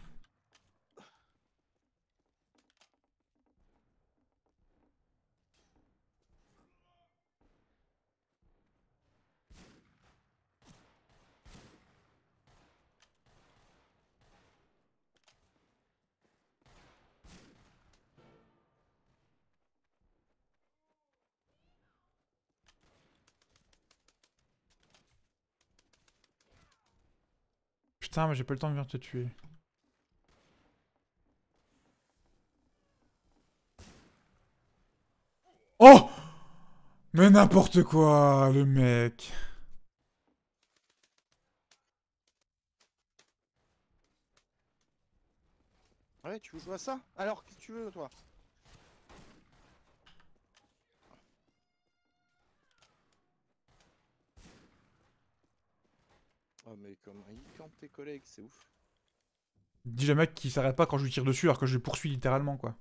Putain, mais j'ai pas le temps de venir te tuer. Oh! Mais n'importe quoi, le mec. Ouais, tu veux jouer à ça? Alors, qu'est-ce que tu veux, toi? Oh, mais comment il campe tes collègues, c'est ouf. Dis le mec qui s'arrête pas quand je lui tire dessus alors que je le poursuis littéralement, quoi.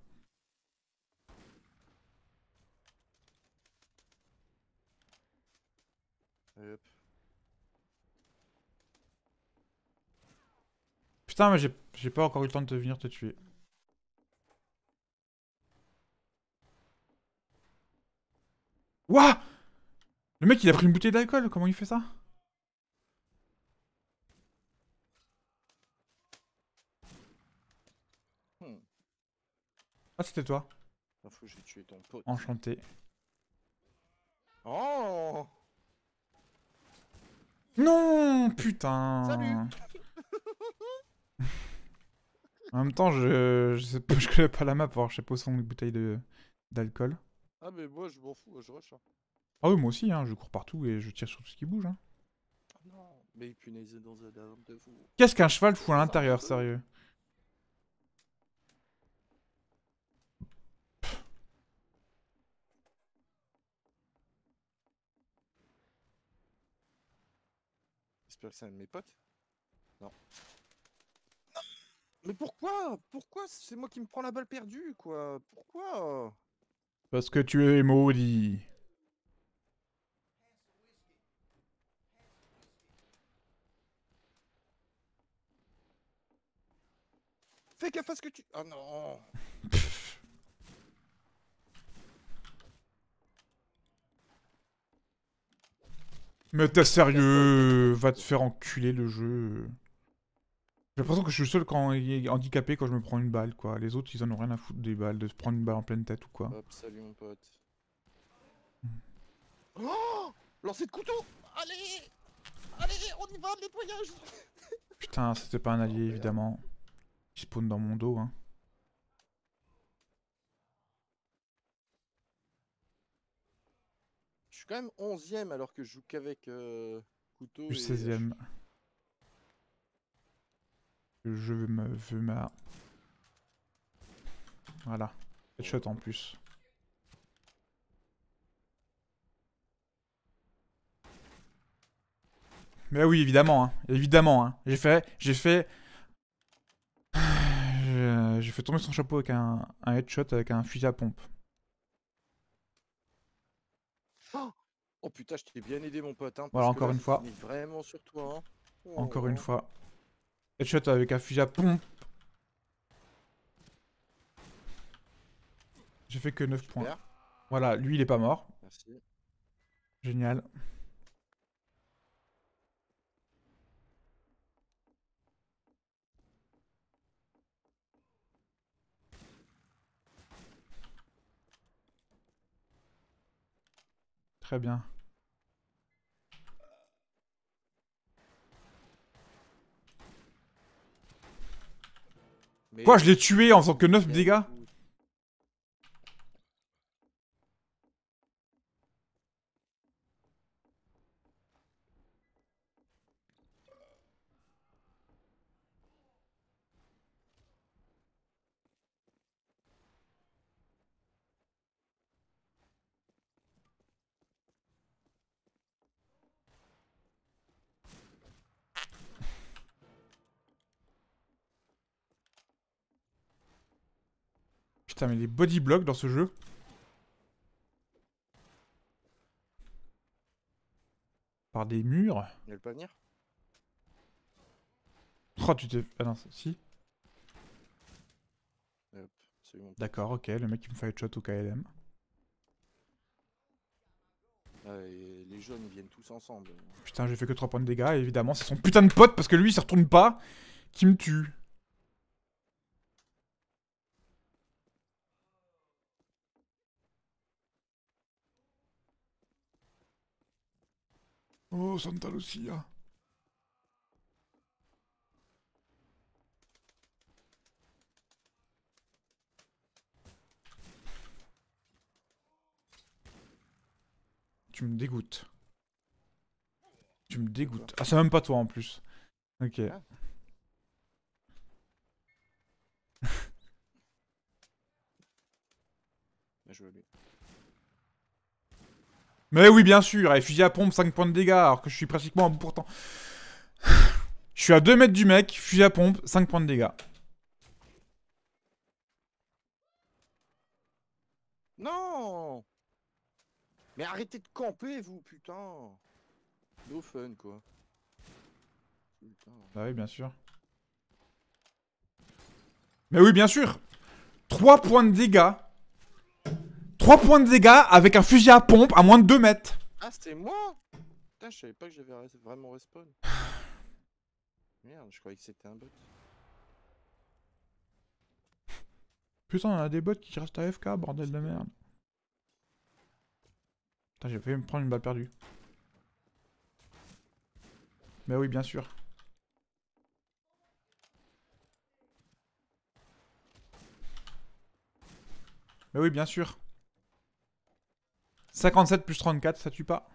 Allez, hop. Putain, mais j'ai j'ai pas encore eu le temps de te venir te tuer. Ouah! Le mec, il a pris une bouteille d'alcool, comment il fait ça? Hmm. Ah, c'était toi. Ah, faut que j'ai tué ton pote. Enchanté. Oh! Non, putain. Salut! En même temps, je, je, sais pas, je connais pas la map, alors je sais pas où sont les bouteilles de d'alcool. Ah, mais moi, je m'en fous, je rush. Hein. Ah oui, moi aussi, hein, je cours partout et je tire sur tout ce qui bouge. Hein. Oh non, mais punaise, dans un arme de fou. Qu'est-ce qu'un cheval fout à Ça l'intérieur, me sérieux? J'espère que c'est un de mes potes. Non. Mais pourquoi? Pourquoi c'est moi qui me prends la balle perdue, quoi? Pourquoi? Parce que tu es maudit. fais gaffe à ce que tu... Oh non. Mais t'es sérieux? Va te faire enculer le jeu. J'ai l'impression que je suis le seul quand il est handicapé quand je me prends une balle, quoi. Les autres, ils en ont rien à foutre des balles, de se prendre une balle en pleine tête ou quoi. Hop, salut mon pote. Oh, lancer de couteau. Allez. Allez, on y va, le nettoyage. Putain, c'était pas un allié, évidemment. Il spawn dans mon dos, hein. Je suis quand même onzième alors que je joue qu'avec euh, couteau Je suis et... seizième. Je veux me... Veux ma... Voilà. Headshot en plus. Mais oui, évidemment, hein. Évidemment, hein. J'ai fait... J'ai fait... J'ai fait tomber son chapeau avec un, un headshot avec un fusil à pompe. Oh, oh putain, je t'ai bien aidé mon pote. Hein, Voilà, parce que encore là, une ça fois. finit vraiment sur toi. Hein. Oh. Encore une fois. Headshot avec un fusil à pompe. J'ai fait que neuf Super. points. Voilà, lui il est pas mort. Merci. Génial. Très bien. Mais Quoi, je l'ai tué en faisant que neuf dégâts? Putain, mais les body blocks dans ce jeu. Par des murs. Il y a le panier. Oh, tu t'es... Ah non, si. D'accord, ok, le mec qui me fait headshot au K L M. Ah, et les jaunes ils viennent tous ensemble. Putain, j'ai fait que trois points de dégâts, et évidemment, c'est son putain de pote, parce que lui, il se retourne pas, qui me tue. Oh, Santa Lucia. Tu me dégoûtes. Tu me dégoûtes. Ah, c'est même pas toi en plus. Ok. Ah. Bien joué lui. Mais oui, bien sûr, et fusil à pompe, cinq points de dégâts, alors que je suis pratiquement à bout pourtant. Je suis à deux mètres du mec, fusil à pompe, cinq points de dégâts. Non. Mais arrêtez de camper, vous, putain. No fun, quoi. Putain. Bah oui, bien sûr. Mais oui, bien sûr. trois points de dégâts. trois points de dégâts avec un fusil à pompe à moins de deux mètres. Ah, c'était moi. Putain, je savais pas que j'avais vraiment respawn. Merde, je croyais que c'était un bot. Putain, on a des bots qui restent A F K, bordel de merde. Putain, j'ai failli me prendre une balle perdue. Mais oui, bien sûr. Mais oui, bien sûr. cinquante-sept plus trente-quatre, ça tue pas.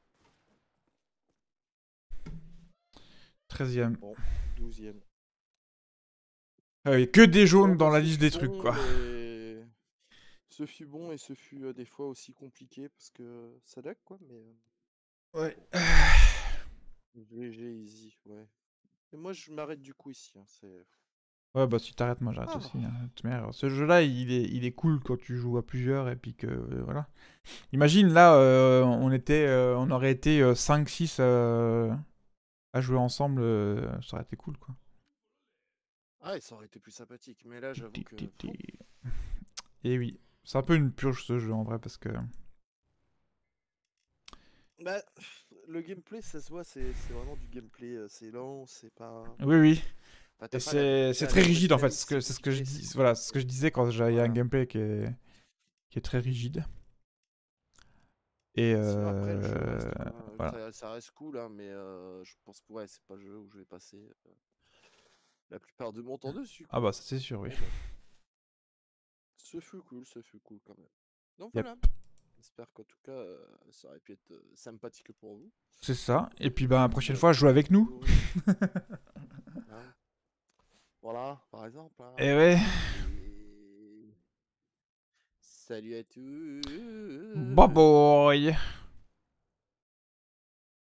treizième. Bon, douzième. Ah oui, que des jaunes Bon, dans bah, la ce liste fut des bon, trucs, quoi. mais- Ce fut bon et ce fut euh, des fois aussi compliqué parce que ça lag, quoi, mais... euh, Ouais. Léger, easy, ouais. Et moi, je m'arrête du coup ici, hein, c'est... Ouais, bah si t'arrêtes, moi j'arrête Ah. aussi. Hein. De toute manière, ce jeu-là, il est, il est cool quand tu joues à plusieurs et puis que... euh, voilà. Imagine, là, euh, on était, euh, on aurait été euh, cinq six euh, à jouer ensemble, euh, ça aurait été cool, quoi. Ah, et ça aurait été plus sympathique, mais là, j'avoue que... bon. Et oui, c'est un peu une purge ce jeu en vrai parce que... Bah, le gameplay, ça se voit, c'est c'est vraiment du gameplay, euh, c'est lent, c'est pas... Oui, oui. Enfin, Et t'as pas la... c'est c'est déjà, très la, la rigide en fait, dynamique, c'est ce c'est que, c'est ce que je compliqué, c'est dis, voilà, compliqué. c'est ce que je disais quand j'ai un Voilà. gameplay qui est, qui est très rigide. Et Sinon, après, le jeu euh, reste, hein, voilà. ça, ça reste cool, hein, mais euh, je pense que ouais, c'est pas le jeu où je vais passer euh, la plupart de mon temps dessus, Ah quoi. bah ça c'est sûr, oui. Mais bon, ce fut cool, ce fut cool quand même. Donc Yep. voilà, j'espère qu'en tout cas, euh, ça aurait pu être euh, sympathique pour vous. C'est ça. Et puis Et bah la puis, prochaine à fois, joue avec nous. bientôt. Hein. Voilà, par exemple. Hein. Et ouais. Et... Salut à tous. Bye bye.